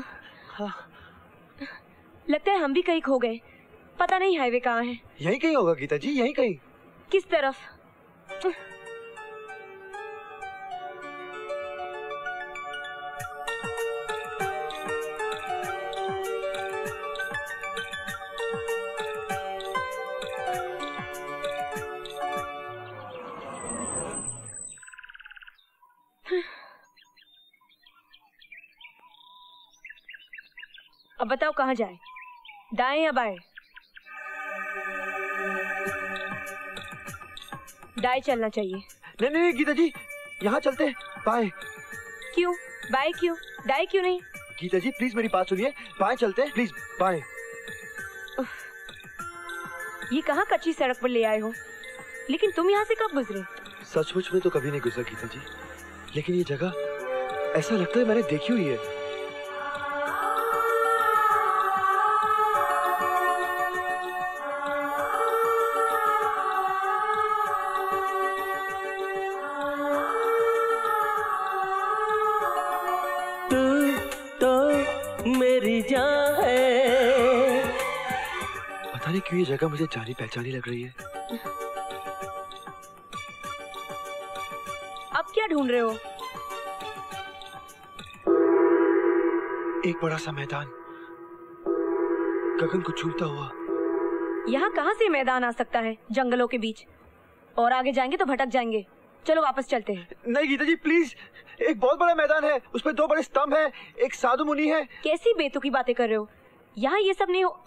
लगता है हम भी कहीं खो गए, पता नहीं हाईवे कहाँ है। यहीं कहीं होगा गीता जी, यहीं कहीं। किस तरफ? अब बताओ कहाँ जाए, दाएं या बाएं? दाएं चलना चाहिए। नहीं नहीं गीता जी, यहाँ चलते बाएं। क्यों बाएं क्यों, दाएं क्यों नहीं? गीता जी प्लीज मेरी बात सुनिए, बाएं चलते हैं प्लीज, बाएं। ये कहाँ कच्ची सड़क पर ले आए हो? लेकिन तुम यहाँ से कब गुजरे? सचमुच में तो कभी नहीं गुजरा गीता जी, लेकिन ये जगह ऐसा लगता है मैंने देखी हुई है। मेरी जान है। पता नहीं क्यों ये जगह मुझे जानी पहचानी लग रही है। अब क्या ढूंढ रहे हो? एक बड़ा सा मैदान, गगन को छूता हुआ। यहाँ कहाँ से मैदान आ सकता है? जंगलों के बीच, और आगे जाएंगे तो भटक जाएंगे। चलो वापस चलते हैं। नहीं गीता जी प्लीज, एक बहुत बड़ा मैदान है, उस पर 2 बड़े स्तंभ हैं, एक साधु मुनि है। कैसी बेतुकी बातें कर रहे हो? यहाँ ये सब नहीं हो।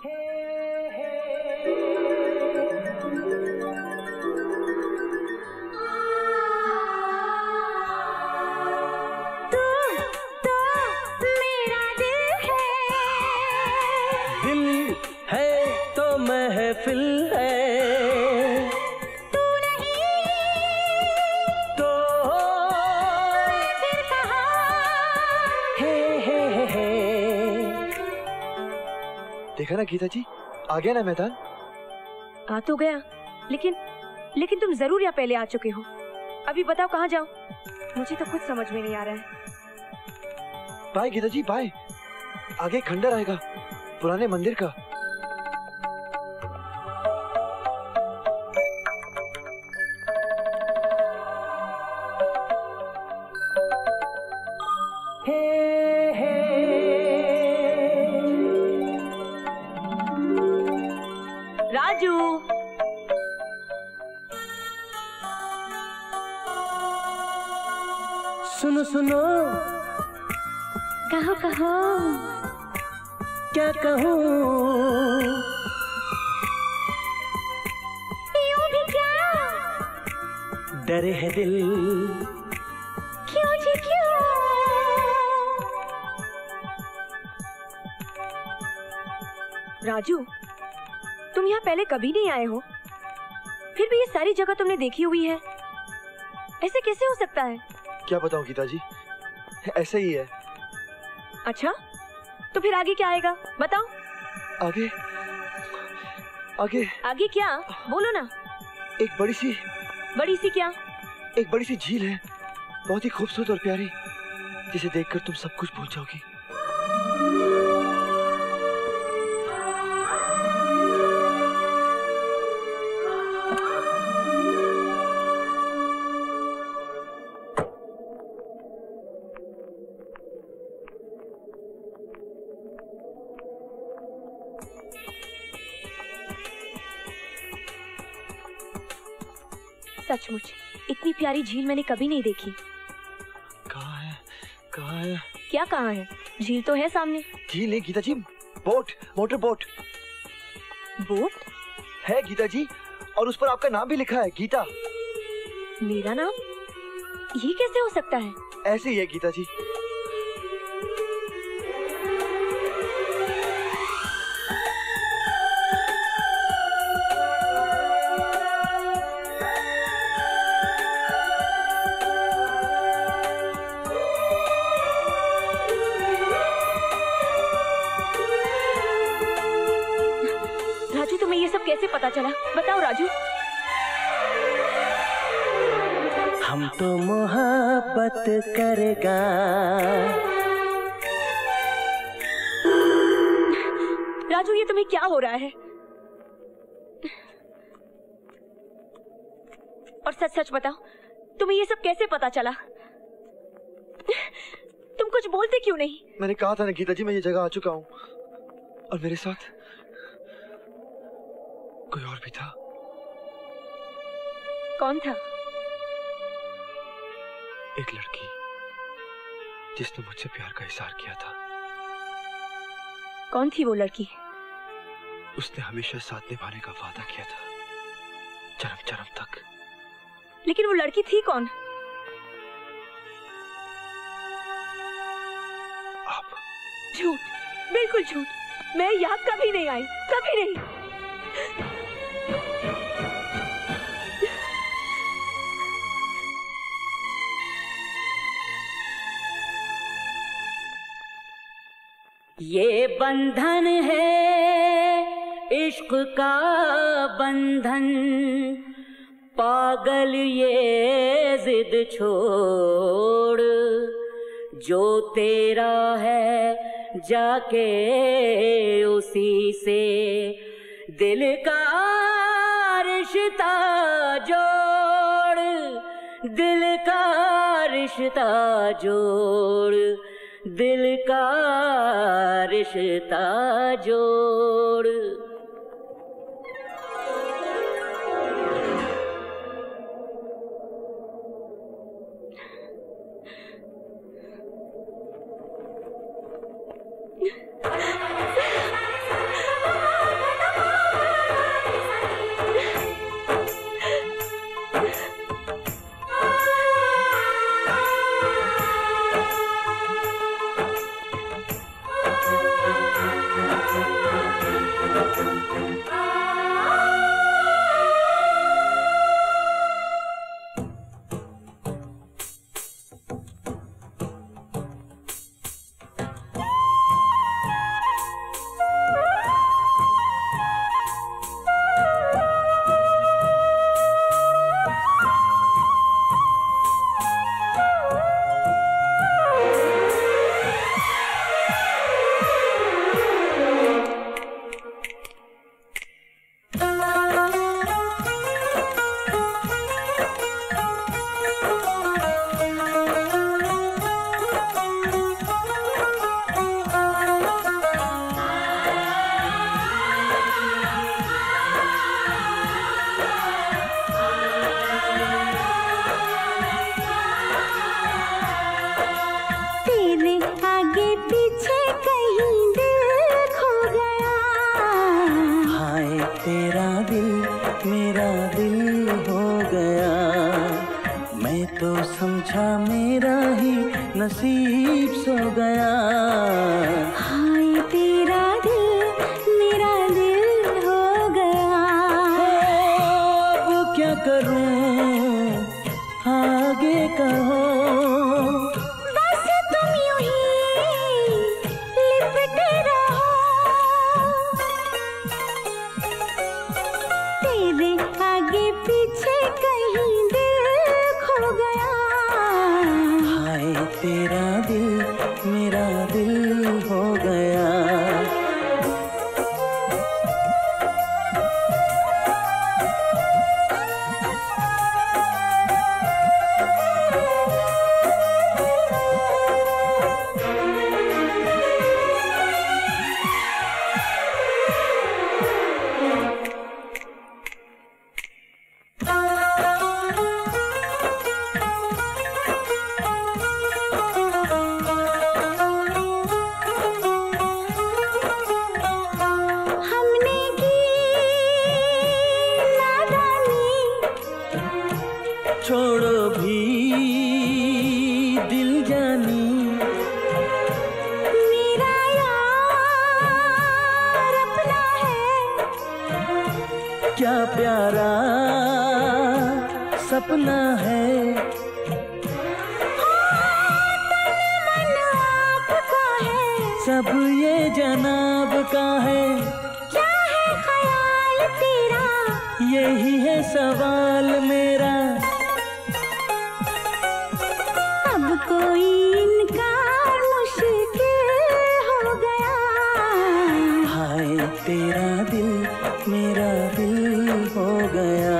दिल है तो महफिल है, तू नहीं तो फिर कहाँ? हे। देखा ना गीता जी, आ गया ना मैदान। आ तो गया, लेकिन तुम जरूर यहाँ पहले आ चुके हो। अभी बताओ कहाँ जाओ? मुझे तो कुछ समझ में नहीं आ रहा है। बाय गीता जी बाय, आगे खंडर आएगा पुराने मंदिर का। राजू, सुनो सुनो, कहो कहो, क्या कहूँ? यूं भी क्या? डरे है दिल, क्यों जी क्यों? राजू, तुम यहाँ पहले कभी नहीं आए हो, फिर भी ये सारी जगह तुमने देखी हुई है। ऐसे कैसे हो सकता है? क्या बताऊं गीता जी, ऐसे ही है। अच्छा, तो फिर आगे क्या आएगा बताओ? आगे आगे आगे क्या? बोलो ना। एक बड़ी सी क्या? एक बड़ी सी झील है, बहुत ही खूबसूरत और प्यारी, जिसे देखकर तुम सब कुछ भूल जाओगी। सचमुच इतनी प्यारी झील मैंने कभी नहीं देखी। कहाँ है? कहाँ है? क्या कहाँ है? झील तो है सामने। झील नहीं Geeta ji, boat, motor boat. Boat है गीता जी, और उस पर आपका नाम भी लिखा है, गीता। मेरा नाम? ये कैसे हो सकता है? ऐसे ही है गीता जी। राजू, तुम्हें ये सब कैसे पता चला? बताओ राजू। हम तो मोहब्बत करेगा। राजू, ये तुम्हें क्या हो रहा है? और सच सच बताओ, तुम्हें ये सब कैसे पता चला? तुम कुछ बोलते क्यों नहीं? मैंने कहा था ना गीता जी, मैं ये जगह आ चुका हूँ, और मेरे साथ कोई और भी था। कौन था? एक लड़की, जिसने मुझसे प्यार का इजहार किया था। कौन थी वो लड़की? उसने हमेशा साथ निभाने का वादा किया था, जन्म जन्म तक। लेकिन वो लड़की थी कौन? आप। झूठ, बिल्कुल झूठ। मैं यहाँ कभी नहीं आई, कभी नहीं। ये बंधन है इश्क का बंधन, पागल ये जिद छोड़, जो तेरा है जाके उसी से दिल का रिश्ता जोड़, दिल का रिश्ता जोड़, दिल का रिश्ता जोड़। नसीब सो गया। हाय तेरा दिल मेरा दिल हो गया। अब क्या करूं आगे कहो। बस तुम यूं ही लिपटे रहो। तेरे आगे पीछे कहीं दिल खो गया। हाय तेरा दिल मेरा दिल हो गया। छोड़ो भी दिल जानी। मेरा यार अपना है। क्या प्यारा सपना है। मन आपका है। सब ये जनाब का है। क्या है ख्याल तेरा। यही है सवाल मेरा। अब कोई इनकार मुश्किल हो गया। हाय तेरा दिल मेरा दिल हो गया।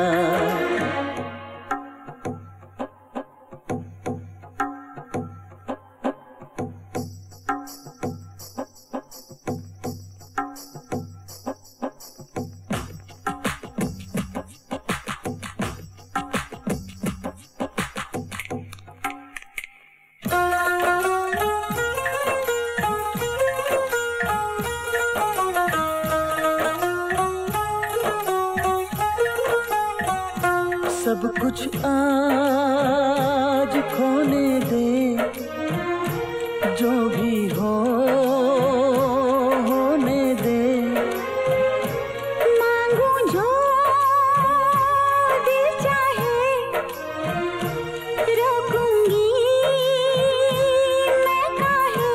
सब कुछ आज खोने दे, जो भी होने दे। मांगू जो दिल चाहे, रोकूंगी मैं काहे।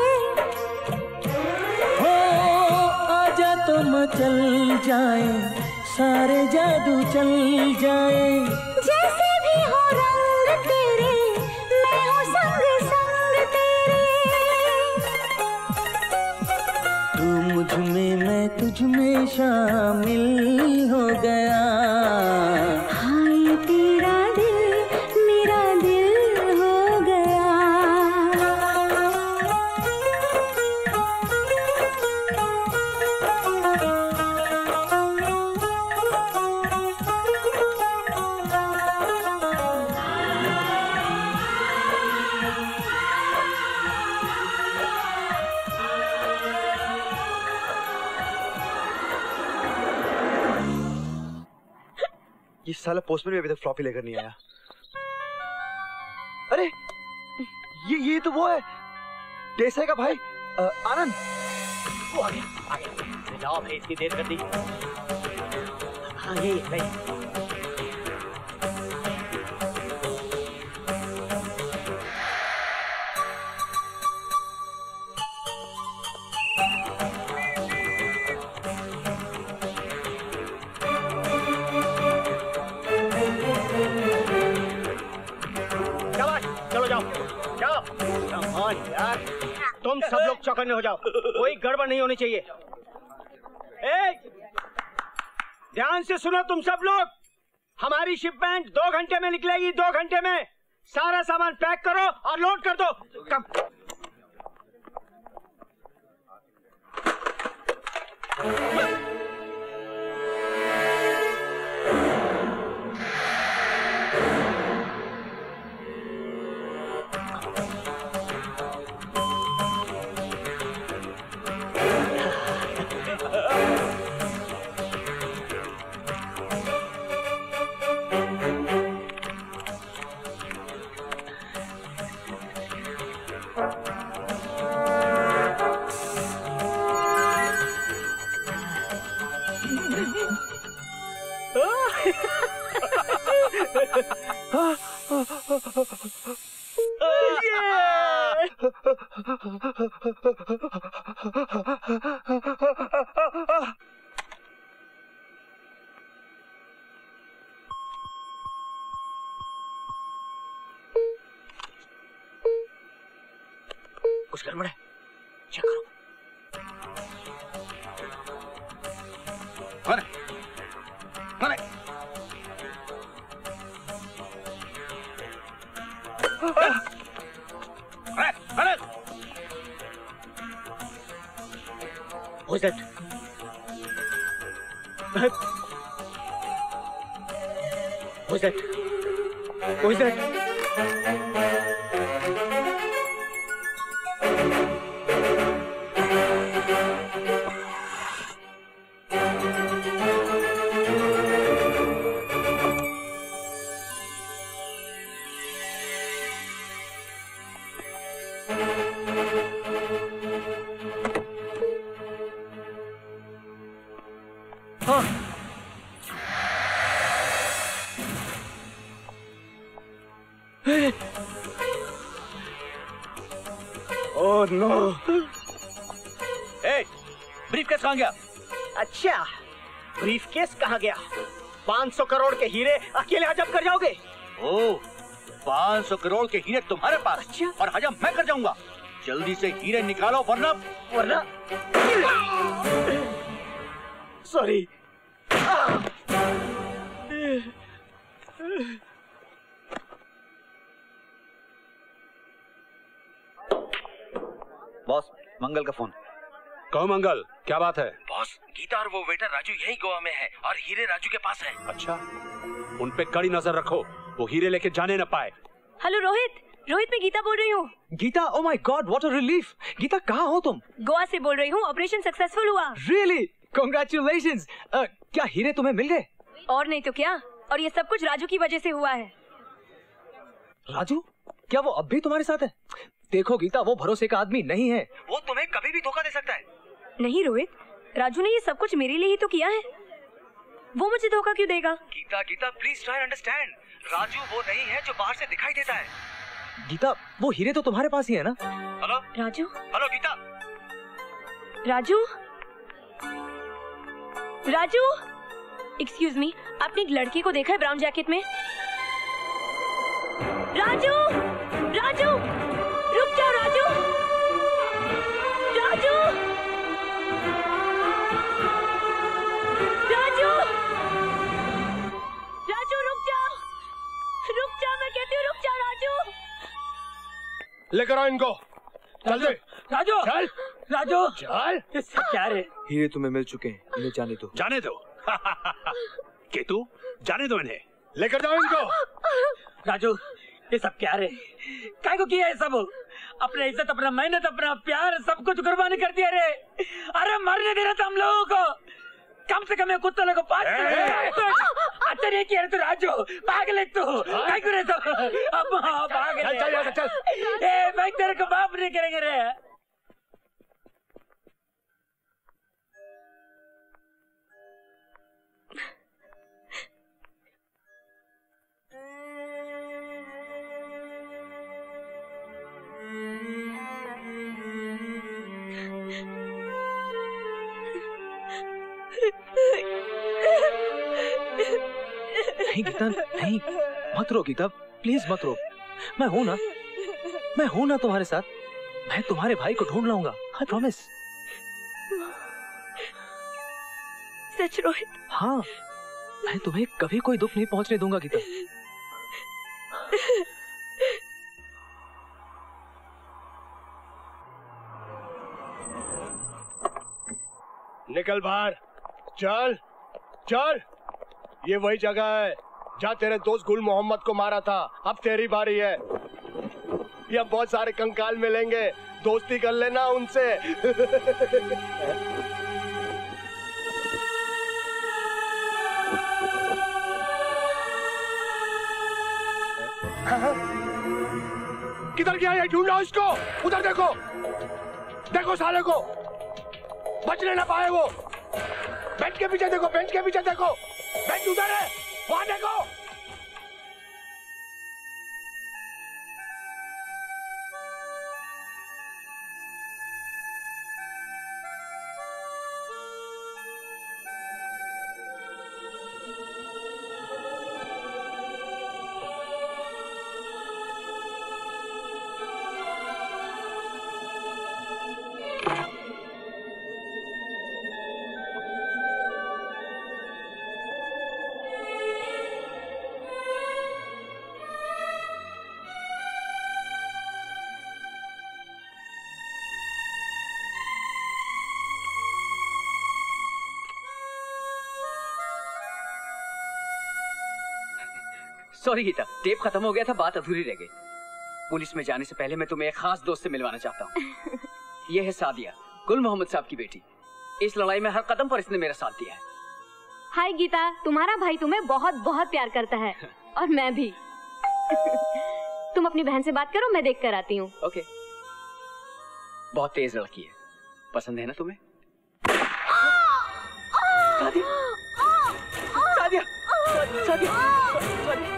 हो आजा तो मचल जाए, सारे जादू चल जाए। जैसे भी हो रंग तेरे, मैं हूँ संग संग तेरे। तू मुझ में मैं तुझ में शामिल हो गया। हाय तेरा दिल मेरा दिल हो गया। ये साला पोस्टमैन भी अभी तक फ्लॉपी लेकर नहीं आया। अरे ये तो वो है देसाई का भाई आनंद। वो आ गया आ गया। जाओ भाई, इसकी देर कर दी। हाँ ये भाई। चलो जाओ जाओ। कमान यार, तुम सब लोग चौकन्ने हो जाओ, कोई गड़बड़ नहीं होनी चाहिए। ध्यान से सुनो तुम सब लोग, हमारी शिपमेंट 2 घंटे में निकलेगी। 2 घंटे में सारा सामान पैक करो और लोड कर दो। कम। कुछ गड़बड़ है, चेक करो। अरे अरे अरे Who is that? Who is that? Who is that? Oh no. Briefcase कहाँ गया? अच्छा, ब्रीफकेस कहाँ गया? 500 करोड़ के हीरे अकेले हजम कर जाओगे? ओह, 500 करोड़ के हीरे तुम्हारे पास? अच्छा? और हजम मैं कर जाऊंगा। जल्दी से हीरे निकालो वरना सॉरी। बॉस, मंगल का फोन। कहो मंगल, क्या बात है? बॉस, गीता और वो वेटर राजू यही गोवा में है और हीरे राजू के पास है। अच्छा, उन पे कड़ी नजर रखो, वो हीरे लेके जाने न पाए। हेलो रोहित, मैं गीता बोल रही हूँ। Geeta, oh my God, what a relief. Geeta, कहाँ हो तुम? गोवा से बोल रही हूँ, ऑपरेशन सक्सेसफुल हुआ। रियली? कांग्रेचुलेशंस। क्या हीरे तुम्हें मिल गए? और नहीं तो क्या, और ये सब कुछ राजू की वजह से हुआ है। राजू? क्या वो अब भी तुम्हारे साथ है? देखो गीता, वो भरोसे का आदमी नहीं है। वो तुम्हें कभी भी धोखा दे सकता है। नहीं रोहित, राजू ने ये सब कुछ मेरे लिए ही तो किया है। वो मुझे धोखा क्यों देगा? Geeta Geeta please try understand. Raju वो नहीं है जो बाहर से दिखाई देता है। गीता, वो हीरे तो तुम्हारे पास ही है ना? Hello Raju? Hello Geeta? Raju? Raju? Excuse me, आपने एक लड़के को देखा है ब्राउन जैकेट में? राजू! राजू! रुक जाओ राजू! राजू! राजू! राजू रुक जाओ! रुक जाओ, मैं कहती हूँ रुक जाओ राजू! लेकर आओ इनको, जल्दी। राजू! चल राजू! चल। इससे क्या रे? हीरे तुम्हें मिल चुके हैं, इन्हें जाने दो। जाने दो। केतु, जाने दो इन्हें। लेकर जाओ इनको। राजू, ये सब क्या रे? काय को किया है सब? अपने इज्जत, अपना मेहनत, अपना प्यार सब कुछ कुर्बानी कर दिया रे। अरे मरने दे रहा था हम लोगों को। कम से कम ये कुत्ते लोगों को 5 अच्छा नहीं किया तू राजू। पागल है तू। काय को रे तू? अब पागल है। चल चल। ए भाई तेरे को माफ नहीं करेंगे रे। नहीं गीता, नहीं, मत रो गीता, प्लीज मत रो। मैं हूं ना, मैं हूं ना तुम्हारे साथ। मैं तुम्हारे भाई को ढूंढ लाऊंगा, आई प्रॉमिस। सच रोहित? हाँ, मैं तुम्हें कभी कोई दुख नहीं पहुंचने दूंगा गीता। निकल बाहर, चल चल। ये वही जगह है जहाँ तेरे दोस्त गुल मोहम्मद को मारा था। अब तेरी बारी है। यहाँ बहुत सारे कंकाल मिलेंगे, दोस्ती कर लेना उनसे। किधर गया ये? ढूंढो इसको। उधर देखो, देखो साले को, बचने ना पाए वो। बेंच के पीछे देखो, बेंच के पीछे देखो। बेंच उधर है, वहां देखो। सॉरी गीता, टेप खत्म हो गया था, बात अधूरी रह गई। पुलिस में जाने से पहले मैं तुम्हें एक खास दोस्त से मिलवाना चाहता हूँ। यह है सादिया, गुल मोहम्मद साहब की बेटी। इस लड़ाई में हर कदम पर इसने मेरा साथ दिया है। हाय गीता, तुम्हारा भाई तुम्हें बहुत बहुत प्यार करता है और मैं भी। तुम अपनी बहन से बात करो, मैं देख कर आती हूँ। ओके। बहुत तेज लड़की है, पसंद है ना तुम्हें? सादिया, सादिया, सादिया।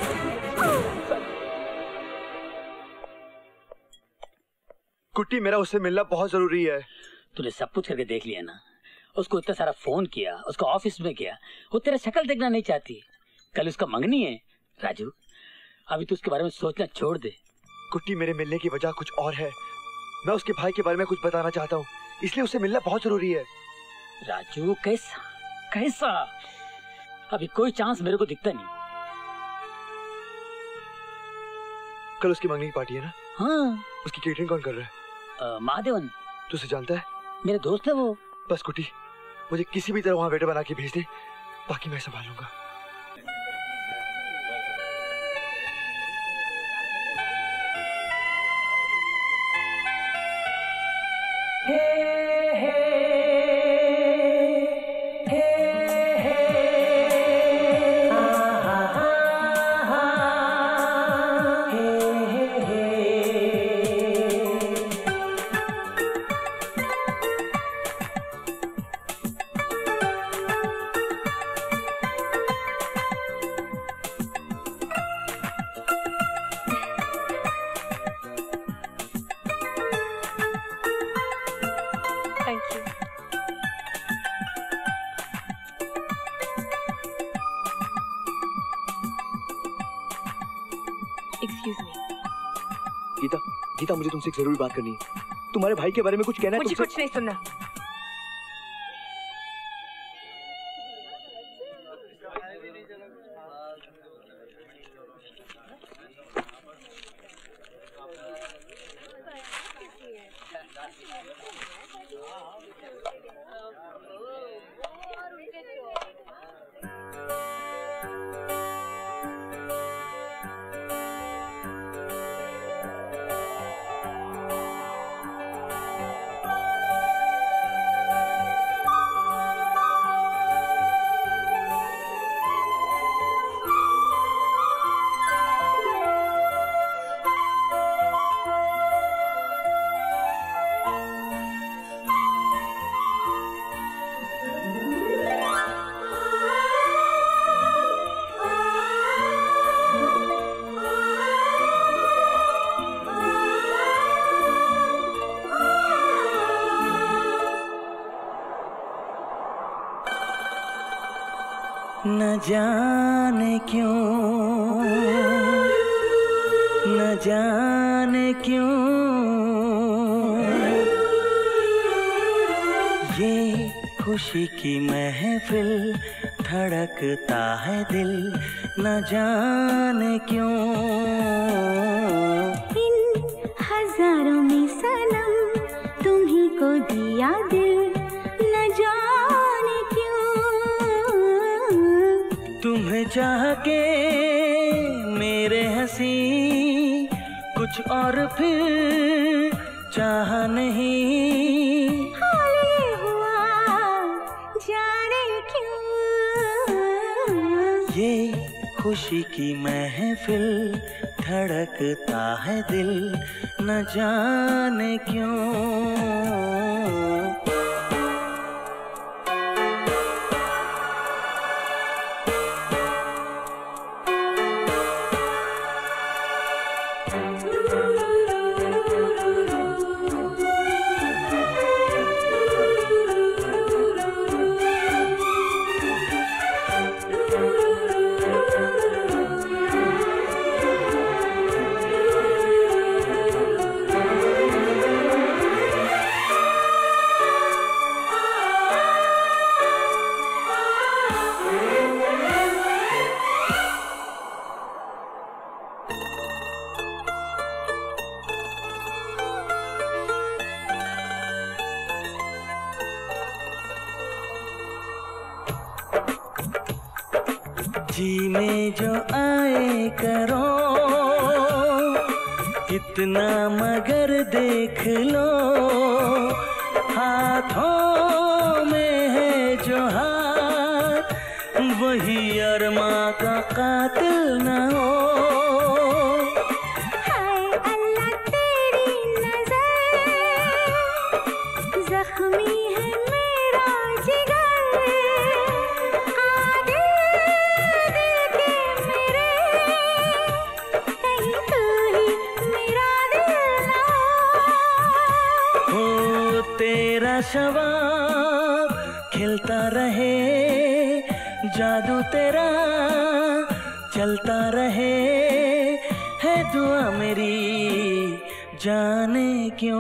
कुट्टी, मेरा उससे मिलना बहुत जरूरी है। तूने सब कुछ करके देख लिया ना? उसको इतना सारा फोन किया, उसको ऑफिस में किया, वो तेरा शक्ल देखना नहीं चाहती। कल उसका मंगनी है। राजू, अभी तू उसके बारे में सोचना छोड़ दे। कुट्टी, मेरे मिलने की वजह कुछ और है। मैं उसके भाई के बारे में कुछ बताना चाहता हूँ, इसलिए उससे मिलना बहुत जरूरी है। राजू, कैसा कैसा? अभी कोई चांस मेरे को दिखता नहीं। कल उसकी मंगनी की पार्टी है ना? हाँ। उसकी केटरिंग कौन कर रहा है? महादेवन। तू उसे जानता है? मेरे दोस्त है वो। बस कुट्टी, मुझे किसी भी तरह वहाँ वेटर बना के भेज दे, बाकी मैं संभालूंगा। Excuse me. गीता, गीता मुझे तुमसे एक जरूरी बात करनी है। तुम्हारे भाई के बारे में कुछ कहना है मुझे तुमसे? कुछ नहीं सुनना। न जाने क्यों, न जाने क्यों ये खुशी की महफिल धड़कता है दिल, न जाने क्यों। इन हजारों में सनम तुम्ही को दिया दिल, न जाने क्यों। तुम्हें चाह के मेरे हंसी कुछ और फिर चाह नहीं, हाले हुआ जाने क्यों। ये खुशी की महफिल धड़कता है दिल, न जाने क्यों। जी में जो आए करो कितना मगर देख लो, हाथों में है जो हाथ वही अरमा का कातिल न हो। हाय अल्लाह तेरी नजर, जख्मी है मेरा जिगर, आगे दिल के मेरे कहीं तू ही मेरा दिल ना हो। तेरा शबाब खिलता रहे, जादू तेरा चलता रहे, है दुआ मेरी जाने क्यों।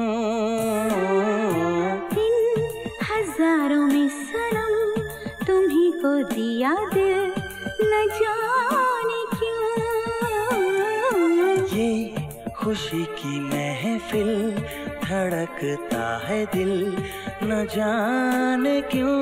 इन हजारों में सनम तुम्ही को दिया दिल, न जाने क्यों। ये खुशी की महफिल धड़कता है दिल, न जाने क्यों।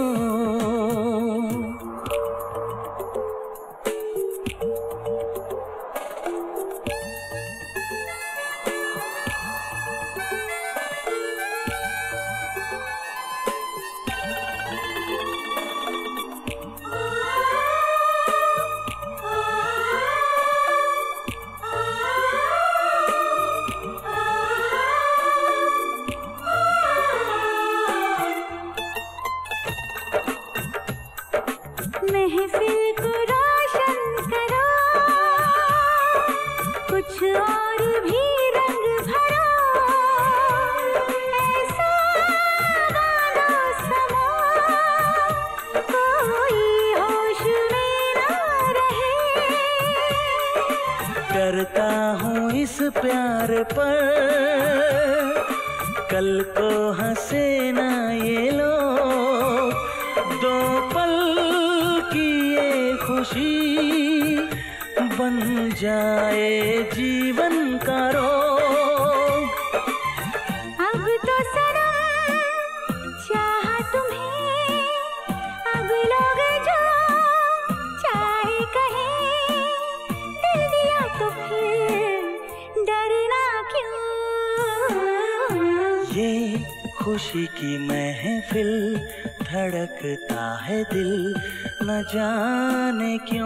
करता हूँ इस प्यार पर, कल को हंसे ना ये लोग, दो पल की ये खुशी बन जाए जीवन का रोग। अब तो सनम चाहा तुम्हें, अब लोग जो चाहे कहे, दिल दिया तो फिर डरना क्यों। ये खुशी की महफिल, धड़कता है दिल न जाने क्यों।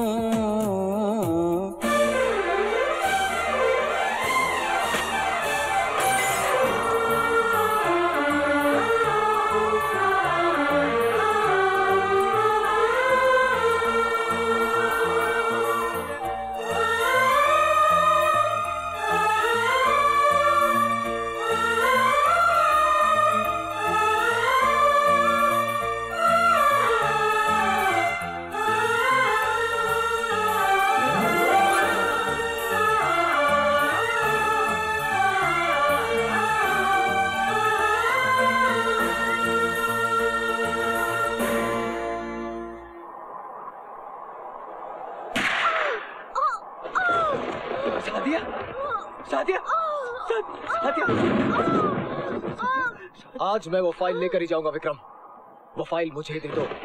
आज मैं वो फाइल लेकर ही जाऊंगा विक्रम। वो फाइल मुझे दे दो।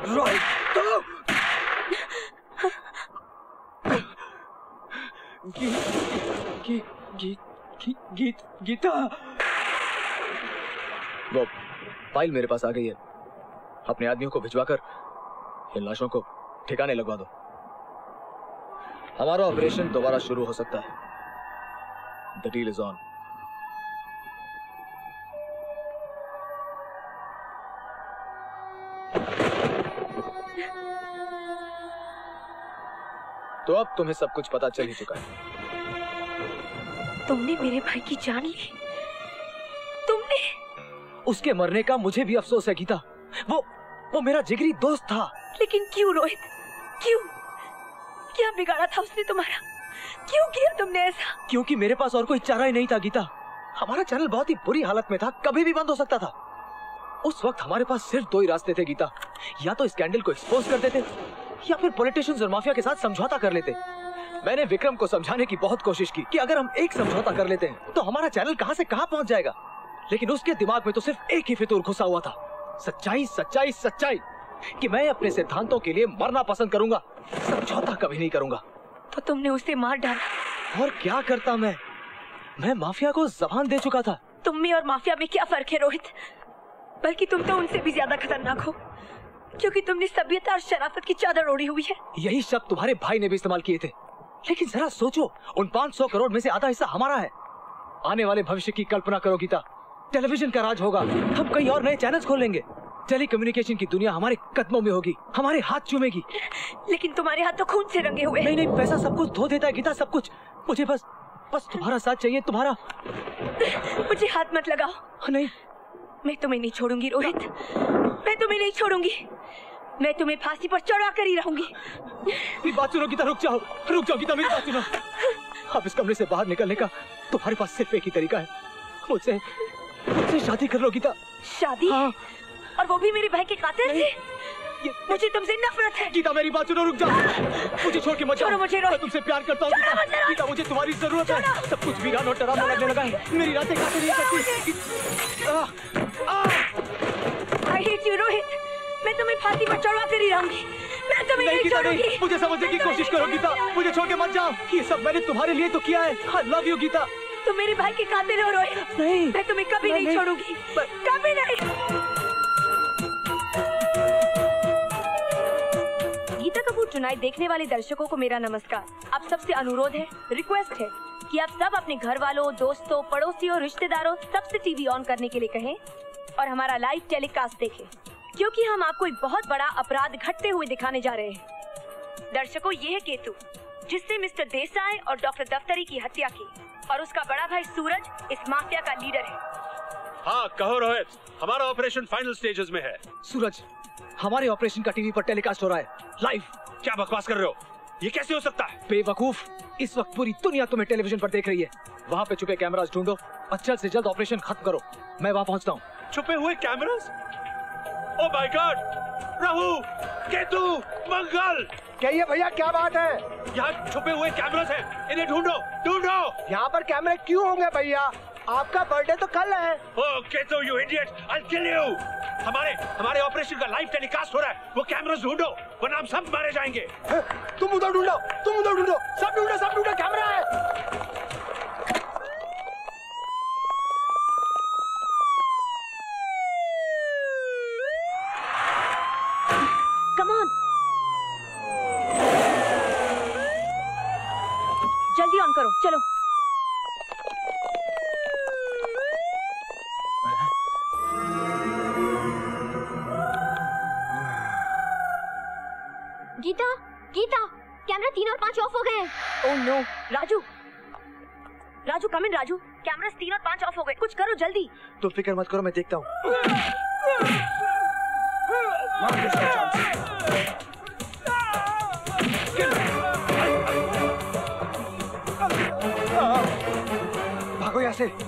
गीता, वो फाइल मेरे पास आ गई है। अपने आदमियों को भिजवाकर इन लाशों को ठिकाने लगवा दो। हमारा ऑपरेशन दोबारा शुरू हो सकता है। The deal is on. तो अब तुम्हें सब कुछ पता चल ही चुका है। तुमने मेरे भाई की जान ली। तुमने उसके मरने का मुझे भी अफसोस है गीता। वो मेरा जिगरी दोस्त था। लेकिन क्यों रोहित, क्यों? क्या बिगाड़ा था उसने तुम्हारा? क्यों किया तुमने ऐसा? क्योंकि मेरे पास और कोई चारा ही नहीं था गीता। हमारा चैनल बहुत ही बुरी हालत में था, कभी भी बंद हो सकता था। उस वक्त हमारे पास सिर्फ दो ही रास्ते थे गीता, या तो स्कैंडल को एक्सपोज कर देते या फिर पॉलिटिशियंस और माफिया के साथ समझौता कर लेते। मैंने विक्रम को समझाने की बहुत कोशिश की कि अगर हम एक समझौता कर लेते हैं तो हमारा चैनल कहां से कहां पहुंच जाएगा। लेकिन उसके दिमाग में तो सिर्फ एक ही फितूर घुसा हुआ था, सच्चाई सच्चाई सच्चाई, कि मैं अपने सिद्धांतों के लिए मरना पसंद करूंगा, समझौता कभी नहीं करूंगा। तो तुमने उसे मार डाला। और क्या करता मैं माफिया को जबान दे चुका था। तुम में और माफिया में क्या फर्क है रोहित? बल्कि तुम तो उनसे भी ज्यादा खतरनाक हो, क्योंकि तुमने सभ्यता और शराफत की चादर ओढ़ी हुई है। यही शब्द तुम्हारे भाई ने भी इस्तेमाल किए थे। लेकिन जरा सोचो, उन 500 करोड़ में से आधा हिस्सा हमारा है। आने वाले भविष्य की कल्पना करो गीता। टेलीविजन का राज होगा, हम कई और नए चैनल्स खोलेंगे, टेलीकम्युनिकेशन की दुनिया हमारे कदमों में होगी, हमारे हाथ चूमेगी। लेकिन तुम्हारे हाथ तो खून से रंगे हुए। नहीं, पैसा सब कुछ धो देता है गीता, सब कुछ। मुझे बस तुम्हारा साथ चाहिए, तुम्हारा। मुझे हाथ मत लगाओ। नहीं, मैं तुम्हें नहीं छोड़ूंगी रोहित, मैं तुम्हें नहीं छोड़ूंगी। मैं तुम्हें फांसी पर चढ़ा कर ही रहूंगी। मेरी बात सुनो गीता, रुक जाओ गीता, मेरी बात सुनो। अब इस कमरे से बाहर निकलने का तुम्हारे पास सिर्फ एक ही तरीका है, मुझसे शादी कर लो गीता। शादी? हाँ। और वो भी मेरे भाई के कातिल से? मुझे तुमसे नफरत है। गीता मेरी बात सुनो, रुक जाओ, मुझे छोड़ के मत जाओ। मैं तुमसे प्यार करता हूँ गीता, मुझे तुम्हारी जरूरत है। सब कुछ वीरान और डरावना लगने लगा है, मेरी रातें काटे नहीं सकती। I hate you, Rohit. मैं तुम्हें फांसी पर चढ़वा कर ही रहूंगी। मैं तुम्हें नहीं छोड़ूंगी। मुझे समझने की कोशिश करो गीता, मुझे छोड़ के मत जाओ। ये सब मैंने तुम्हारे लिए तो किया है। I love you Gita. तुम मेरे भाई के कातिल हो रोहित। नहीं, मैं तुम्हें कभी नहीं छोड़ूंगी, कभी नहीं। गीता कपूर टुनाइट देखने वाले दर्शकों को मेरा नमस्कार। आप सबसे अनुरोध है, रिक्वेस्ट है कि आप सब अपने घर वालों, दोस्तों, पड़ोसियों, रिश्तेदारों सबसे टीवी ऑन करने के लिए कहें और हमारा लाइव टेलीकास्ट देखें, क्योंकि हम आपको एक बहुत बड़ा अपराध घटते हुए दिखाने जा रहे हैं। दर्शकों, ये है केतु, जिसने मिस्टर देसाई और डॉक्टर दफ्तरी की हत्या की, और उसका बड़ा भाई सूरज इस माफिया का लीडर है। हाँ कहो रोहित, हमारा ऑपरेशन फाइनल स्टेजेस में है। सूरज, हमारे ऑपरेशन का टीवी पर टेलीकास्ट हो रहा है, लाइव। क्या बकवास कर रहे हो? ये कैसे हो सकता है? बेवकूफ, इस वक्त पूरी दुनिया तुम्हें टेलीविजन पर देख रही है। वहाँ पे छुपे कैमरास ढूंढो और जल्द से जल्द ऑपरेशन खत्म करो। मैं वहाँ पहुँचता हूँ। छुपे हुए cameras? Oh my God! Rahu, Ketu, Mangal! कहिए भैया क्या बात है? यहाँ छुपे हुए कैमरास हैं, इन्हें ढूंढो, ढूंढो! यहाँ पर कैमरे क्यों होंगे भैया? आपका बर्थडे तो कल है। Oh Ketu, you idiot! I'll kill you! हमारे ऑपरेशन का लाइव टेलीकास्ट हो रहा है। वो कैमरास ढूंढो, वरना हम सब मारे जाएंगे। तुम उधर ढूंढो, तुम उधर ढूंढो, सब ढूंढो, कैमरा है। Come on! जल्दी ऑन करो, चलो। गीता, गीता, कैमरा 3 और 5 ऑफ हो गए। Oh no, Raju come in Raju, cameras 3 और 5 ऑफ हो गए, कुछ करो जल्दी। तुम फिक्र मत करो, मैं देखता हूँ। भागो यहाँ से।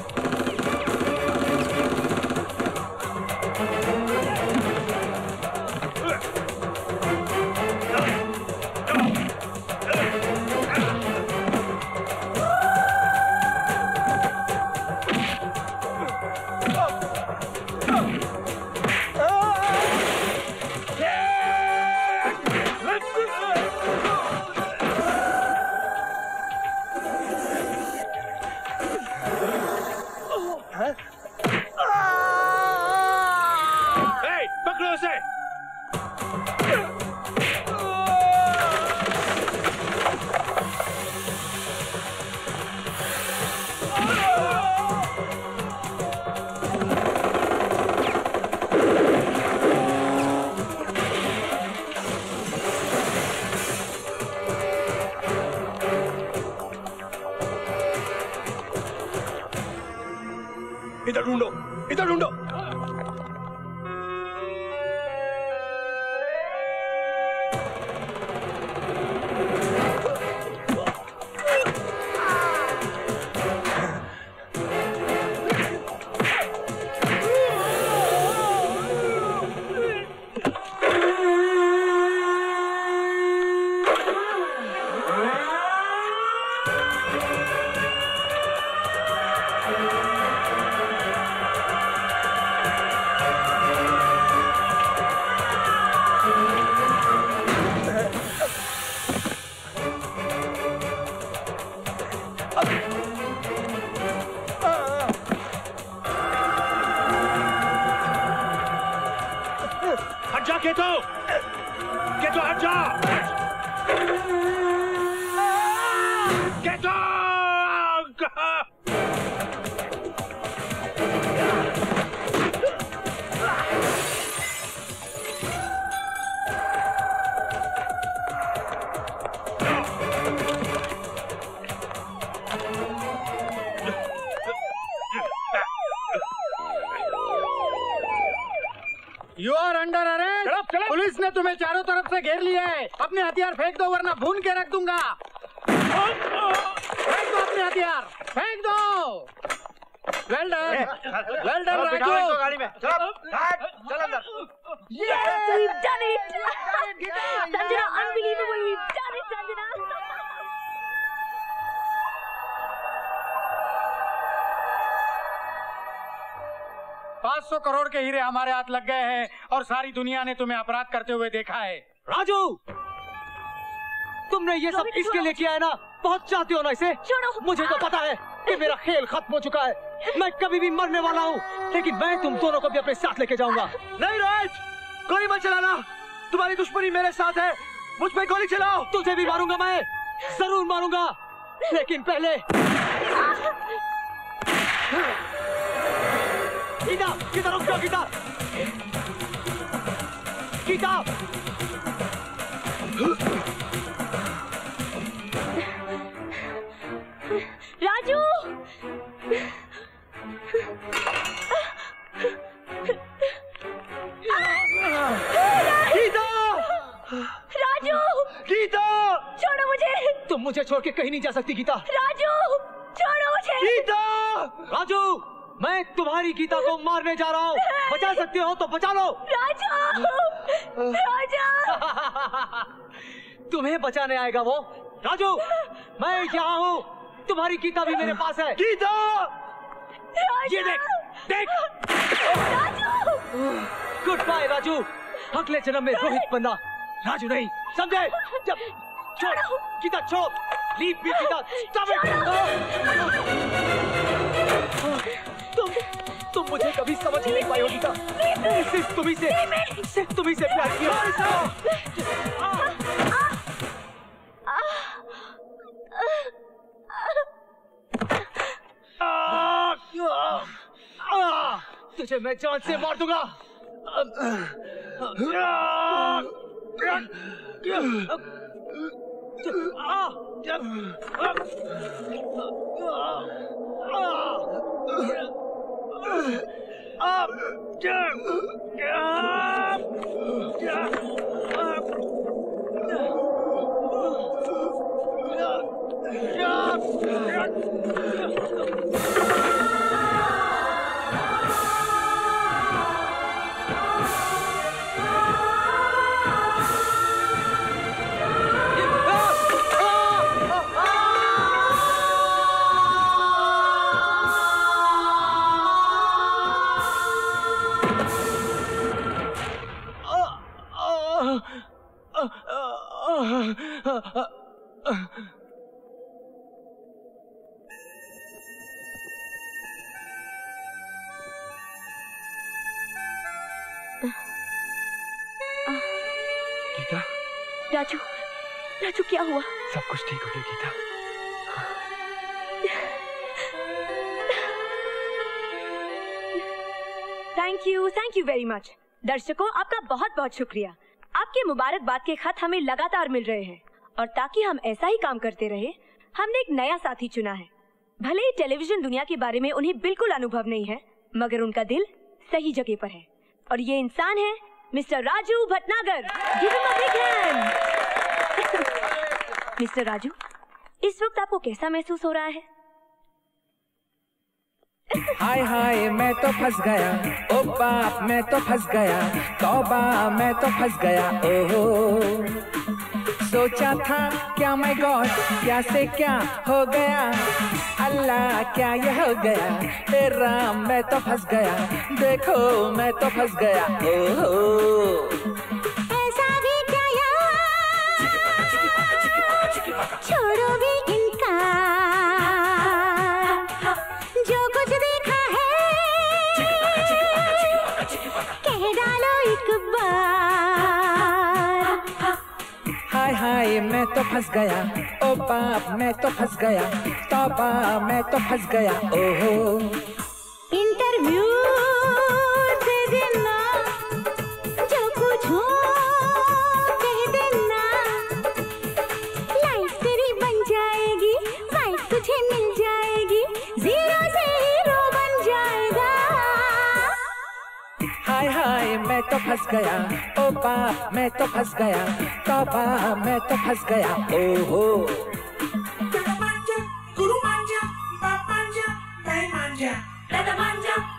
इधर ढूंढो, इधर ढूंढो। पुलिस ने तुम्हें चारों तरफ से घेर लिया है। अपने हथियार फेंक दो वरना भून के रख दूंगा। फेंक दो अपने हथियार, फेंक दो। Well done Raju. गाड़ी में चलो, चल अंदर। Yes, we've done it. Sanjana, unbelievable, we've done it, Sanjana. 500 crore के हीरे हमारे हाथ लग गए हैं और सारी दुनिया ने तुम्हें अपराध करते हुए देखा है। राजू, तुमने ये सब इसके लिए किया है ना? बहुत चाहती हो ना इसे? मुझे तो पता है कि मेरा खेल खत्म हो चुका है। मैं कभी भी मरने वाला हूँ, लेकिन मैं तुम दोनों को भी अपने साथ लेके जाऊंगा। नहीं रोहित, गोली मत चलाना। तुम्हारी दुश्मनी मेरे साथ है। मुझ पे गोली चलाओ। तुझे भी मारूंगा, मैं जरूर मारूंगा, लेकिन पहले गीता, गीता रुक जाओ। गीता, गीता, राजू, गीता, राजू, गीता, छोड़ो मुझे। तुम मुझे छोड़ के कहीं नहीं जा सकती गीता। राजू छोड़ो मुझे। गीता! राजू, मैं तुम्हारी गीता को मारने जा रहा हूँ। बचा सकते हो तो बचा लो। राजू! राजू! तुम्हें बचाने आएगा वो। राजू, मैं यहाँ हूँ। तुम्हारी गीता भी मेरे पास है। गीता! ये देख, देख। Good bye Raju. अगले जन्म में रोहित बनना, राजू नहीं, समझे? जब छोड़ गीता, छोड़। Leave me Gita, stop it. तुम मुझे कभी समझ ही नहीं पाई हो गीता। सिर्फ तुम्ही से प्यार किया। तुझे मैं जान से मार दूंगा। गीता, राजू, राजू क्या हुआ? सब कुछ ठीक हो गया Geeta. Thank you very much. दर्शकों, आपका बहुत बहुत शुक्रिया। आपके मुबारकबाद के खत हमें लगातार मिल रहे हैं और ताकि हम ऐसा ही काम करते रहे, हमने एक नया साथी चुना है। भले ही टेलीविजन दुनिया के बारे में उन्हें बिल्कुल अनुभव नहीं है, मगर उनका दिल सही जगह पर है और ये इंसान है mister Raju Bhatnagar. Give him a big hand. Mister Raju, इस वक्त आपको कैसा महसूस हो रहा है? हाय हाय मैं तो फंस गया, ओ बाप मैं तो फंस गया, तौबा मैं तो फंस गया। ओहो, सोचा था क्या माय गॉड, क्या से क्या हो गया, अल्लाह क्या ये हो गया, हे राम मैं तो फंस गया, देखो मैं तो फंस गया। ओहो, ऐसा भी क्या यार, छोड़ो भी इनका, जो कुछ देखा है कह डालो एक बार। हाय हाय मैं तो फंस गया, ओ बाप मैं तो फंस गया, तौबा मैं तो फंस गया। ओहो, इंटरव्यू दे देना, जो कुछ हो कह देना, लाइफ तेरी बन जाएगी, वाइफ तुझे मिल जाएगी, जीरो से हीरो बन जाएगा। हाय हाय मैं तो फंस गया, ओ बाप मैं तो फंस गया, तौबा मैं तो फंस गया। ओहो, Guru manja, bap manja, mai manja, dada manja.